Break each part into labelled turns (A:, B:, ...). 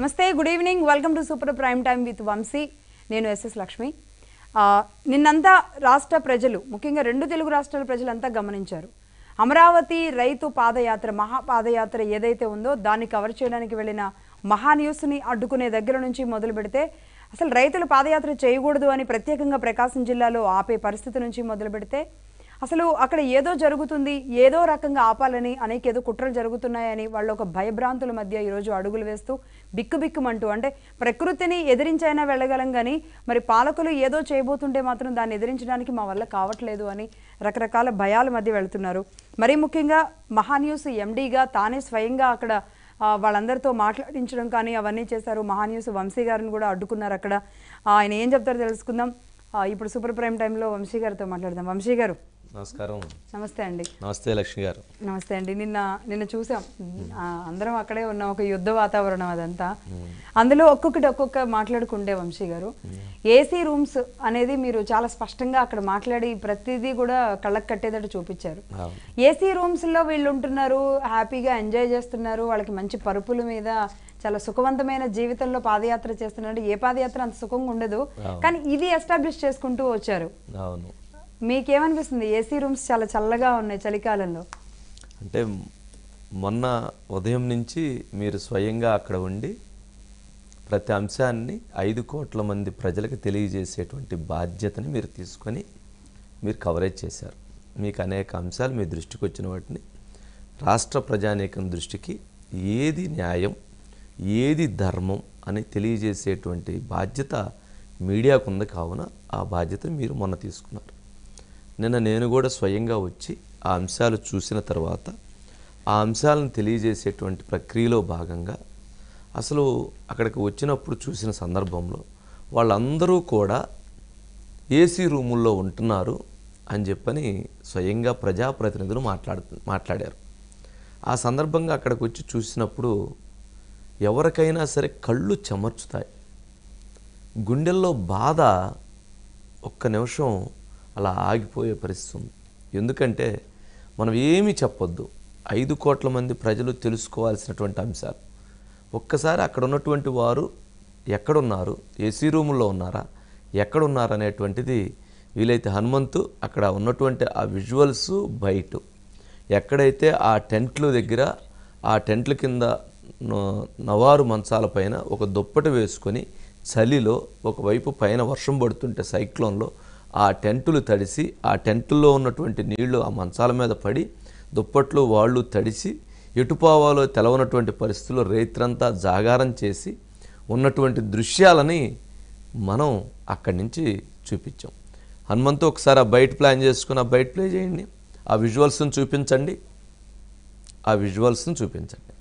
A: నమస్తే, good evening. Welcome to super prime time with Vamsi. నేను SS Lakshmi. నిన్నంతా రాష్ట్ర ప్రజలు, ముఖ్యంగా రెండు తెలుగు రాష్ట్రాల ప్రజలంతా గమనించారు. అమరావతి రైతు పాదయాత్ర, మహాపాదయాత్ర ఏదైతే ఉందో దాన్ని కవర్ చేయడానికి వెళ్ళిన మహాన్యూస్ని అడ్డుకునే దగ్గర నుంచి మొదలు పెడితే, అసలు రైతులు పాదయాత్ర చేయకూడదు అని ప్రత్యేకంగా ప్రకాశం జిల్లాలో ఆపే పరిస్థితి నుంచి మొదలు పెడితే, అసలు అక్కడ ఏదో జరుగుతుంది, ఏదో రకంగా ఆపాలని, అనేక ఏదో కుట్రలు జరుగుతున్నాయని వాళ్ళు ఒక భయభ్రాంతుల మధ్య ఈరోజు అడుగులు వేస్తూ బిక్కుబిక్కుమంటూ, అంటే ప్రకృతిని ఎదిరించైనా వెళ్ళగలం కానీ మరి పాలకులు ఏదో చేయబోతుంటే మాత్రం దాన్ని ఎదిరించడానికి మా వల్ల కావట్లేదు అని రకరకాల భయాల మధ్య వెళుతున్నారు. మరీ ముఖ్యంగా మహాన్యూస్ ఎండీగా తానే స్వయంగా అక్కడ వాళ్ళందరితో మాట్లాడించడం కానీ అవన్నీ చేశారు. మహాన్యూస్ వంశీ గారిని కూడా అడ్డుకున్నారు. అక్కడ ఆయన ఏం చెప్తారో తెలుసుకుందాం. ఇప్పుడు సూపర్ ప్రైమ్ టైంలో వంశీ గారితో మాట్లాడదాం. వంశీ గారు
B: నమస్కారం.
A: నమస్తే అండి.
B: నమస్తే లక్ష్మి గారు.
A: నమస్తే అండి. నిన్న చూసాం, అందరం అక్కడే ఉన్నాం. ఒక యుద్ధ వాతావరణం అదంతా. అందులో ఒక్కొక్క మాట్లాడుకుంటే వంశీ గారు, ఏసీ రూమ్స్ అనేది మీరు చాలా స్పష్టంగా అక్కడ మాట్లాడి ప్రతిదీ కూడా కళ్ళకు కట్టేటట్టు చూపించారు. ఏసీ రూమ్స్ లో వీళ్ళు ఉంటున్నారు, హ్యాపీగా ఎంజాయ్ చేస్తున్నారు, వాళ్ళకి మంచి పరుపుల మీద చాలా సుఖవంతమైన జీవితంలో పాదయాత్ర చేస్తున్నారు. ఏ పాదయాత్ర అంత సుఖంగా ఉండదు, కానీ ఇది ఎస్టాబ్లిష్ చేసుకుంటూ వచ్చారు.
B: అవును,
A: మీకేమనిపిస్తుంది? ఏసీ రూమ్స్ చాలా చల్లగా ఉన్నాయి చలికాలంలో.
B: అంటే మొన్న ఉదయం నుంచి మీరు స్వయంగా అక్కడ ఉండి ప్రతి అంశాన్ని 5 కోట్ల మంది ప్రజలకు తెలియజేసేటువంటి బాధ్యతని మీరు తీసుకొని మీరు కవరేజ్ చేశారు. మీకు అనేక అంశాలు మీ దృష్టికి వచ్చిన వాటిని రాష్ట్ర ప్రజానీకం దృష్టికి ఏది న్యాయం, ఏది ధర్మం అని తెలియజేసేటువంటి బాధ్యత మీడియాకు ఉంది. కావున ఆ బాధ్యతను మీరు మొన్న తీసుకున్నారు. నిన్న నేను కూడా స్వయంగా వచ్చి ఆ అంశాలు చూసిన తర్వాత ఆ అంశాలను తెలియజేసేటువంటి ప్రక్రియలో భాగంగా అసలు అక్కడికి వచ్చినప్పుడు చూసిన సందర్భంలో వాళ్ళందరూ కూడా ఏసీ రూముల్లో ఉంటున్నారు అని చెప్పని స్వయంగా ప్రజాప్రతినిధులు మాట్లాడారు. ఆ సందర్భంగా అక్కడికి వచ్చి చూసినప్పుడు ఎవరికైనా సరే కళ్ళు చెమర్చుతాయి, గుండెల్లో బాధ ఒక్క నిమిషం అలా ఆగిపోయే పరిస్థితి ఉంది. ఎందుకంటే మనం ఏమీ చెప్పొద్దు, 5 కోట్ల మంది ప్రజలు తెలుసుకోవాల్సినటువంటి అంశాలు. ఒక్కసారి అక్కడ ఉన్నటువంటి వారు ఎక్కడున్నారు, ఏసీ రూముల్లో ఉన్నారా, ఎక్కడున్నారు అనేటువంటిది వీలైతే హనుమంతు అక్కడ ఉన్నటువంటి ఆ విజువల్స్ బయట ఎక్కడైతే ఆ టెంట్ల దగ్గర, ఆ టెంట్ల కింద నవారు మంచాల పైన ఒక దుప్పటి వేసుకొని చలిలో ఒకవైపు పైన వర్షం పడుతుంటే సైక్లోన్లో ఆ టెంటులు తడిసి, ఆ టెంటుల్లో ఉన్నటువంటి నీళ్లు ఆ మంచాల మీద పడి దుప్పట్లు వాళ్ళు తడిసి ఎటుపోవాలో తెలవనటువంటి పరిస్థితుల్లో రైతులంతా జాగారం చేసి ఉన్నటువంటి దృశ్యాలని మనం అక్కడి నుంచి చూపించాం. హనుమంతు ఒకసారి ఆ బయట ప్లాన్ చేసుకుని ఆ బయట ప్లే చేయండి, ఆ విజువల్స్ని చూపించండి, ఆ విజువల్స్ని చూపించండి.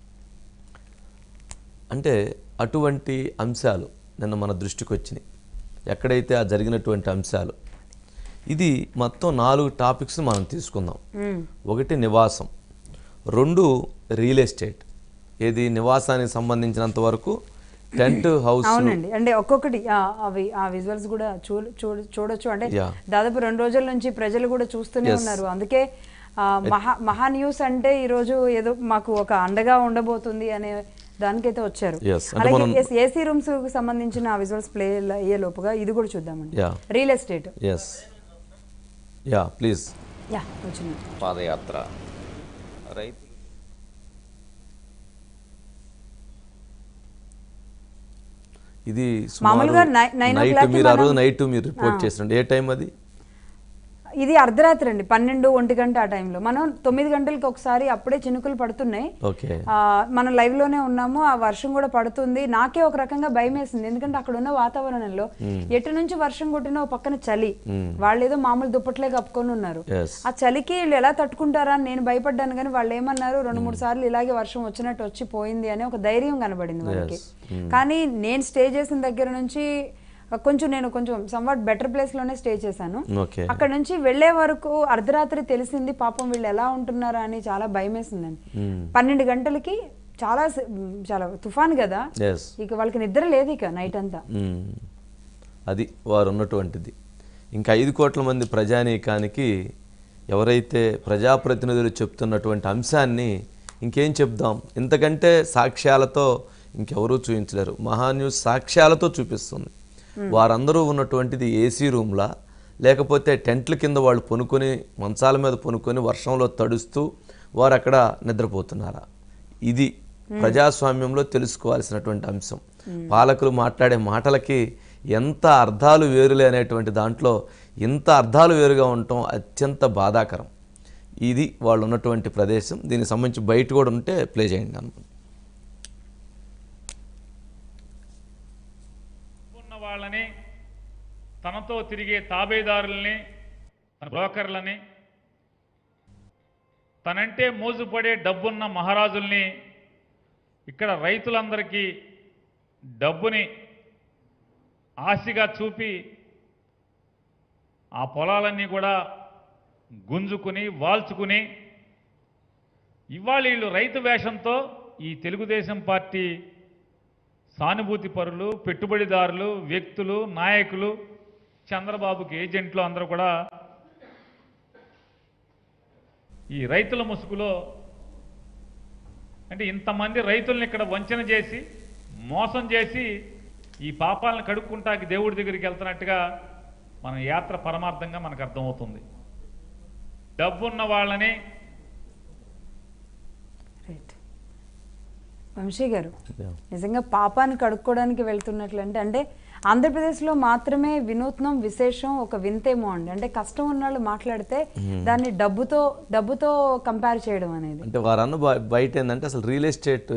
B: అంటే అటువంటి అంశాలు నిన్న మన దృష్టికి వచ్చినాయి. ఎక్కడైతే ఆ జరిగినటువంటి అంశాలు, ఇది మొత్తం 4 టాపిక్స్ మనం తీసుకుందాం. 1 నివాసం, 2 రియల్ ఎస్టేట్. ఏది నివాసానికి సంబంధించినంత వరకు టెంట్ హౌస్.
A: అవునండి, అంటే ఒక్కొక్కటి అవి ఆ విజువల్స్ కూడా చూడొచ్చు. అంటే దాదాపు 2 రోజుల నుంచి ప్రజలు కూడా చూస్తూనే ఉన్నారు. అందుకే మహా న్యూస్ అంటే ఈరోజు ఏదో మాకు ఒక అండగా ఉండబోతుంది అనే దానికైతే వచ్చారు. అలాగే ఏసీ రూమ్స్ కు సంబంధించిన విజువల్స్ ప్లే అయ్యే లోపుగా ఇది కూడా చూద్దామండి. Real estate.
B: ప్లీజ్.
C: పాదయాత్ర రైతు
B: ఇది
A: మామూలుగా
B: నైట్ మీరు రిపోర్ట్ చేసినండి. ఏ టైం అది?
A: ఇది అర్ధరాత్రి అండి, 12-1 గంట ఆ టైంలో. మనం 9 గంటలకి ఒకసారి అప్పుడే చినుకులు పడుతున్నాయి. మనం లైవ్ లోనే ఉన్నాము, ఆ వర్షం కూడా పడుతుంది. నాకే ఒక రకంగా భయం వేసింది, ఎందుకంటే అక్కడ ఉన్న వాతావరణంలో ఎటు నుంచి వర్షం కొట్టినా ఒక పక్కన చలి, వాళ్ళు ఏదో మామూలు దుప్పట్లే కప్పుకొని ఉన్నారు. ఆ చలికి వీళ్ళు ఎలా తట్టుకుంటారా అని నేను భయపడ్డాను. కానీ వాళ్ళు ఏమన్నారు, 2-3 సార్లు ఇలాగే వర్షం వచ్చినట్టు వచ్చి పోయింది అని ఒక ధైర్యం కనబడింది వాళ్ళకి. కానీ నేను స్టే చేసిన దగ్గర నుంచి నేను కొంచెం సమ్వాట్ బెటర్ ప్లేస్ లోనే స్టే చేశాను. అక్కడ నుంచి వెళ్లే వరకు అర్ధరాత్రి తెలిసింది పాపం వీళ్ళు ఎలా ఉంటున్నారా అని చాలా భయం వేసిందండి. 12 గంటలకి చాలా చాలా తుఫాన్ కదా, ఇక వాళ్ళకి నిద్ర లేదు ఇక నైట్ అంతా.
B: అది వారు ఉన్నటువంటిది. ఇంకా 5 కోట్ల మంది ప్రజానీకానికి ఎవరైతే ప్రజాప్రతినిధులు చెప్తున్నటువంటి అంశాన్ని ఇంకేం చెప్దాం, ఇంతకంటే సాక్ష్యాలతో ఇంకెవరూ చూపించలేరు. మహాన్యూస్ సాక్ష్యాలతో చూపిస్తుంది. వారందరూ ఉన్నటువంటిది ఏసీ రూమ్లా, లేకపోతే టెంట్ల కింద వాళ్ళు పొనుకొని మంచాల మీద పొనుకొని వర్షంలో తడుస్తూ వారు అక్కడ నిద్రపోతున్నారా? ఇది ప్రజాస్వామ్యంలో తెలుసుకోవాల్సినటువంటి అంశం. పాలకులు మాట్లాడే మాటలకి ఎంత అర్థాలు వేరులే అనేటువంటి దాంట్లో ఇంత అర్థాలు వేరుగా ఉండటం అత్యంత బాధాకరం. ఇది వాళ్ళు ఉన్నటువంటి ప్రదేశం. దీనికి సంబంధించి బయట కూడా ఉంటే ప్లే చేయండి అనుకుంటున్నాను.
D: ఉన్న వాళ్ళని, తనతో తిరిగే తాబేదారుల్ని, బ్రోకర్లని, తనంటే మోజుపడే డబ్బున్న మహారాజుల్ని, ఇక్కడ రైతులందరికీ డబ్బుని ఆశగా చూపి ఆ పొలాలన్నీ కూడా గుంజుకుని వాల్చుకుని ఇవాళ వీళ్ళు రైతు వేషంతో ఈ తెలుగుదేశం పార్టీ సానుభూతి పరులు, పెట్టుబడిదారులు, వ్యక్తులు, నాయకులు, చంద్రబాబుకి ఏజెంట్లు అందరూ కూడా ఈ రైతుల ముసుగులో, అంటే ఇంతమంది రైతుల్ని ఇక్కడ వంచన చేసి మోసం చేసి ఈ పాపాలను కడుక్కుంటాకి దేవుడి దగ్గరికి వెళ్తున్నట్టుగా మన యాత్ర పరమార్థంగా మనకు అర్థమవుతుంది. డబ్బున్న వాళ్ళని
A: వంశీ గారు నిజంగా పాపాన్ని కడుక్కోవడానికి వెళ్తున్నట్లంటే, అంటే ఆంధ్రప్రదేశ్లో మాత్రమే వినూత్నం, విశేషం, ఒక వింతేమో అండి. అంటే కష్టం ఉన్న వాళ్ళు మాట్లాడితే దాన్ని డబ్బుతో కంపేర్ చేయడం అనేది,
B: అంటే వారన్న బయట ఏంటంటే అసలు రియల్ ఎస్టేట్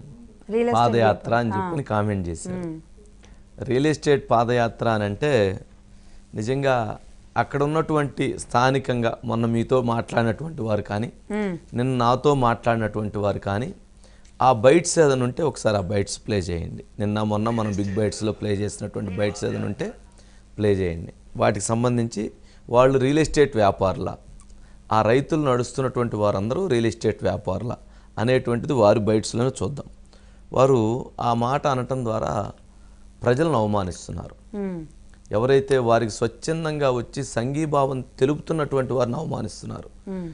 B: పాదయాత్ర అని చెప్పి కామెంట్ చేశారు. రియల్ ఎస్టేట్ పాదయాత్ర అని అంటే నిజంగా అక్కడ ఉన్నటువంటి స్థానికంగా మొన్న మీతో మాట్లాడినటువంటి వారు కానీ, నిన్న నాతో మాట్లాడినటువంటి వారు కానీ, ఆ బైట్స్ ఏదైనా ఉంటే ఒకసారి ఆ బైట్స్ ప్లే చేయండి. నిన్న మొన్న మనం బిగ్ బైట్స్లో ప్లే చేసినటువంటి బైట్స్ ఏదైనా ఉంటే ప్లే చేయండి. వాటికి సంబంధించి వాళ్ళు రియల్ ఎస్టేట్ వ్యాపారుల, ఆ రైతులు నడుస్తున్నటువంటి వారందరూ రియల్ ఎస్టేట్ వ్యాపారుల అనేటువంటిది వారి బైట్స్లోనే చూద్దాం. వారు ఆ మాట అనటం ద్వారా ప్రజలను అవమానిస్తున్నారు. ఎవరైతే వారికి స్వచ్ఛందంగా వచ్చి సంఘీభావం తెలుపుతున్నటువంటి వారిని అవమానిస్తున్నారు.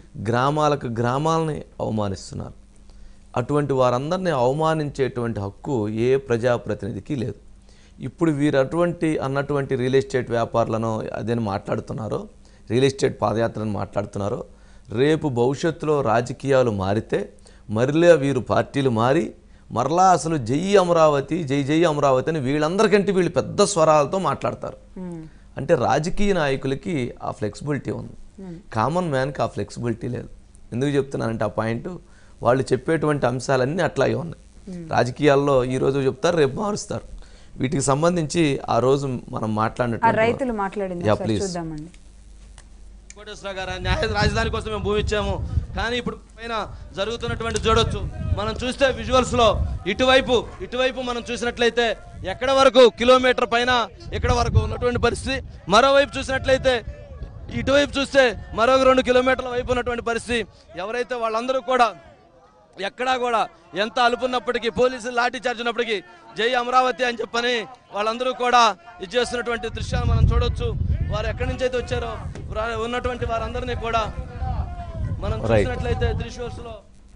B: గ్రామాలని అవమానిస్తున్నారు. అటువంటి వారందరినీ అవమానించేటువంటి హక్కు ఏ ప్రజాప్రతినిధికి లేదు. ఇప్పుడు వీరు అన్నటువంటి రియల్ ఎస్టేట్ వ్యాపారులను అదేని మాట్లాడుతున్నారో, రియల్ ఎస్టేట్ పాదయాత్రను మాట్లాడుతున్నారో, రేపు భవిష్యత్తులో రాజకీయాలు మారితే మరలా వీరు పార్టీలు మారి మరలా అసలు జై అమరావతి, జై జై అమరావతి అని వీళ్ళందరికంటే వీళ్ళు పెద్ద స్వరాలతో మాట్లాడతారు. అంటే రాజకీయ నాయకులకి ఆ ఫ్లెక్సిబిలిటీ ఉంది, కామన్ మ్యాన్కి ఆ ఫ్లెక్సిబిలిటీ లేదు. ఎందుకు చెప్తున్నానంటే ఆ పాయింట్, వాళ్ళు చెప్పేటువంటి అంశాలన్నీ అట్లాగే ఉన్నాయి. రాజకీయాల్లో ఈరోజు చెప్తారు, రేపు మారుస్తారు. వీటికి సంబంధించి ఆ రోజు మనం మాట్లాడినట్టు
A: రైతులు మాట్లాడింది చూద్దామండి.
E: కోటేశ్వర గారు న్యాయ రాజధాని కోసం మేము భూమి ఇచ్చాము, కానీ ఇప్పుడు పైన జరుగుతున్నటువంటి చూడొచ్చు. మనం చూస్తే విజువల్స్లో ఇటువైపు మనం చూసినట్లయితే ఎక్కడ వరకు కిలోమీటర్ పైన ఇక్కడ వరకు ఉన్నటువంటి పరిస్థితి, మరోవైపు చూసినట్లయితే ఇటువైపు చూస్తే మరో 2 కిలోమీటర్ల వైపు ఉన్నటువంటి పరిస్థితి. ఎవరైతే వాళ్ళందరూ కూడా ఎక్కడా కూడా ఎంత అలుపున్నప్పటికీ, పోలీసులు లాఠీ చార్జ్ ఉన్నప్పటికీ జై అమరావతి అని చెప్పని వాళ్ళందరూ కూడా ఇది చేస్తున్నటువంటి దృశ్యాలు మనం చూడొచ్చు. వారు ఎక్కడి నుంచి అయితే వచ్చారో ఉన్నటువంటి వారందరినీ కూడా మనం చూసినట్లయితే దృశ్యాల్లో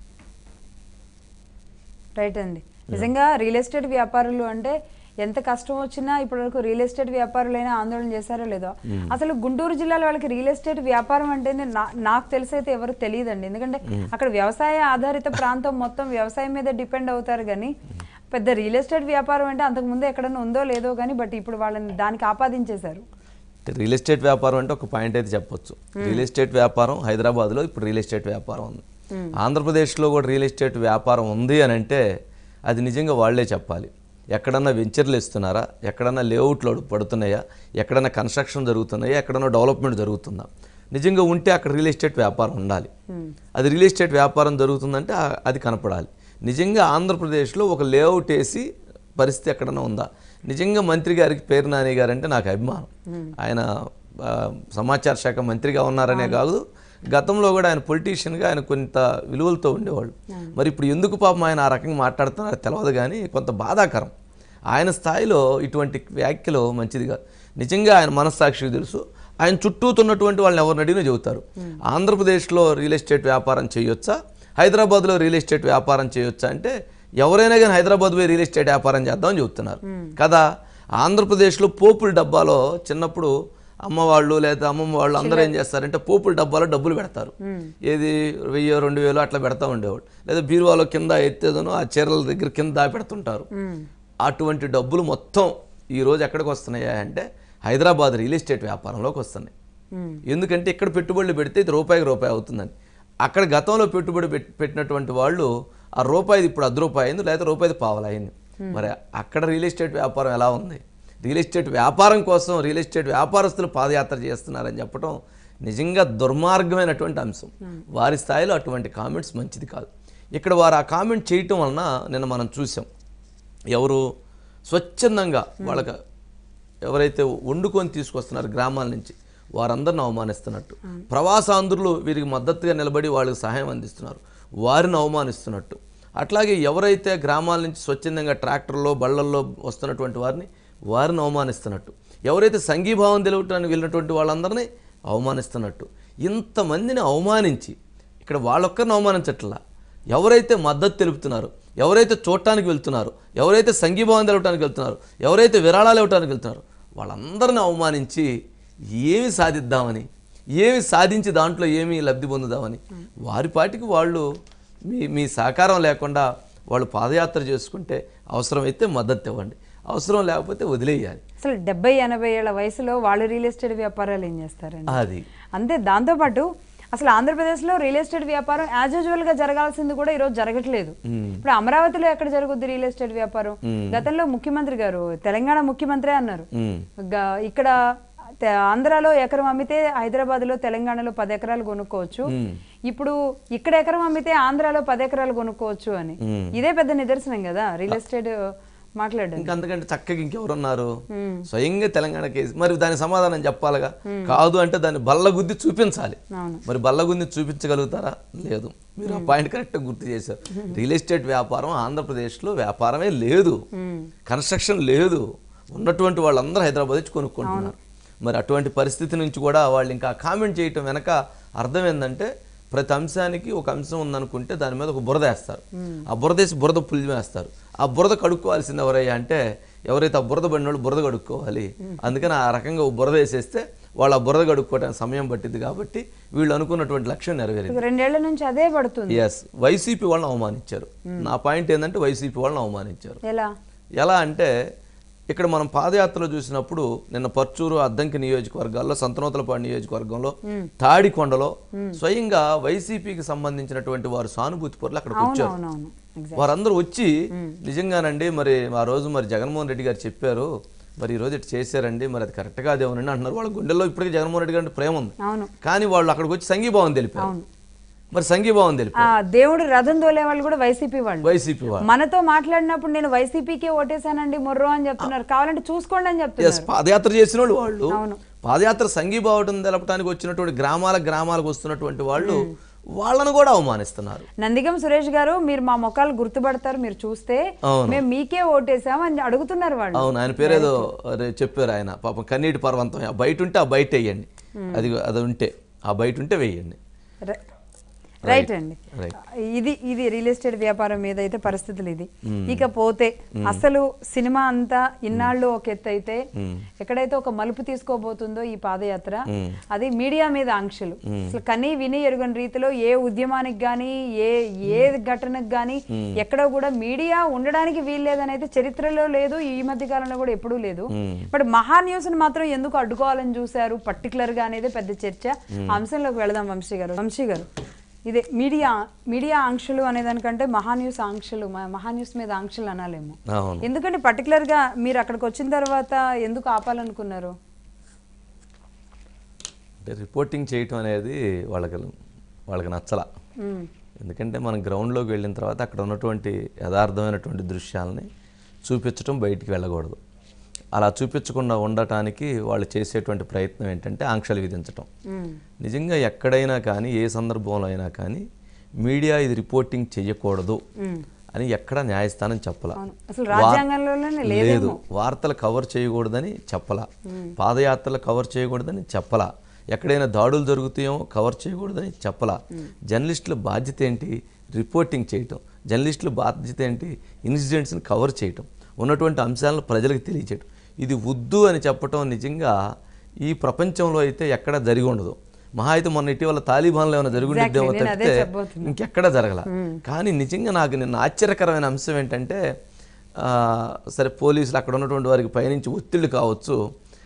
A: రైట్ అండి. నిజంగా రియల్ ఎస్టేట్ వ్యాపారులు అంటే ఎంత కష్టం వచ్చినా ఇప్పటివరకు రియల్ ఎస్టేట్ వ్యాపారులైనా ఆందోళన చేశారో లేదో. అసలు గుంటూరు జిల్లాలో వాళ్ళకి రియల్ ఎస్టేట్ వ్యాపారం అంటేనే నాకు తెలిసైతే ఎవరు తెలియదండి. ఎందుకంటే అక్కడ వ్యవసాయ ఆధారిత ప్రాంతం, మొత్తం వ్యవసాయం మీద డిపెండ్ అవుతారు. కానీ పెద్ద రియల్ ఎస్టేట్ వ్యాపారం అంటే అంతకుముందు ఎక్కడన్నా ఉందో లేదో కానీ, బట్ ఇప్పుడు వాళ్ళని దానికి ఆపాదించేశారు.
B: రియల్ ఎస్టేట్ వ్యాపారం అంటే ఒక పాయింట్ అయితే చెప్పొచ్చు. రియల్ ఎస్టేట్ వ్యాపారం హైదరాబాద్లో ఇప్పుడు రియల్ ఎస్టేట్ వ్యాపారం ఉంది. ఆంధ్రప్రదేశ్లో కూడా రియల్ ఎస్టేట్ వ్యాపారం ఉంది అని అంటే అది నిజంగా వాళ్లే చెప్పాలి. ఎక్కడన్నా వెంచర్లు ఇస్తున్నారా, ఎక్కడన్నా లేఅవుట్లు పడుతున్నాయా, ఎక్కడన్నా కన్స్ట్రక్షన్ జరుగుతున్నాయా, ఎక్కడన్నా డెవలప్మెంట్ జరుగుతుందా, నిజంగా ఉంటే అక్కడ రియల్ ఎస్టేట్ వ్యాపారం ఉండాలి. అది రియల్ ఎస్టేట్ వ్యాపారం జరుగుతుందంటే అది కనపడాలి. నిజంగా ఆంధ్రప్రదేశ్లో ఒక లేఅవుట్ వేసి పరిస్థితి ఎక్కడన్నా ఉందా? నిజంగా మంత్రి గారికి పేరు నాని గారు అంటే నాకు అభిమానం. ఆయన సమాచార శాఖ మంత్రిగా ఉన్నారనే కాదు, గతంలో కూడా ఆయన పొలిటీషియన్గా ఆయన కొంత విలువలతో ఉండేవాళ్ళు. మరి ఇప్పుడు ఎందుకు పాపం ఆయన ఆ రకంగా మాట్లాడుతున్నారో తెలియదు, కానీ కొంత బాధాకరం. ఆయన స్థాయిలో ఇటువంటి వ్యాఖ్యలు మంచిది కాదు. నిజంగా ఆయన మనస్సాక్షికి తెలుసు. ఆయన చుట్టూతున్నటువంటి వాళ్ళని ఎవరిని అడిగినా చెబుతారు. ఆంధ్రప్రదేశ్లో రియల్ ఎస్టేట్ వ్యాపారం చేయొచ్చా, హైదరాబాద్లో రియల్ ఎస్టేట్ వ్యాపారం చేయొచ్చా అంటే ఎవరైనా కానీ హైదరాబాద్ పోయి రియల్ ఎస్టేట్ వ్యాపారం చేద్దామని చెబుతున్నారు కదా. ఆంధ్రప్రదేశ్లో పోపుల డబ్బాలో చిన్నప్పుడు అమ్మవాళ్ళు లేదా అమ్మమ్మ వాళ్ళు అందరూ ఏం చేస్తారంటే పోపుల డబ్బాలో డబ్బులు పెడతారు. ఏది 1000 2000 అట్లా పెడతా ఉండేవాళ్ళు. లేదా బీరువాలో కింద ఎత్తేదనో ఆ చీరల దగ్గర కింద దాపెడుతుంటారు. అటువంటి డబ్బులు మొత్తం ఈ రోజు ఎక్కడికి వస్తున్నాయా అంటే హైదరాబాద్ రియల్ ఎస్టేట్ వ్యాపారంలోకి వస్తున్నాయి. ఎందుకంటే ఇక్కడ పెట్టుబడులు పెడితే ఇది రూపాయికి రూపాయి అవుతుందని. అక్కడ గతంలో పెట్టుబడి పెట్టినటువంటి వాళ్ళు ఆ రూపాయిది ఇప్పుడు 10 రూపాయి అయింది, లేదా రూపాయిది పావలా అయింది. మరి అక్కడ రియల్ ఎస్టేట్ వ్యాపారం ఎలా ఉంది? రియల్ ఎస్టేట్ వ్యాపారం కోసం రియల్ ఎస్టేట్ వ్యాపారస్తులు పాదయాత్ర చేస్తున్నారని చెప్పడం నిజంగా దుర్మార్గమైనటువంటి అంశం. వారి స్థాయిలో అటువంటి కామెంట్స్ మంచిది కాదు. ఇక్కడ వారు ఆ కామెంట్ చేయటం వలన నిన్న మనం చూసాం, ఎవరు స్వచ్ఛందంగా వాళ్ళకి ఎవరైతే వండుకొని తీసుకొస్తున్నారు గ్రామాల నుంచి వారందరిని అవమానిస్తున్నట్టు, ప్రవాసాంధ్రులు వీరికి మద్దతుగా నిలబడి వాళ్ళకి సహాయం అందిస్తున్నారు వారిని అవమానిస్తున్నట్టు, అట్లాగే ఎవరైతే గ్రామాల నుంచి స్వచ్ఛందంగా ట్రాక్టర్లో బళ్ళల్లో వస్తున్నటువంటి వారిని అవమానిస్తున్నట్టు, ఎవరైతే సంఘీభావం తెలియటానికి వెళ్ళినటువంటి వాళ్ళందరినీ అవమానిస్తున్నట్టు, ఇంతమందిని అవమానించి ఇక్కడ వాళ్ళొక్కరిని అవమానించట్లా, ఎవరైతే మద్దతు తెలుపుతున్నారో, ఎవరైతే చూడటానికి వెళ్తున్నారో, ఎవరైతే సంఘీభావం తెలవటానికి వెళ్తున్నారో, ఎవరైతే విరాళాలు ఇవ్వటానికి వెళ్తున్నారో వాళ్ళందరిని అవమానించి ఏమి సాధిద్దామని, ఏమి సాధించి దాంట్లో ఏమి లబ్ధి పొందుదామని వారి పాటికి వాళ్ళు మీ సహకారం లేకుండా వాళ్ళు పాదయాత్ర చేసుకుంటే అవసరమైతే మద్దతు ఇవ్వండి, అవసరం లేకపోతే వదిలేయాలి.
A: అసలు 70-80 ఏళ్ల వయసులో వాళ్ళు రియల్ ఎస్టేట్ వ్యాపారాలు ఏం చేస్తారండి?
B: అది
A: అంతే. దాంతోపాటు అసలు ఆంధ్రప్రదేశ్లో రియల్ ఎస్టేట్ వ్యాపారం యాజ్ యూజువల్ గా జరగాల్సింది కూడా ఈ రోజు జరగట్లేదు. ఇప్పుడు అమరావతిలో ఎక్కడ జరుగుద్ది రియల్ ఎస్టేట్ వ్యాపారం? గతంలో ముఖ్యమంత్రి గారు తెలంగాణ ముఖ్యమంత్రి అన్నారు, ఇక్కడ ఆంధ్రాలో ఎకరం అమ్మితే హైదరాబాద్ లో తెలంగాణలో 10 ఎకరాలు కొనుక్కోవచ్చు, ఇప్పుడు ఇక్కడ ఎకరం అమ్మితే ఆంధ్రాలో 10 ఎకరాలు కొనుక్కోవచ్చు అని. ఇదే పెద్ద నిదర్శనం కదా రియల్ ఎస్టేట్ మాట్లాడండి.
B: ఇంకా అంతకంటే చక్కగా ఇంకెవరున్నారు? స్వయంగా తెలంగాణ కేసు. మరి దాని సమాధానం చెప్పాలిగా. కాదు అంటే దాన్ని బల్లగుద్ది చూపించాలి. మరి బల్లగుద్ది చూపించగలుగుతారా? లేదు. మీరు ఆ పాయింట్ కరెక్ట్గా గుర్తు చేశారు. రియల్ ఎస్టేట్ వ్యాపారం ఆంధ్రప్రదేశ్లో వ్యాపారమే లేదు, కన్స్ట్రక్షన్ లేదు. ఉన్నటువంటి వాళ్ళందరూ హైదరాబాద్ వచ్చి కొనుక్కుంటున్నారు. మరి అటువంటి పరిస్థితి నుంచి కూడా వాళ్ళు ఇంకా కామెంట్ చేయటం వెనక అర్థం ఏంటంటే, ప్రతి అంశానికి ఒక అంశం ఉందనుకుంటే దాని మీద ఒక బురద వేస్తారు. ఆ బురద వేసి బురద పులి వేస్తారు. ఆ బురద కడుక్కోవాల్సింది ఎవరయ్యా అంటే, ఎవరైతే ఆ బురద పడిన వాళ్ళు బురద కడుక్కోవాలి. అందుకని ఆ రకంగా బురద వేసేస్తే వాళ్ళు ఆ బురద కడుక్కోవడానికి సమయం పట్టింది. కాబట్టి వీళ్ళు అనుకున్నటువంటి లక్ష్యం నెరవేరింది.
A: 2 ఏళ్ల నుంచి అదే పడుతుంది.
B: ఎస్, వైసీపీ వాళ్ళని అవమానించారు. నా పాయింట్ ఏంటంటే వైసీపీ వాళ్ళని అవమానించారు. ఎలా అంటే, ఇక్కడ మనం పాదయాత్రలో చూసినప్పుడు నిన్న పర్చూరు, అద్దంకి నియోజకవర్గాల్లో, సంతనూతలపాడు నియోజకవర్గంలో, తాడికొండలో స్వయంగా వైసీపీకి సంబంధించినటువంటి వారు సానుభూతి పరులు అక్కడికి వచ్చారు. వారందరూ వచ్చి నిజంగానండి మరి ఆ రోజు మరి జగన్మోహన్ రెడ్డి గారు చెప్పారు, మరి ఈ రోజు ఇటు చేశారండి, మరి అది కరెక్ట్గా అదేమోనండి అంటున్నారు. వాళ్ళ గుండెల్లో ఇప్పటికీ జగన్మోహన్ రెడ్డి గారి ప్రేమ ఉంది. కానీ వాళ్ళు అక్కడికి వచ్చి సంఘీభావం తెలిపారు. మరి సంఘీభావం తెలిపారు.
A: దేవుడు రథం తోలే వాళ్ళు కూడా వైసీపీ వాళ్ళు. మనతో మాట్లాడినప్పుడు నేను వైసీపీకే ఓటేశానండి మొర్రో అని చెప్తున్నారు. కావాలంటే చూసుకోండి అని చెప్తున్నారు.
B: పాదయాత్ర చేసిన వాళ్ళు పాదయాత్ర సంఘీభావం తెలపడానికి వచ్చినటువంటి గ్రామాలకు వస్తున్నటువంటి వాళ్ళు వాళ్ళను కూడా అవమానిస్తున్నారు.
A: నందిగం సురేష్ గారు, మీరు మా మొక్కలు గుర్తుపడతారు, మీరు చూస్తే మేము మీకే ఓటేసాం అని అడుగుతున్నారు వాళ్ళు.
B: అవును, ఆయన పేరేదో చెప్పారు. ఆయన పాపం కన్నీటి పర్వంతం. బయట ఉంటే ఆ బయట వేయండి, అది ఉంటే ఆ బయట ఉంటే వేయండి.
A: రైట్ అండి. ఇది రియల్ ఎస్టేట్ వ్యాపారం మీద అయితే పరిస్థితులు ఇది. ఇకపోతే అసలు సినిమా అంతా ఇన్నాళ్ళు ఒక ఎత్తు అయితే, ఎక్కడైతే ఒక మలుపు తీసుకోబోతుందో ఈ పాదయాత్ర, అది మీడియా మీద ఆంక్షలు. అసలు కనీ విని ఎరుగని రీతిలో ఏ ఉద్యమానికి గానీ ఏ ఘటనకు గానీ ఎక్కడో కూడా మీడియా ఉండడానికి వీల్లేదని అయితే చరిత్రలో లేదు, ఈ మధ్య కాలంలో కూడా ఎప్పుడూ లేదు. బట్ మహా న్యూస్ ని మాత్రం ఎందుకు అడ్డుకోవాలని చూశారు పర్టికులర్ గా అనేది పెద్ద చర్చ. అంశంలోకి వెళదాం వంశీ గారు. ఇదే మీడియా ఆంక్షలు అనేదానికంటే మహాన్యూస్ ఆంక్షలు, మహాన్యూస్ మీద ఆంక్షలు అనాలేమో. ఎందుకంటే పర్టికులర్ గా మీరు అక్కడికి వచ్చిన తర్వాత ఎందుకు ఆపాలనుకున్నారు?
B: రిపోర్టింగ్ చేయటం అనేది వాళ్ళకి నచ్చలా. ఎందుకంటే మనం గ్రౌండ్లోకి వెళ్ళిన తర్వాత అక్కడ ఉన్నటువంటి యథార్థమైనటువంటి దృశ్యాలని చూపించడం, బయటికి వెళ్ళకూడదు. అలా చూపించకుండా ఉండటానికి వాళ్ళు చేసేటువంటి ప్రయత్నం ఏంటంటే ఆంక్షలు విధించటం. నిజంగా ఎక్కడైనా కానీ, ఏ సందర్భంలో అయినా కానీ మీడియా ఇది రిపోర్టింగ్ చేయకూడదు అని ఎక్కడ న్యాయస్థానం చెప్పలా. లేదు, వార్తలు కవర్ చేయకూడదని చెప్పలా, పాదయాత్రలు కవర్ చేయకూడదని చెప్పలా. ఎక్కడైనా దాడులు జరుగుతాయేమో కవర్ చేయకూడదని చెప్పలా. జర్నలిస్టుల బాధ్యత ఏంటి? రిపోర్టింగ్ చేయటం. జర్నలిస్టుల బాధ్యత ఏంటి? ఇన్సిడెంట్స్ని కవర్ చేయటం, ఉన్నటువంటి అంశాలను ప్రజలకు తెలియచేయటం. ఇది వద్దు అని చెప్పటం నిజంగా ఈ ప్రపంచంలో అయితే ఎక్కడా జరిగి ఉండదు. మహా అయితే మొన్న ఇటీవల తాలిబాన్లో ఏమైనా జరుగుతుందేమో తప్పితే ఇంకెక్కడా జరగల. కానీ నిజంగా నాకు నిన్న ఆశ్చర్యకరమైన అంశం ఏంటంటే, సరే పోలీసులు అక్కడ ఉన్నటువంటి వారికి పైనుంచి ఒత్తిళ్లు కావచ్చు,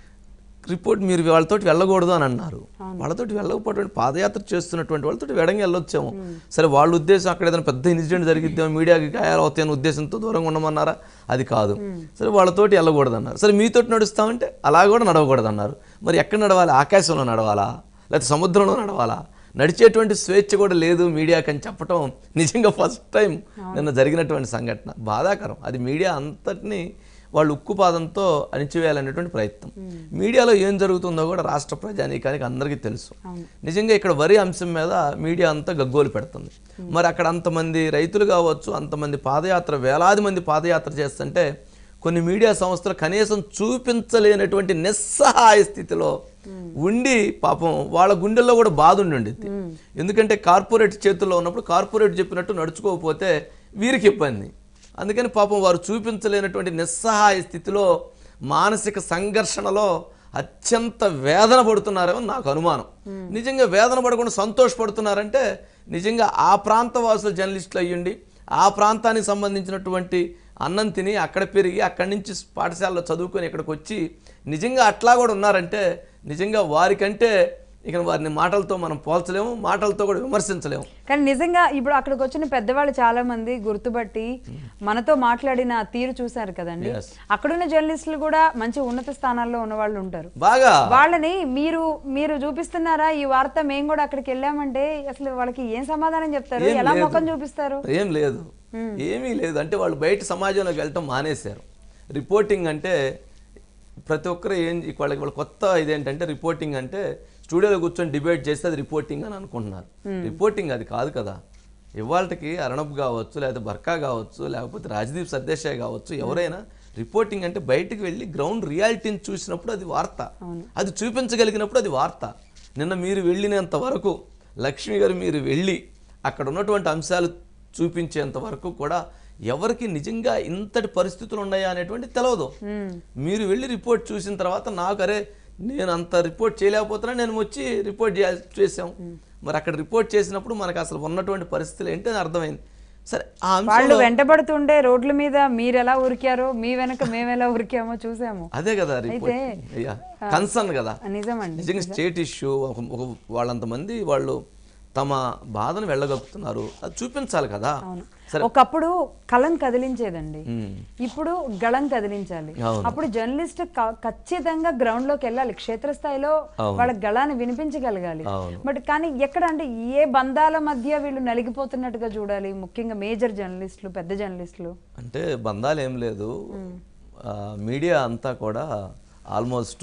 B: రిపోర్ట్ మీరు వాళ్ళతోటి వెళ్ళకూడదు అని అన్నారు. వాళ్ళతోటి వెళ్ళకపోవడం, పాదయాత్ర చేస్తున్నటువంటి వాళ్ళతో వెడంగా వెళ్ళొచ్చాము. సరే వాళ్ళ ఉద్దేశం అక్కడ ఏదైనా పెద్ద ఇన్సిడెంట్ జరిగిద్దాం, మీడియాకి గాయాలు అవుతాయని ఉద్దేశంతో దూరంగా ఉండమన్నారా? అది కాదు. సరే వాళ్ళతోటి వెళ్ళకూడదు అన్నారు. సరే మీతోటి నడుస్తామంటే అలా కూడా నడవకూడదు అన్నారు. మరి ఎక్కడ నడవాలి? ఆకాశంలో నడవాలా, లేకపోతే సముద్రంలో నడవాలా? నడిచేటువంటి స్వేచ్ఛ కూడా లేదు మీడియాకి అని చెప్పడం నిజంగా ఫస్ట్ టైం నిన్న జరిగినటువంటి సంఘటన. బాధాకరం. అది మీడియా అంతటినీ వాళ్ళు ఉక్కుపాదంతో అణిచివేయాలనేటువంటి ప్రయత్నం. మీడియాలో ఏం జరుగుతుందో కూడా రాష్ట్ర ప్రజానీకానికి అందరికీ తెలుసు. నిజంగా ఇక్కడ వరి అంశం మీద మీడియా అంతా గగ్గోలు పెడుతుంది. మరి అక్కడ అంతమంది రైతులు కావచ్చు, అంతమంది పాదయాత్ర, వేలాది మంది పాదయాత్ర చేస్తుంటే కొన్ని మీడియా సంస్థలు కనీసం చూపించలేనటువంటి నిస్సహాయ స్థితిలో ఉండి పాపం వాళ్ళ గుండెల్లో కూడా బాధ ఉండింది. ఎందుకంటే కార్పొరేట్ చేతుల్లో ఉన్నప్పుడు కార్పొరేట్ చెప్పినట్టు నడుచుకోకపోతే వీరికి ఇబ్బంది. అందుకని పాపం వారు చూపించలేనటువంటి నిస్సహాయ స్థితిలో, మానసిక సంఘర్షణలో అత్యంత వేదన పడుతున్నారేమో నాకు అనుమానం. నిజంగా వేదన పడకుండా సంతోషపడుతున్నారంటే నిజంగా ఆ ప్రాంత వాసుల జర్నలిస్టులు అయ్యుండి, ఆ ప్రాంతానికి సంబంధించినటువంటి అన్నం తిని అక్కడ పెరిగి అక్కడి నుంచి పాఠశాలలో చదువుకొని ఇక్కడికి వచ్చి నిజంగా అట్లా కూడా ఉన్నారంటే నిజంగా వారికంటే ఇక వారిని మాటలతో మనం పోల్చలేము, మాటలతో కూడా విమర్శించలేము.
A: కానీ నిజంగా ఇప్పుడు అక్కడికి వచ్చిన పెద్దవాళ్ళు చాలా మంది గుర్తుపట్టి మనతో మాట్లాడిన తీరు చూశారు కదండి. అక్కడున్న జర్నలిస్టులు కూడా మంచి ఉన్నత స్థానాల్లో ఉన్న వాళ్ళు ఉంటారు.
B: బాగా
A: వాళ్ళని మీరు చూపిస్తున్నారా ఈ వార్త, మేము కూడా అక్కడికి వెళ్ళామంటే అసలు వాళ్ళకి ఏం సమాధానం చెప్తారు? ఎలా ముఖం చూపిస్తారు?
B: ఏం లేదు, ఏమీ లేదు. అంటే వాళ్ళు బయట సమాజంలోకి వెళ్ళటం మానేశారు. రిపోర్టింగ్ అంటే ప్రతి ఒక్కరు వాళ్ళ కొత్త ఇదేంటంటే రిపోర్టింగ్ అంటే స్టూడియోలో కూర్చొని డిబేట్ చేస్తే అది రిపోర్టింగ్ అని అనుకుంటున్నారు. రిపోర్టింగ్ అది కాదు కదా. ఇవాళకి అర్ణబ్ కావచ్చు, లేకపోతే బర్కా కావచ్చు, లేకపోతే రాజదీప్ సర్దేశాయ్ కావచ్చు, ఎవరైనా రిపోర్టింగ్ అంటే బయటికి వెళ్ళి గ్రౌండ్ రియాలిటీని చూసినప్పుడు అది వార్త, అది చూపించగలిగినప్పుడు అది వార్త. నిన్న మీరు వెళ్ళినంత వరకు, లక్ష్మి గారు మీరు వెళ్ళి అక్కడ ఉన్నటువంటి అంశాలు చూపించేంత వరకు కూడా ఎవరికి నిజంగా ఇంతటి పరిస్థితులు ఉన్నాయా అనేటువంటి తెలియదు. మీరు వెళ్ళి రిపోర్ట్ చూసిన తర్వాత నాకు అరే నేను అంత రిపోర్ట్ చేయలేకపోతున్నా, నేను వచ్చి రిపోర్ట్ చేసాం. మరి అక్కడ రిపోర్ట్ చేసినప్పుడు మనకు అసలు ఉన్నటువంటి పరిస్థితులు ఏంటి అని అర్థమైంది. సరే
A: వాళ్ళు వెంటబడుతుండే రోడ్ల మీద మీరు ఎలా ఉరికారో, మీ వెనక మేము ఎలా ఉరికామో చూసాము.
B: అదే కదా కన్సర్న్ కదా.
A: నిజమండి,
B: నిజంగా స్టేట్ ఇష్యూ. వాళ్ళంతమంది వాళ్ళు తమ బాధను వెళ్ళగలుగుతున్నారు, అది చూపించాలి కదా.
A: ఒకప్పుడు కలం కదిలించేదండి, ఇప్పుడు గళం కదిలించాలి. అప్పుడు జర్నలిస్ట్ ఖచ్చితంగా గ్రౌండ్ లోకి వెళ్ళాలి, క్షేత్రస్థాయిలో వాళ్ళ గళాన్ని వినిపించగలగాలి. బట్ కానీ ఎక్కడ అంటే ఏ బంధాల మధ్య వీళ్ళు నలిగిపోతున్నట్టుగా చూడాలి, ముఖ్యంగా మేజర్ జర్నలిస్టులు, పెద్ద జర్నలిస్టులు.
B: అంటే బంధాలు ఏం లేదు, మీడియా అంతా కూడా ఆల్మోస్ట్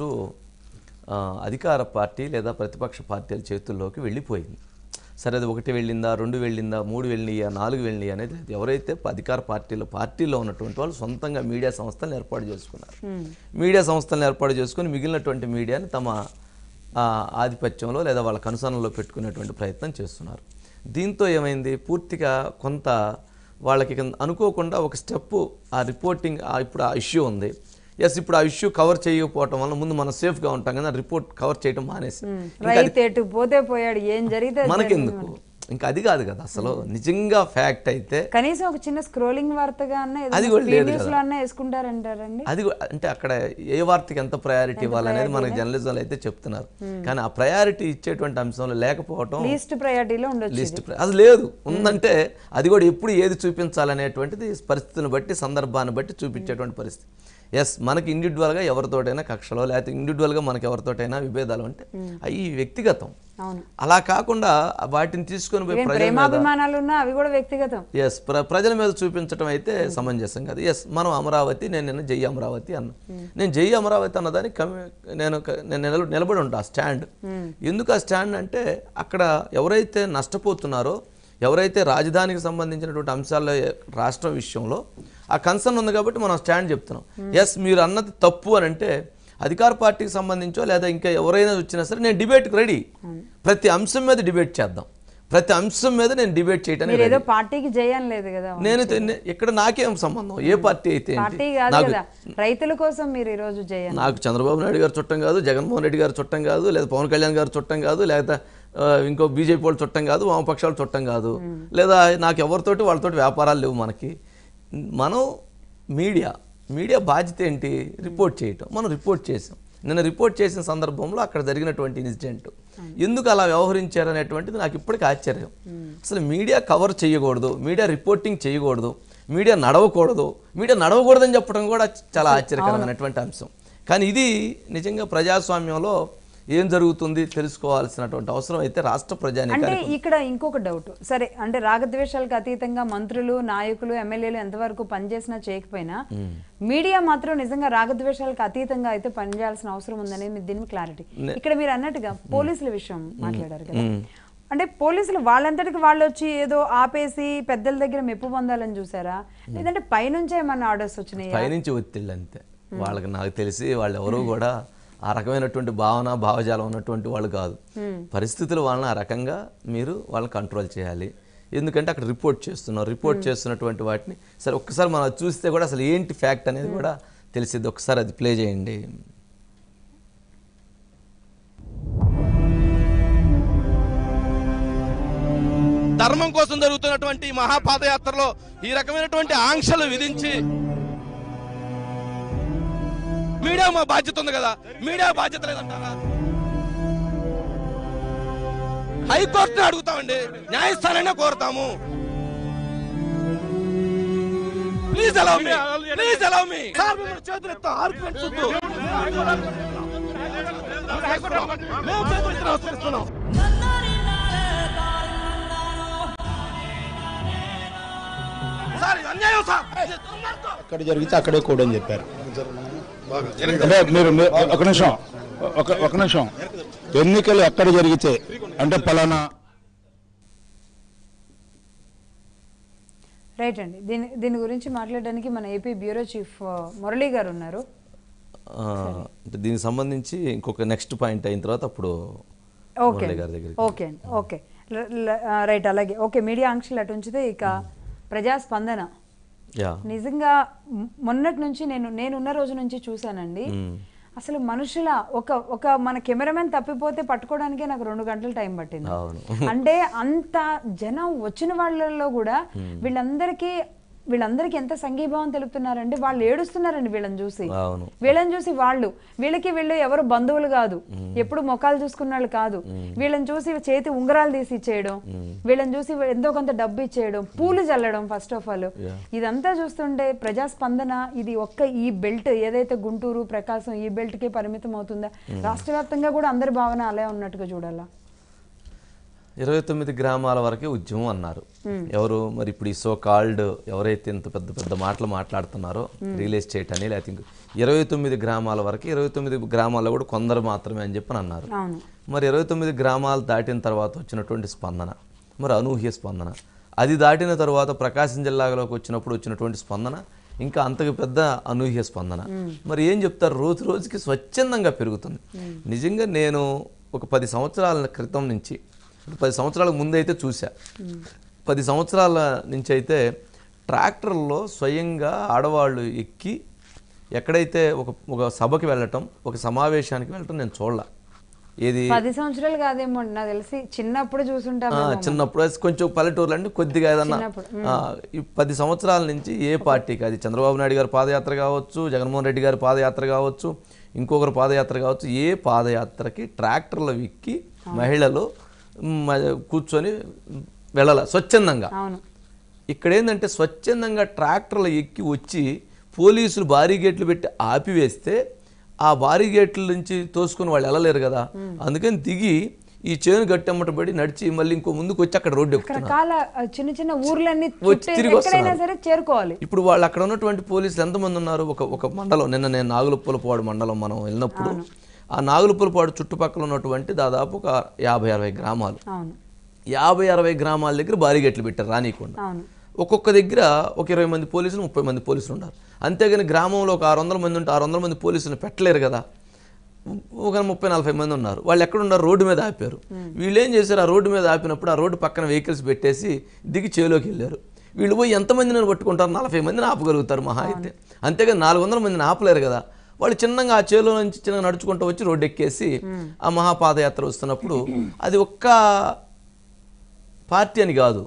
B: అధికార పార్టీ లేదా ప్రతిపక్ష పార్టీల చేతుల్లోకి వెళ్ళిపోయింది. సరే అది 1 వెళ్ళిందా, 2 వెళ్ళిందా, 3 వెళ్ళినాయా, 4 వెళ్ళినాయా అనేది ఎవరైతే అధికార పార్టీలో ఉన్నటువంటి వాళ్ళు సొంతంగా మీడియా సంస్థలను ఏర్పాటు చేసుకున్నారు. మీడియా సంస్థలను ఏర్పాటు చేసుకుని మిగిలినటువంటి మీడియాని తమ ఆధిపత్యంలో లేదా వాళ్ళ కనుసనలో పెట్టుకునేటువంటి ప్రయత్నం చేస్తున్నారు. దీంతో ఏమైంది, పూర్తిగా కొంత వాళ్ళకి అనుకోకుండా ఒక స్టెప్ ఆ రిపోర్టింగ్, ఇప్పుడు ఆ ఇష్యూ ఉంది, ఇప్పుడు ఆ ఇష్యూ కవర్ చేయకపోవటం వల్ల ముందు మనం సేఫ్గా ఉంటాం కదా, రిపోర్ట్ కవర్ చేయడం మానేసి మనకెందుకు, ఇంకా అది కాదు కదా అసలు. నిజంగా ఫ్యాక్ట్ అయితే
A: కనీసం ఒక చిన్న స్క్రోలింగ్ వార్తగా
B: అది కూడా లేదు కదా. అది అంటే అక్కడ ఏ వార్తకి ఎంత ప్రయారిటీ ఇవ్వాలనేది మనకి జర్నలిజంలో అయితే చెప్తున్నారు. కానీ ఆ ప్రయారిటీ ఇచ్చేటువంటి అంశంలో లేకపోవటం,
A: లిస్ట్ ప్రయారిటీలో ఉండొచ్చు,
B: అది లేదు. ఉందంటే అది కూడా ఎప్పుడు ఏది చూపించాలనేటువంటిది పరిస్థితిని బట్టి, సందర్భాన్ని బట్టి చూపించేటువంటి పరిస్థితి. మనకి ఇండివిజువల్గా ఎవరితోటైనా కక్షలో, లేకపోతే ఇండివిజువల్గా మనకి ఎవరితోటైనా విభేదాలు ఉంటే అవి వ్యక్తిగతం. అలా కాకుండా వాటిని తీసుకొని పోయి ప్రజల మీద చూపించడం అయితే సమంజసం కాదు. మనం అమరావతి, నేను నిన్న జై అమరావతి అన్నా, నేను జై అమరావతి అన్నదానికి నేను నిలబడి ఉంటా స్టాండ్. ఎందుకు ఆ స్టాండ్ అంటే అక్కడ ఎవరైతే నష్టపోతున్నారో, ఎవరైతే రాజధానికి సంబంధించినటువంటి అంశాల్లో రాష్ట్రం విషయంలో ఆ కన్సర్న్ ఉంది కాబట్టి మనం స్టాండ్ చెప్తున్నాం. మీరు అన్నది తప్పు అని అంటే అధికార పార్టీకి సంబంధించో లేదా ఇంకా ఎవరైనా వచ్చినా సరే నేను డిబేట్కి రెడీ. ప్రతి అంశం మీద డిబేట్ చేద్దాం, ప్రతి అంశం మీద నేను డిబేట్ చేయడానికి
A: ఏదో పార్టీకి జయని లేదు కదా.
B: నేను ఇక్కడ నాకేం సంబంధం, ఏ పార్టీ అయితే
A: పార్టీ కాదు కదా, రైతుల కోసం మీరు ఈ రోజు జయని.
B: నాకు చంద్రబాబు నాయుడు గారు చుట్టం కాదు, జగన్మోహన్ రెడ్డి గారు చుట్టం కాదు, లేదా పవన్ కళ్యాణ్ గారు చుట్టం కాదు, లేదా ఇంకో బీజేపీ వాళ్ళు చుట్టం కాదు, వామపక్షాలు చుట్టం కాదు, లేదా నాకు ఎవరితోటి వాళ్ళతోటి వ్యాపారాలు లేవు. మనకి మనం మీడియా బాధ్యత ఏంటి? రిపోర్ట్ చేయటం. మనం రిపోర్ట్ చేసాం. నిన్న రిపోర్ట్ చేసిన సందర్భంలో అక్కడ జరిగినటువంటి ఇన్సిడెంట్ ఎందుకు అలా వ్యవహరించారనేటువంటిది నాకు ఇప్పటికీ ఆశ్చర్యం. అసలు మీడియా కవర్ చేయకూడదు, మీడియా రిపోర్టింగ్ చేయకూడదు, మీడియా నడవకూడదని చెప్పడం కూడా చాలా ఆశ్చర్యకరమైనటువంటి అంశం. కానీ ఇది నిజంగా ప్రజాస్వామ్యంలో ఏం జరుగుతుంది తెలుసుకోవాల్సినటువంటి అవసరం అయితే రాష్ట్ర ప్రజానికానికి.
A: అంటే ఇక్కడ ఇంకొక డౌట్, సరే అంటే రాగద్వేషాలకు అతీతంగా మంత్రులు, నాయకులు, ఎమ్మెల్యేలు ఎంతవరకు పనిచేసినా చేయకపోయినా మీడియా మాత్రం నిజంగా రాగద్వేషాలకు అతీతంగా అయితే పనిచేయాల్సిన అవసరం ఉందనేది దీని క్లారిటీ. ఇక్కడ మీరు అన్నట్టుగా పోలీసుల విషయం మాట్లాడారు కదా, అంటే పోలీసులు వాళ్ళంతటికి వాళ్ళు వచ్చి ఏదో ఆపేసి పెద్దల దగ్గర మెప్పు పొందాలని చూసారా, లేదంటే పైనుంచే ఏమన్నా ఆర్డర్స్ వచ్చినాయి?
B: పైనుంచి ఒత్తిళ్ళు అంతే. వాళ్ళకి నాకు తెలిసి వాళ్ళు ఎవరు కూడా ఆ రకమైనటువంటి భావజాలం ఉన్నటువంటి వాళ్ళు కాదు. పరిస్థితుల వలన ఆ రకంగా మీరు వాళ్ళని కంట్రోల్ చేయాలి. ఎందుకంటే అక్కడ రిపోర్ట్ చేస్తున్నటువంటి వాటిని సరే ఒక్కసారి మనం చూస్తే కూడా అసలు ఏంటి ఫ్యాక్ట్ అనేది కూడా తెలిసిద్ది. ఒకసారి అది ప్లే చేయండి.
E: ధర్మం కోసం జరుగుతున్నటువంటి మహాపాదయాత్రలో ఈ రకమైనటువంటి ఆంక్షలు విధించి మీడియా మా బాధ్యత ఉంది కదా, మీడియా బాధ్యత లేదంటారా? హైకోర్టుని అడుగుతామండి, న్యాయస్థానాన్ని కోరుతాము. Please allow me. చేతులు ఎత్తా, ఆర్గ్యుమెంట్ వద్దు. మేము చేతులు ఎత్తి నమస్కరిస్తున్నాం. సార్ అన్యాయం సార్.
F: అక్కడ జరిగితే అక్కడే కూడా అని చెప్పారు. అంటే మీరు ఒక నిమిషం ఎన్నికలు ఎక్కడ జరిగితే అంటే పలానా
A: రైట్ అండి. దీని గురించి మాట్లాడడానికి మన ఏపీ బ్యూరో చీఫ్ మురళీ గారు ఉన్నారు.
B: అంటే దీనికి సంబంధించి ఇంకొక నెక్స్ట్ పాయింట్ అయిన తర్వాత అప్పుడు
A: ఓకే ఓకే ఓకే రైట్. అలాగే ఓకే, మీడియా ఆంక్షలు అటు ఉంచితే ఇక ప్రజాస్పందన నిజంగా మొన్నటి నుంచి నేనున్న రోజు నుంచి చూసానండి. అసలు మనుషుల ఒక మన కెమెరామెన్ తప్పిపోతే పట్టుకోవడానికే నాకు 2 గంటలు టైం పట్టింది. అంటే అంత జనం వచ్చిన వాళ్ళలో కూడా వీళ్ళందరికీ ఎంత సంఘీభావం తెలుపుతున్నారంటే వాళ్ళు ఏడుస్తున్నారండి వీళ్ళని చూసి. వీళ్ళు ఎవరు బంధువులు కాదు, ఎప్పుడు ముఖాలు చూసుకున్న వాళ్ళు కాదు. వీళ్ళని చూసి చేతి ఉంగరాలు తీసి ఇచ్చేయడం, వీళ్ళని చూసి ఎంతో కొంత డబ్బు ఇచ్చేయడం, పూలు చల్లడం ఫస్ట్ ఆఫ్ ఆల్. ఇదంతా చూస్తుంటే ప్రజాస్పందన ఇది ఈ బెల్ట్ ఏదైతే గుంటూరు, ప్రకాశం ఈ బెల్ట్ కే పరిమితం అవుతుందా? రాష్ట్ర వ్యాప్తంగా కూడా అందరి భావన అలా ఉన్నట్టుగా చూడాలా?
B: 29 గ్రామాల వరకే ఉద్యమం అన్నారు ఎవరు మరి? ఇప్పుడు ఈ సో కాల్డ్ ఎవరైతే ఇంత పెద్ద పెద్ద మాటలు మాట్లాడుతున్నారో రియల్ ఎస్టేట్ అని, లేకపోతే 29 గ్రామాల వరకు, 29 గ్రామాల్లో కూడా కొందరు మాత్రమే అని చెప్పని అన్నారు. మరి 29 గ్రామాలు దాటిన తర్వాత వచ్చినటువంటి స్పందన మరి అనూహ్య స్పందన. అది దాటిన తర్వాత ప్రకాశం జిల్లాలోకి వచ్చినటువంటి స్పందన ఇంకా అంతకు పెద్ద అనూహ్య స్పందన. మరి ఏం చెప్తారు? రోజు రోజుకి స్వచ్ఛందంగా పెరుగుతుంది. నిజంగా నేను ఒక 10 సంవత్సరాల క్రితం నుంచి, 10 సంవత్సరాల ముందు అయితే చూసా, 10 సంవత్సరాల నుంచి అయితే ట్రాక్టర్లో స్వయంగా ఆడవాళ్ళు ఎక్కి ఎక్కడైతే ఒక సభకి వెళ్ళటం, ఒక సమావేశానికి వెళ్ళటం నేను చూడలే. ఏది
A: 10 సంవత్సరాలు కాదేమో నాకు తెలిసి, చిన్నప్పుడు చూసుంటాం.
B: చిన్నప్పుడు కొంచెం పల్లెటూర్లు అంటే కొద్దిగా ఏదన్నా. ఈ 10 సంవత్సరాల నుంచి ఏ పార్టీకి, అది చంద్రబాబు నాయుడు గారి పాదయాత్ర కావచ్చు, జగన్మోహన్ రెడ్డి గారి పాదయాత్ర కావచ్చు, ఇంకొకరు పాదయాత్ర కావచ్చు, ఏ పాదయాత్రకి ట్రాక్టర్లో ఎక్కి మహిళలు కూర్చొని వెళ్ళాల స్వచ్ఛందంగా. ఇక్కడ ఏంటంటే స్వచ్ఛందంగా ట్రాక్టర్లు ఎక్కి వచ్చి పోలీసులు భారీ గేట్లు పెట్టి ఆపివేస్తే ఆ భారీ గేట్ల నుంచి తోసుకొని వాళ్ళు వెళ్ళలేరు కదా, అందుకని దిగి ఈ చేను గట్టెమ్మట పడి నడిచి మళ్ళీ ఇంకో ముందుకు వచ్చి అక్కడ రోడ్డు
A: చిన్న చిన్న ఊర్లన్నీ
B: తిరిగి
A: చేరుకోవాలి.
B: ఇప్పుడు వాళ్ళు అక్కడ ఉన్నటువంటి పోలీసులు ఎంతమంది ఉన్నారు? ఒక మండలం, నిన్న నేను నాగులుప్పలపాడు మండలం మనం వెళ్ళినప్పుడు ఆ నాగులుప్పలపాడు చుట్టుపక్కల ఉన్నటువంటి దాదాపు ఒక 50-60 గ్రామాలు, 50-60 గ్రామాల దగ్గర భారీ గేట్లు పెట్టారు రానియకుండా. ఒక్కొక్క దగ్గర ఒక 20 మంది పోలీసులు, 30 మంది పోలీసులు ఉన్నారు. అంతేగాని గ్రామంలో ఒక 600 మంది ఉంటే 600 మంది పోలీసులు పెట్టలేరు కదా. ఒక 30-40 మంది ఉన్నారు. వాళ్ళు ఎక్కడ ఉన్నారు? రోడ్డు మీద ఆపారు. వీళ్ళు ఏం చేశారు? ఆ రోడ్డు మీద ఆపినప్పుడు ఆ రోడ్డు పక్కన వెహికల్స్ పెట్టేసి దిగి చేలోకి వెళ్ళారు. వీళ్ళు పోయి ఎంతమందిని పట్టుకుంటారు? 40 మందిని ఆపగలుగుతారు మహా అయితే, అంతేగా 400 మందిని ఆపలేరు కదా. వాళ్ళు చిన్నగా ఆ చేలో నుంచి చిన్నగా నడుచుకుంటూ వచ్చి రోడ్డు ఎక్కేసి ఆ మహాపాదయాత్ర వస్తున్నప్పుడు అది ఒక్క పార్టీ అని కాదు,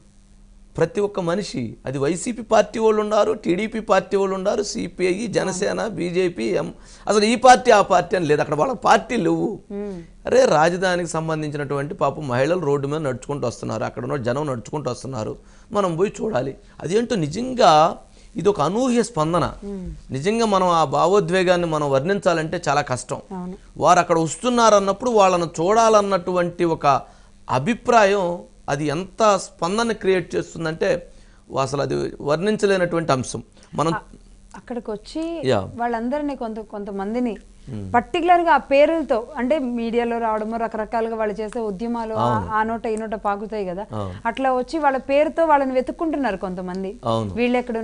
B: ప్రతి ఒక్క మనిషి, అది వైసీపీ పార్టీ వాళ్ళు ఉన్నారు, టీడీపీ పార్టీ వాళ్ళు ఉన్నారు, సిపిఐ, జనసేన, బీజేపీ, అసలు ఈ పార్టీ ఆ పార్టీ అని లేదు, అక్కడ వాళ్ళ పార్టీ లేవు. అరే రాజధానికి సంబంధించినటువంటి పాపం మహిళలు రోడ్డు మీద నడుచుకుంటూ వస్తున్నారు, అక్కడ ఉన్న జనం నడుచుకుంటూ వస్తున్నారు, మనం పోయి చూడాలి. అదేంటో నిజంగా ఇది ఒక అనూహ్య స్పందన. నిజంగా మనం ఆ భావోద్వేగాన్ని మనం వర్ణించాలంటే చాలా కష్టం. వారు అక్కడ వస్తున్నారు అన్నప్పుడు వాళ్ళను చూడాలన్నటువంటి ఒక అభిప్రాయం అది ఎంత స్పందన క్రియేట్ చేస్తుందంటే అసలు అది వర్ణించలేనటువంటి అంశం. మనం
A: అక్కడికి వచ్చి వాళ్ళందరినీ కొంతమందిని పర్టికులర్ గా ఆ పేర్లతో, అంటే మీడియాలో రావడము, రకరకాలుగా వాళ్ళు చేసే ఉద్యమాలు ఆ నోట ఈ నోట పాకుతాయి కదా, అట్లా వచ్చి వాళ్ళ పేరుతో వాళ్ళని వెతుక్కుంటున్నారు కొంతమంది. వీళ్ళు ఎక్కడ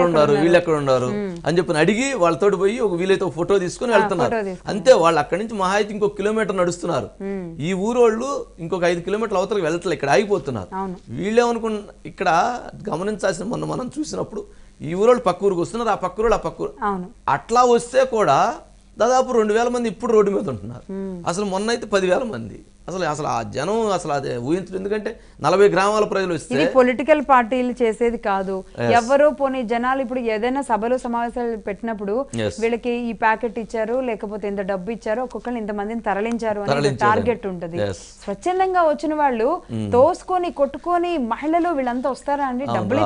B: ఉన్నారు అని చెప్పి అడిగి వాళ్ళతో పోయి ఒక వీళ్ళైతే ఫోటో తీసుకుని వెళ్తున్నారు. అంతే, వాళ్ళు అక్కడి నుంచి మహా అయితే ఇంకొక కిలోమీటర్ నడుస్తున్నారు. ఈ ఊరోళ్ళు ఇంకొక 5 కిలోమీటర్ల అవతలకి వెళ్తలే, ఇక్కడ ఆగిపోతున్నారు. వీళ్ళేమనుకున్న ఇక్కడ గమనించాల్సిన మనం చూసినప్పుడు ఈ ఊరోళ్ళు పక్క ఊరికి వస్తున్నారు, ఆ పక్క ఊరు ఆ పక్క ఊరు, అట్లా వస్తే కూడా దాదాపు 2000 మంది ఇప్పుడు రోడ్డు మీద ఉంటున్నారు. అసలు మొన్న అయితే 10,000 మంది. అసలు ఆ జనం అసలు అదే ఊహించలేదు. ఎందుకంటే 40 గ్రామాల ప్రజలు వస్తే
A: పొలిటికల్ పార్టీలు చేసేది కాదు. ఎవరో పోనీ జనాలు ఇప్పుడు ఏదైనా సభలు సమావేశాలు పెట్టినప్పుడు వీళ్ళకి ఈ ప్యాకెట్ ఇచ్చారు, లేకపోతే ఇంత డబ్బు ఇచ్చారు, ఒక్కొక్కరు ఇంతమందిని తరలించారు అని టార్గెట్ ఉంటది. స్వచ్ఛందంగా వచ్చిన వాళ్ళు తోసుకొని కొట్టుకొని మహిళలు వీళ్ళంతా వస్తారా అండి? డబ్బులు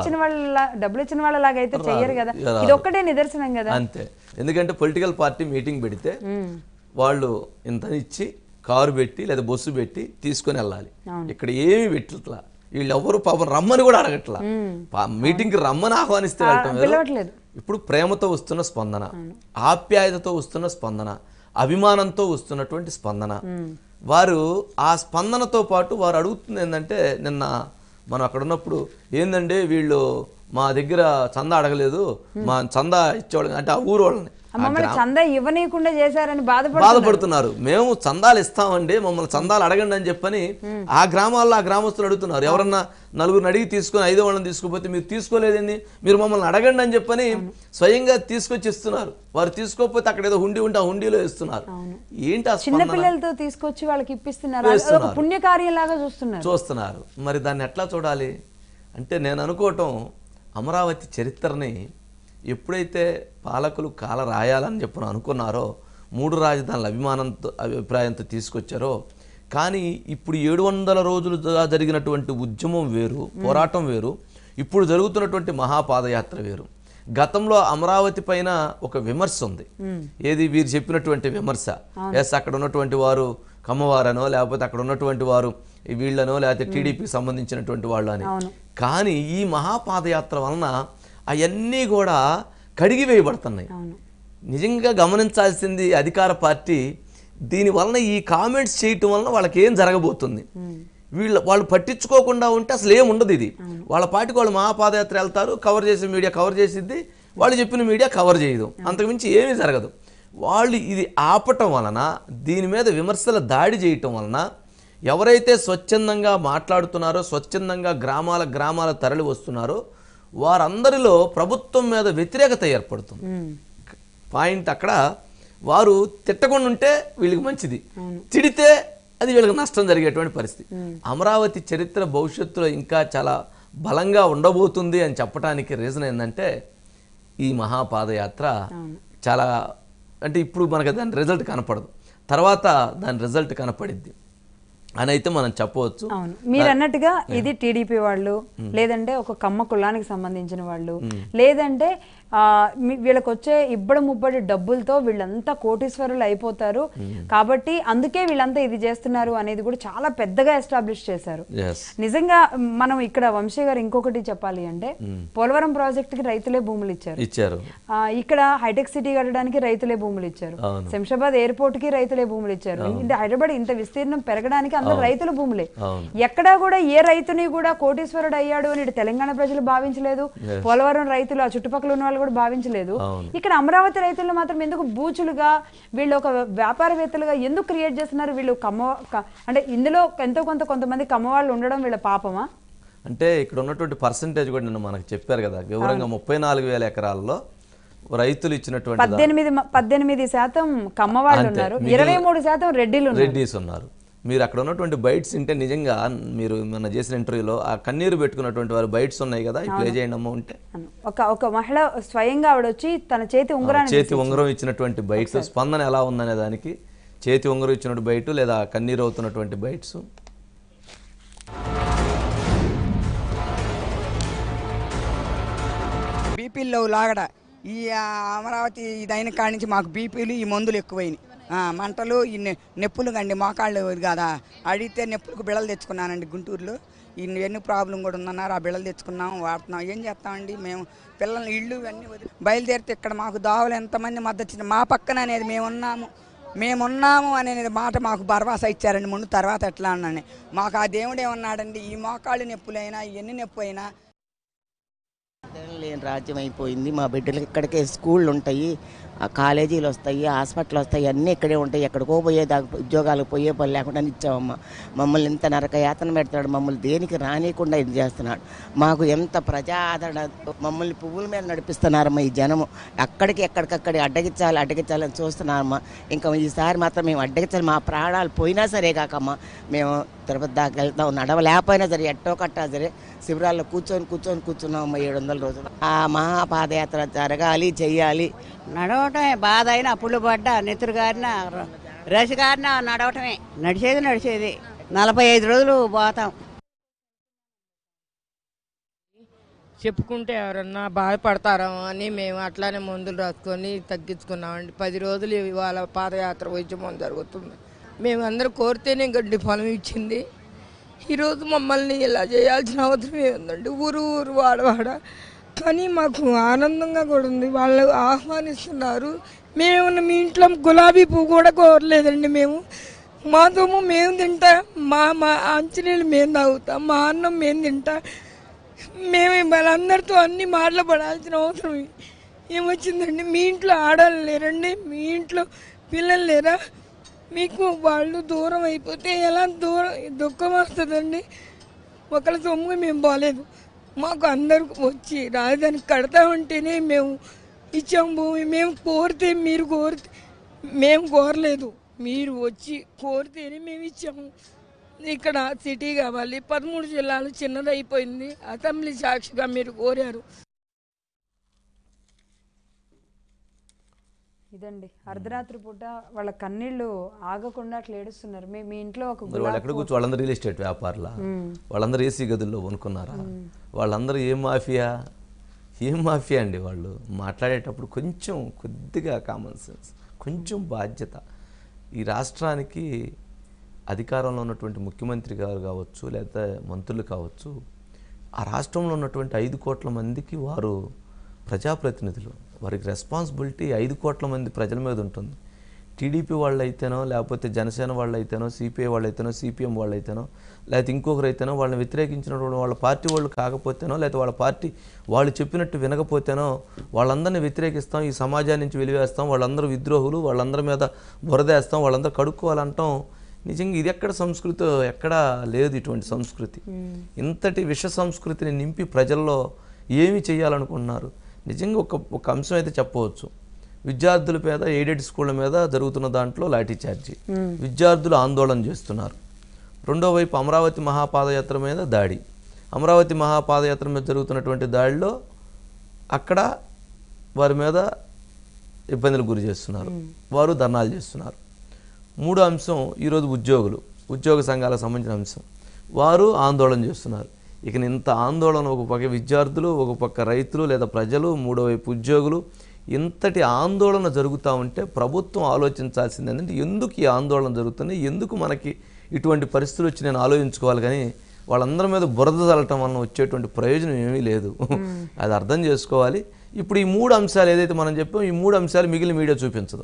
A: ఇచ్చిన వాళ్ళలాగా అయితే చెయ్యరు కదా. ఇది ఒక్కటే నిదర్శనం కదా.
B: అంతే, ఎందుకంటే పొలిటికల్ పార్టీ మీటింగ్ పెడితే వాళ్ళు ఇంత ఇచ్చి కారు పెట్టి లేదా బస్సు పెట్టి తీసుకొని వెళ్ళాలి. ఇక్కడ ఏమి పెట్టట్లా, వీళ్ళు ఎవరు పాపం రమ్మని కూడా అడగట్లా. మీటింగ్కి రమ్మని ఆహ్వానిస్తే వెళ్ళటం. ఇప్పుడు ప్రేమతో వస్తున్న స్పందన, ఆప్యాయతతో వస్తున్న స్పందన, అభిమానంతో వస్తున్నటువంటి స్పందన. వారు ఆ స్పందనతో పాటు వారు అడుగుతుంది ఏంటంటే, నిన్న మనం అక్కడ ఉన్నప్పుడు ఏందంటే వీళ్ళు మా దగ్గర చందా అడగలేదు, మా చందా ఇచ్చేవాళ్ళు అంటే ఆ ఊరు వాళ్ళని
A: చందా ఇవ్వనీయకుండా చేశారని
B: బాధపడుతున్నారు. మేము చందాలు ఇస్తామండి, మమ్మల్ని చందాలు అడగండి అని చెప్పని ఆ గ్రామాల్లో ఆ గ్రామస్తులు అడుగుతున్నారు. ఎవరన్నా 4 అడిగి తీసుకొని 5వ వాళ్ళని తీసుకుపోతే మీరు తీసుకోలేదండి, మీరు మమ్మల్ని అడగండి అని చెప్పని స్వయంగా తీసుకొచ్చి ఇస్తున్నారు. వారు తీసుకోకపోతే అక్కడ ఏదో హుండీ ఉంటే ఆ హుండీలో ఇస్తున్నారు. ఏంటి ఆ
A: చిన్న పిల్లలతో తీసుకొచ్చి వాళ్ళకి ఇప్పిస్తున్నారు, పుణ్యకార్యంలాగా చూస్తున్నారు.
B: మరి దాన్ని ఎట్లా చూడాలి అంటే, నేను అనుకోవటం అమరావతి చరిత్రని ఎప్పుడైతే పాలకులు కాల రాయాలని చెప్పని అనుకున్నారో, 3 రాజధానుల అభిప్రాయంతో తీసుకొచ్చారో, కానీ ఇప్పుడు 700 రోజులుగా జరిగినటువంటి ఉద్యమం వేరు, పోరాటం వేరు, ఇప్పుడు జరుగుతున్నటువంటి మహాపాదయాత్ర వేరు. గతంలో అమరావతి పైన ఒక విమర్శ ఉంది, ఏది వీరు చెప్పినటువంటి విమర్శ. ఎస్, అక్కడ ఉన్నటువంటి వారు కమ్మవారనో, లేకపోతే అక్కడ ఉన్నటువంటి వారు వీళ్ళనో, లేకపోతే టీడీపీకి సంబంధించినటువంటి వాళ్ళు అని. కానీ ఈ మహాపాదయాత్ర వలన అవన్నీ కూడా కడిగి వేయబడుతున్నాయి. నిజంగా గమనించాల్సింది అధికార పార్టీ, దీని వలన ఈ కామెంట్స్ చేయటం వలన వాళ్ళకి ఏం జరగబోతుంది, వాళ్ళు పట్టించుకోకుండా ఉంటే అసలు ఏం ఉండదు. ఇది వాళ్ళ పార్టీకి వాళ్ళు మహాపాదయాత్ర వెళ్తారు, కవర్ చేసే మీడియా కవర్ చేసిద్ది, వాళ్ళు చెప్పిన మీడియా కవర్ చేయదు, అంతకుమించి ఏమీ జరగదు. వాళ్ళు ఇది ఆపటం వలన, దీని మీద విమర్శల దాడి చేయటం వలన ఎవరైతే స్వచ్ఛందంగా మాట్లాడుతున్నారో, స్వచ్ఛందంగా గ్రామాల తరలి వస్తున్నారో వారందరిలో ప్రభుత్వం మీద వ్యతిరేకత ఏర్పడుతుంది. పాయింట్ అక్కడ, వారు తిట్టకుండా ఉంటే వీళ్ళకి మంచిది, తిడితే అది వీళ్ళకి నష్టం జరిగేటువంటి పరిస్థితి. అమరావతి చరిత్ర భవిష్యత్తులో ఇంకా చాలా బలంగా ఉండబోతుంది అని చెప్పడానికి రీజన్ ఏంటంటే, ఈ మహాపాదయాత్ర చాలా, అంటే ఇప్పుడు మనకు దాని రిజల్ట్ కనపడదు, తర్వాత దాని రిజల్ట్ కనపడిద్ది అని అయితే మనం చెప్పవచ్చు.
A: అవును, మీరు అన్నట్టుగా ఇది టీడీపీ వాళ్ళు, లేదంటే ఒక కమ్మ కులానికి సంబంధించిన వాళ్ళు, లేదంటే వీళ్ళకి వచ్చే ముబ్బడి డబ్బులతో వీళ్ళంతా కోటీశ్వరులు అయిపోతారు కాబట్టి అందుకే వీళ్ళంతా ఇది చేస్తున్నారు అనేది కూడా చాలా పెద్దగా ఎస్టాబ్లిష్ చేశారు. నిజంగా మనం ఇక్కడ వంశీ గారు ఇంకొకటి చెప్పాలి అంటే, పోలవరం ప్రాజెక్ట్ కి రైతులే భూములు ఇచ్చారు, ఇక్కడ హైటెక్ సిటీ కట్టడానికి రైతులే భూములు ఇచ్చారు, శంషాబాద్ ఎయిర్పోర్ట్ కి రైతులే భూములు ఇచ్చారు, హైదరాబాద్ ఇంత విస్తీర్ణం పెరగడానికి అందరూ రైతుల భూములే. ఎక్కడా కూడా ఏ రైతుని కూడా కోటీశ్వరుడు అయ్యాడు అని తెలంగాణ ప్రజలు భావించలేదు, పోలవరం రైతులు ఆ చుట్టుపక్కల ఉన్న వాళ్ళు కూడా భావించలేదు.
B: అవును.
A: ఇక్కడ అమరావతి రైతులు మాత్రం ఎందుకు బూచులుగా, వీళ్ళు ఒక వ్యాపారవేత్తలుగా ఎందుకు క్రియేట్ చేస్తున్నారు? వీళ్ళు అంటే ఇందులో ఎంతో కొంతమంది కమ్మవాళ్ళు ఉండడం వీళ్ళ పాపమా?
B: అంటే ఇక్కడ ఉన్నటువంటి పర్సంటేజ్ కూడా నిన్న మనకు చెప్పారు కదా వివరంగా, 34,000 ఎకరాల్లో రైతులు ఇచ్చినటువంటి
A: 18% కమ్మవాళ్ళు ఉన్నారు, 23%
B: రెడ్డీస్ ఉన్నారు. మీరు అక్కడ ఉన్నటువంటి బైట్స్ ఉంటే నిజంగా మీరు మన చేసిన ఇంటర్వ్యూలో ఆ కన్నీరు పెట్టుకున్నటువంటి వారి బైట్స్ ఉన్నాయి కదా, ప్లే చేయండి అమ్మ ఉంటే.
A: ఒక మహిళ స్వయంగా ఆవిడ వచ్చి తన చేతి
B: ఉంగరం ఇచ్చినటువంటి బైట్స్ స్పందన ఎలా ఉందనే దానికి, చేతి ఉంగరం ఇచ్చినటువంటి బైట్ లేదా కన్నీరు అవుతున్నటువంటి బైట్స్.
G: బీపీల్లో లాగడ ఈ అమరావతి ఇదైన కాడి నుంచి మాకు బీపీలు ఈ మందులు ఎక్కువైనాయి, మంటలు ఈ నొప్పులు కండి మోకాళ్ళు కదా, అడిగితే నొప్పులకు బిళ్ళలు తెచ్చుకున్నానండి గుంటూరులో. ఎన్ని ప్రాబ్లం కూడా ఉందన్నారు, ఆ బిళ్ళలు తెచ్చుకున్నాం వాడుతున్నాం. ఏం చేస్తామండి మేము, పిల్లలు ఇళ్ళు ఇవన్నీ బయలుదేరితే ఇక్కడ మాకు దావులు ఎంతమంది మద్దతు మా పక్కన అనేది మేమున్నాము అనేది మాట మాకు భరవసా ఇచ్చారండి ముందు. తర్వాత ఎట్లా అన్నాను మాకు ఆ దేవుడు ఏమన్నాడండి, ఈ మోకాళ్ళు నొప్పులైనా ఎన్ని నొప్పి అయినా
H: లేని రాజ్యం అయిపోయింది. మా బిడ్డలకి ఇక్కడికే స్కూళ్ళు ఉంటాయి, కాలేజీలు వస్తాయి, హాస్పిటల్ వస్తాయి, అన్నీ ఇక్కడే ఉంటాయి. ఎక్కడికో ఉద్యోగాలకు పోయే పని లేకుండా ఇచ్చామమ్మా. మమ్మల్ని ఇంత నరక యాతన పెడతాడు, మమ్మల్ని దేనికి రానియకుండా ఇది చేస్తున్నాడు. మాకు ఎంత ప్రజా ఆదరణ, మమ్మల్ని పువ్వుల మీద నడిపిస్తున్నారమ్మా ఈ జనము. ఎక్కడికక్కడ అడ్డగించాలని చూస్తున్నారమ్మా. ఇంకా ఈసారి మాత్రం మేము అడ్డగించాలి, మా ప్రాణాలు పోయినా సరే కాకమ్మా మేము తిరుపతి దాకా వెళ్తాం. నడవలేకపోయినా సరే ఎట్టో కట్టా సరే శిబిరాల్లో కూర్చున్నామమ్మా 700 రోజులు. ఆ మహాపాదయాత్ర జరగాలి, చెయ్యాలి.
I: నడవటమే బాధ అయినా, అప్పులు పడ్డా, నెత్తురు గారిన రష్ గారిన నడవటమే, నడిచేది 45 రోజులు పోతాం.
J: చెప్పుకుంటే ఎవరన్నా బాధపడతారేమో అని మేము అట్లానే మందులు రాసుకొని తగ్గించుకున్నామండి. 10 రోజులు ఇవాళ పాదయాత్ర ఉద్యమం జరుగుతుంది. మేమందరూ కోరితేనే గడ్డి ఫలం ఇచ్చింది. ఈరోజు మమ్మల్ని ఇలా చేయాల్సిన అవసరం ఏముందండి, ఊరు వాడవాడ. కానీ మాకు ఆనందంగా కూడా ఉంది, వాళ్ళు ఆహ్వానిస్తున్నారు. మేమేమన్నా మీ ఇంట్లో గులాబీ పువ్వు కూడా కోరలేదండి. మా దుమ్ము మేము తింటా, మా అంచనీళ్ళు మేము తాగుతాం, మా అన్నం మేము తింటా. మేము వాళ్ళందరితో అన్ని మాటలు పడాల్సిన అవసరం ఏమొచ్చిందండి? మీ ఇంట్లో ఆడవాళ్ళు లేరండి, మీ ఇంట్లో పిల్లలు లేరా? మీకు వాళ్ళు దూరం అయిపోతే ఎలా దుఃఖం వస్తుందండి. ఒకళ్ళ సొమ్ము మేము బాగాలేదు, మాకు అందరు వచ్చి రాజధాని కడతా ఉంటేనే మేము ఇచ్చాము భూమి. మేము కోరితే మీరు మేము కోరలేదు, మీరు వచ్చి కోరితేనే మేము ఇచ్చాము. ఇక్కడ సిటీ కావాలి, 13 జిల్లాలు చిన్నదైపోయింది, అసెంబ్లీ సాక్షిగా మీరు కోరారు.
A: ఇదండి అర్ధరాత్రి పూట వాళ్ళ కన్నీళ్లు ఆగకుండా అట్లా ఏడుస్తున్నారు. మీ ఇంట్లో ఒక
B: వాళ్ళు ఎక్కడ కూర్చో, వాళ్ళందరూ రియల్ ఎస్టేట్ వ్యాపారులా, వాళ్ళందరూ ఏసీ గదుల్లో కొనుక్కున్నారా? వాళ్ళందరూ ఏం మాఫియా అండి. వాళ్ళు మాట్లాడేటప్పుడు కొద్దిగా కామన్ సెన్స్, కొంచెం బాధ్యత. ఈ రాష్ట్రానికి అధికారంలో ఉన్నటువంటి ముఖ్యమంత్రి గారు కావచ్చు, లేదా మంత్రులు కావచ్చు, ఆ రాష్ట్రంలో ఉన్నటువంటి 5 కోట్ల మందికి వారు ప్రజాప్రతినిధులు. వారికి రెస్పాన్సిబిలిటీ 5 కోట్ల మంది ప్రజల మీద ఉంటుంది. టీడీపీ వాళ్ళు అయితేనో, లేకపోతే జనసేన వాళ్ళు అయితేనో, సిపిఐ వాళ్ళు అయితేనో, సిపిఎం వాళ్ళు అయితేనో, లేకపోతే ఇంకొకరు అయితేనో, వాళ్ళని వ్యతిరేకించినటువంటి వాళ్ళ పార్టీ వాళ్ళు కాకపోతేనో, లేకపోతే వాళ్ళ పార్టీ వాళ్ళు చెప్పినట్టు వినకపోతేనో వాళ్ళందరినీ వ్యతిరేకిస్తాం, ఈ సమాజాన్ని నుంచి వెలివేస్తాం, వాళ్ళందరూ విద్రోహులు, వాళ్ళందరి మీద బురదేస్తాం, వాళ్ళందరూ కడుక్కోవాలంటాం. నిజంగా ఇది ఎక్కడ సంస్కృతి? ఎక్కడా లేదు ఇటువంటి సంస్కృతి. ఇంతటి విష సంస్కృతిని నింపి ప్రజల్లో ఏమి చేయాలనుకుంటున్నారు? నిజంగా ఒక అంశం అయితే చెప్పవచ్చు, విద్యార్థుల మీద ఎయిడెడ్ స్కూళ్ళ మీద జరుగుతున్న దాంట్లో లాఠీ చార్జీ, విద్యార్థులు ఆందోళన చేస్తున్నారు. రెండో వైపు అమరావతి మహాపాదయాత్ర మీద దాడి, అమరావతి మహాపాదయాత్ర మీద జరుగుతున్నటువంటి దాడిలో అక్కడ వారి మీద ఇబ్బందులు గురి చేస్తున్నారు, వారు ధర్నాలు చేస్తున్నారు. మూడో అంశం ఈరోజు ఉద్యోగ సంఘాలకు సంబంధించిన అంశం, వారు ఆందోళన చేస్తున్నారు. ఇక ఇంత ఆందోళన, ఒక పక్క విద్యార్థులు, ఒక పక్క రైతులు లేదా ప్రజలు, మూడో వైపు ఉద్యోగులు, ఇంతటి ఆందోళన జరుగుతూ ఉంటే ప్రభుత్వం ఆలోచించాల్సింది ఏంటంటే ఎందుకు ఈ ఆందోళన జరుగుతుంది, ఎందుకు మనకి ఇటువంటి పరిస్థితులు వచ్చి నేను ఆలోచించుకోవాలి. కానీ వాళ్ళందరి మీద బురద చల్లటం వలన వచ్చేటువంటి ప్రయోజనం ఏమీ లేదు, అది అర్థం చేసుకోవాలి. ఇప్పుడు ఈ 3 అంశాలు ఏదైతే మనం చెప్పామో, ఈ 3 అంశాలు మిగిలిన మీడియా చూపించదు,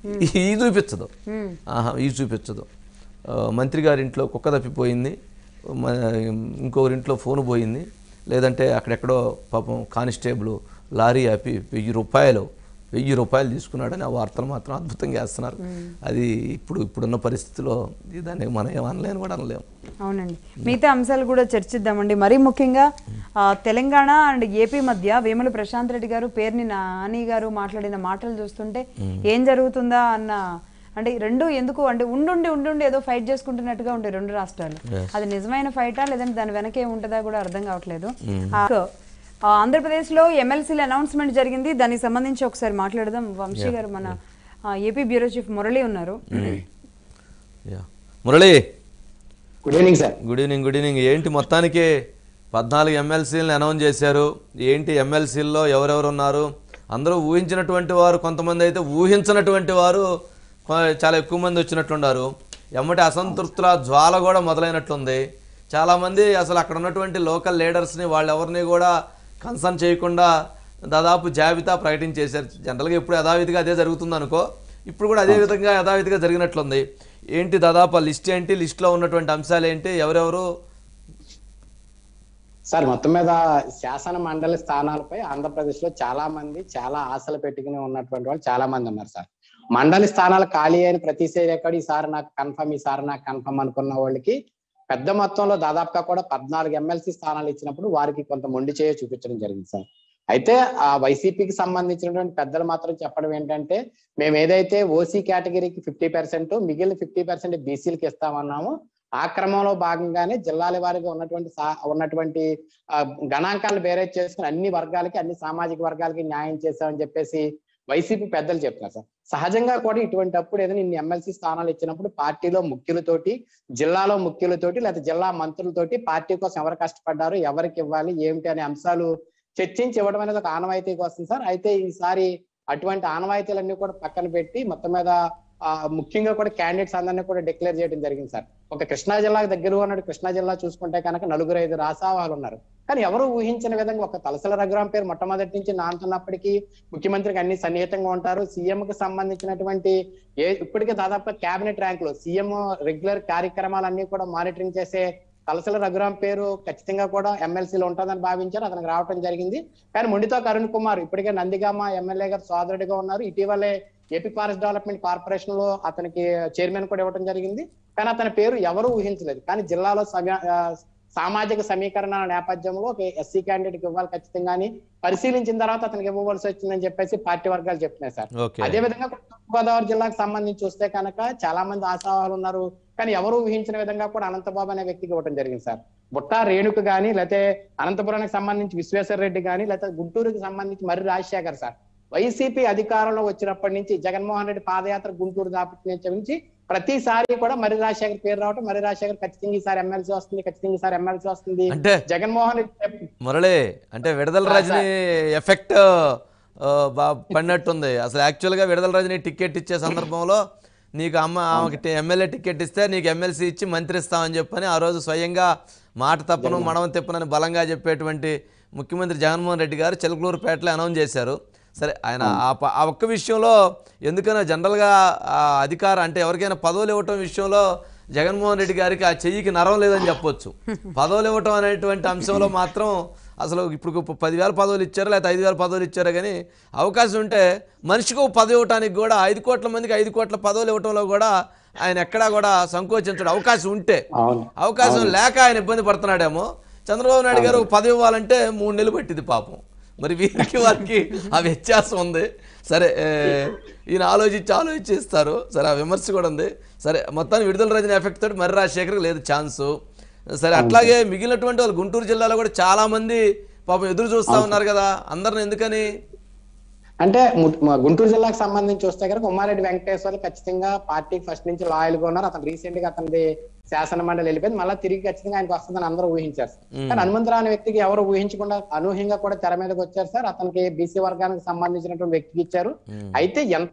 B: ఈ చూపించదు. మంత్రి గారి ఇంట్లో కుక్క తప్పిపోయింది, ఇంకొకరింట్లో ఫోన్ పోయింది, లేదంటే అక్కడెక్కడో పాపం కానిస్టేబుల్ లారీ ఆపి 1000 రూపాయలు తీసుకున్నాడని ఆ వార్తలు మాత్రం అద్భుతంగా వేస్తున్నారు. అది ఇప్పుడున్న పరిస్థితిలో దాన్ని మనం ఏమనలేని కూడా అనలేము.
A: అవునండి, మిగతా అంశాలు కూడా చర్చిద్దామండి. మరీ ముఖ్యంగా తెలంగాణ అండ్ ఏపీ మధ్య వేముల ప్రశాంత్ రెడ్డి గారు, పేర్ని నాని గారు మాట్లాడిన మాటలు చూస్తుంటే ఏం జరుగుతుందా అన్న, అంటే రెండు ఎందుకు అంటే ఉండుండి ఏదో ఫైట్ చేసుకుంటున్నట్టుగా ఉంటాయి రెండు రాష్ట్రాలు. అది నిజమైన ఫైటా లేదంటే దాని వెనకే ఉంటుందా కూడా అర్థం కావట్లేదు. ఆంధ్రప్రదేశ్లో ఎమ్మెల్సీల అనౌన్స్మెంట్ జరిగింది, దానికి సంబంధించి ఒకసారి మాట్లాడదాం. వంశీ గారు, మన ఏపీ బ్యూరో చీఫ్ మురళి ఉన్నారు.
B: Murali,
K: good evening sir.
B: Good evening. ఏంటి మొత్తానికి 14 ఎమ్మెల్సీలను అనౌన్స్ చేశారు. ఏంటి ఎమ్మెల్సీల్లో ఎవరెవరు ఉన్నారు? అందరూ ఊహించినటువంటి వారు, కొంతమంది అయితే ఊహించినటువంటి వారు చాలా ఎక్కువ మంది వచ్చినట్లున్నారు. ఎమ్మటి అసంతృప్తుల జ్వాల కూడా మొదలైనట్లుంది. చాలామంది అసలు అక్కడ ఉన్నటువంటి లోకల్ లీడర్స్ని వాళ్ళెవరిని కూడా కన్సర్న్ చేయకుండా దాదాపు జాబితా ప్రకటించేశారు. జనరల్గా ఇప్పుడు యథావిధిగా అదే జరుగుతుంది అనుకో, ఇప్పుడు కూడా అదే విధంగా యథావిధిగా జరిగినట్లుంది. ఏంటి దాదాపు లిస్ట్ ఏంటి, లిస్ట్లో ఉన్నటువంటి అంశాలు ఏంటి, ఎవరెవరు?
K: సార్, మొత్తం మీద శాసన మండలి స్థానాలపై ఆంధ్రప్రదేశ్లో చాలా మంది చాలా ఆశలు పెట్టుకుని ఉన్నటువంటి వాళ్ళు చాలా మంది ఉన్నారు సార్. మండలి స్థానాలు ఖాళీ అయిన ప్రతిసారి ఎక్కడ ఈసారి నాకు కన్ఫర్మ్ అనుకున్న వాళ్ళకి పెద్ద మొత్తంలో దాదాపుగా కూడా 14 ఎమ్మెల్సీ స్థానాలు ఇచ్చినప్పుడు వారికి కొంత మొండి చేయ చూపించడం జరిగింది సార్. అయితే ఆ వైసీపీకి సంబంధించినటువంటి పెద్దలు మాత్రం చెప్పడం ఏంటంటే, మేము ఏదైతే ఓసీ కేటగిరీకి 50%, మిగిలిన 50% బీసీలకు ఇస్తామన్నామో ఆ క్రమంలో భాగంగానే జిల్లాల వారీగా ఉన్నటువంటి గణాంకాలను బేరేజ్ చేసుకుని అన్ని వర్గాలకి, అన్ని సామాజిక వర్గాలకి న్యాయం చేశామని చెప్పేసి వైసీపీ పెద్దలు చెప్తున్నారు సార్. సహజంగా కూడా ఇటువంటి అప్పుడు ఏదైనా ఇన్ని ఎమ్మెల్సీ స్థానాలు ఇచ్చినప్పుడు పార్టీలో ముఖ్యులతోటి, జిల్లాలో ముఖ్యులతోటి, లేకపోతే జిల్లా మంత్రులతోటి పార్టీ కోసం ఎవరు కష్టపడ్డారు, ఎవరికి ఇవ్వాలి, ఏమిటి అనే అంశాలు చర్చించి ఇవ్వడం అనేది ఒక ఆనవాయితీకి వస్తుంది సార్. అయితే ఈసారి అటువంటి ఆనవాయితీలన్నీ కూడా పక్కన పెట్టి మొత్తం మీద ముఖ్యంగా కూడా క్యాండిడేట్స్ అందరినీ కూడా డిక్లేర్ చేయడం జరిగింది సార్. ఒక కృష్ణా జిల్లాకు దగ్గరగా ఉన్నాడు. కృష్ణా జిల్లా చూసుకుంటే కనుక 4-5 ఆశావాహులు ఉన్నారు. కానీ ఎవరు ఊహించిన విధంగా ఒక తలసల రఘురాం పేరు మొట్టమొదటి నుంచి నానుతున్నప్పటికీ ముఖ్యమంత్రికి అన్ని సన్నిహితంగా ఉంటారు. సీఎం కి సంబంధించినటువంటి ఇప్పటికే దాదాపు క్యాబినెట్ ర్యాంక్ లో సీఎం రెగ్యులర్ కార్యక్రమాలన్నీ కూడా మానిటరింగ్ చేసే తలసల రఘురాం పేరు ఖచ్చితంగా కూడా ఎమ్మెల్సీలో ఉంటుందని భావించారు. అతనికి రావడం జరిగింది. కానీ మొండితో అరుణ్ కుమార్ ఇప్పటికే నందిగామ ఎమ్మెల్యే గారు సోదరుడిగా ఉన్నారు. ఇటీవలే ఏపీ ఫారెస్ట్ డెవలప్మెంట్ కార్పొరేషన్ లో అతనికి చైర్మన్ కూడా ఇవ్వడం జరిగింది. కానీ అతని పేరు ఎవరు ఊహించలేదు. కానీ జిల్లాలో సామాజిక సమీకరణాల నేపథ్యంలో ఎస్సీ క్యాండిడేట్ కి ఇవ్వాలి ఖచ్చితంగా పరిశీలించిన తర్వాత అతనికి ఇవ్వవలసి వచ్చిందని చెప్పేసి పార్టీ వర్గాలు చెప్తున్నాయి సార్. అదే విధంగా తూర్పుగోదావరి జిల్లాకు సంబంధించి చూస్తే కనుక చాలా మంది ఆశావాహులు ఉన్నారు. కానీ ఎవరు ఊహించిన విధంగా కూడా అనంతబాబు అనే వ్యక్తికి ఇవ్వడం జరిగింది సార్. బుట్టా రేణుకు గాని, లేకపోతే అనంతపురానికి సంబంధించి విశ్వేశ్వర రెడ్డి గాని, లేకపోతే గుంటూరుకి సంబంధించి మర్రి రాజశేఖర్ సార్. వైసీపీ అధికారంలో వచ్చినప్పటి నుంచి జగన్మోహన్ రెడ్డి పాదయాత్ర గుంటూరు దాపటి నుంచి ప్రతిసారి కూడా మర్రి రాజశేఖర్ పేరు రావటం, మర్రి రాజశేఖర్ ఖచ్చితంగా ఈసారి ఎమ్మెల్సీ వస్తుంది,
B: అంటే
K: జగన్మోహన్ రెడ్డి
B: మురళి అంటే విడుదల రజనీ ఎఫెక్ట్ పడినట్టుంది. అసలు యాక్చువల్గా విడుదల రజనీ టికెట్ ఇచ్చే సందర్భంలో నీకు ఆమెకి ఎమ్మెల్యే టికెట్ ఇస్తే నీకు ఎమ్మెల్సీ ఇచ్చి మంత్రి ఇస్తామని చెప్పని ఆ రోజు స్వయంగా మాట తప్పను మడమ తిప్పనని బలంగా చెప్పేటువంటి ముఖ్యమంత్రి జగన్మోహన్ రెడ్డి గారు చిలకలూరుపేటలో అనౌన్స్ చేశారు. సరే, ఆయన ఆ ఒక్క విషయంలో ఎందుకైనా జనరల్గా అధికారం అంటే ఎవరికైనా పదవులు ఇవ్వటం విషయంలో జగన్మోహన్ రెడ్డి గారికి ఆ చెయ్యికి నరం లేదని చెప్పొచ్చు. పదవులు ఇవ్వటం అనేటువంటి అంశంలో మాత్రం అసలు ఇప్పుడు 10,000 పదవులు ఇచ్చారు, లేకపోతే 5,000 పదవులు ఇచ్చారు. కానీ అవకాశం ఉంటే మనిషికి పదవి ఇవ్వటానికి కూడా 5 కోట్ల మందికి 5 కోట్ల పదవులు ఇవ్వటంలో కూడా ఆయన ఎక్కడా కూడా సంకోచించడం. అవకాశం ఉంటే, అవకాశం లేక ఆయన ఇబ్బంది పడుతున్నాడేమో. చంద్రబాబు నాయుడు గారు పదవి ఇవ్వాలంటే 3 నెలలు పట్టింది పాపం. మరి వీరికి వారికి ఆ వ్యత్యాసం ఉంది. సరే, ఈయన ఆలోచించి ఇస్తారు. సరే, ఆ విమర్శ కూడా ఉంది. సరే, మొత్తాన్ని విడుదల రజనీ ఎఫెక్ట్ తోటి మర్రి రాజశేఖర్కి లేదు ఛాన్సు. సరే, అట్లాగే మిగిలినటువంటి వాళ్ళు గుంటూరు జిల్లాలో కూడా చాలా మంది పాపం ఎదురు చూస్తూ ఉన్నారు కదా, అందరిని ఎందుకని
K: అంటే గుంటూరు జిల్లాకు సంబంధించి చూస్తే కనుక ఉమ్మారెడ్డి వెంకటేశ్వర్లు ఖచ్చితంగా పార్టీకి ఫస్ట్ నుంచి లాయల్గా ఉన్నారు. అతను రీసెంట్ గా అతనిది శాసన మండలి వెళ్ళిపోయింది. మళ్ళీ తిరిగి ఖచ్చితంగా ఆయనకు వస్తుందని అందరూ ఊహించారు. కానీ హనుమంతరావు అనే వ్యక్తికి ఎవరు ఊహించకుండా అనూహ్యంగా కూడా తెర మీదకి వచ్చారు సార్. అతనికి బీసీ వర్గానికి సంబంధించినటువంటి వ్యక్తికి ఇచ్చారు. అయితే ఎంత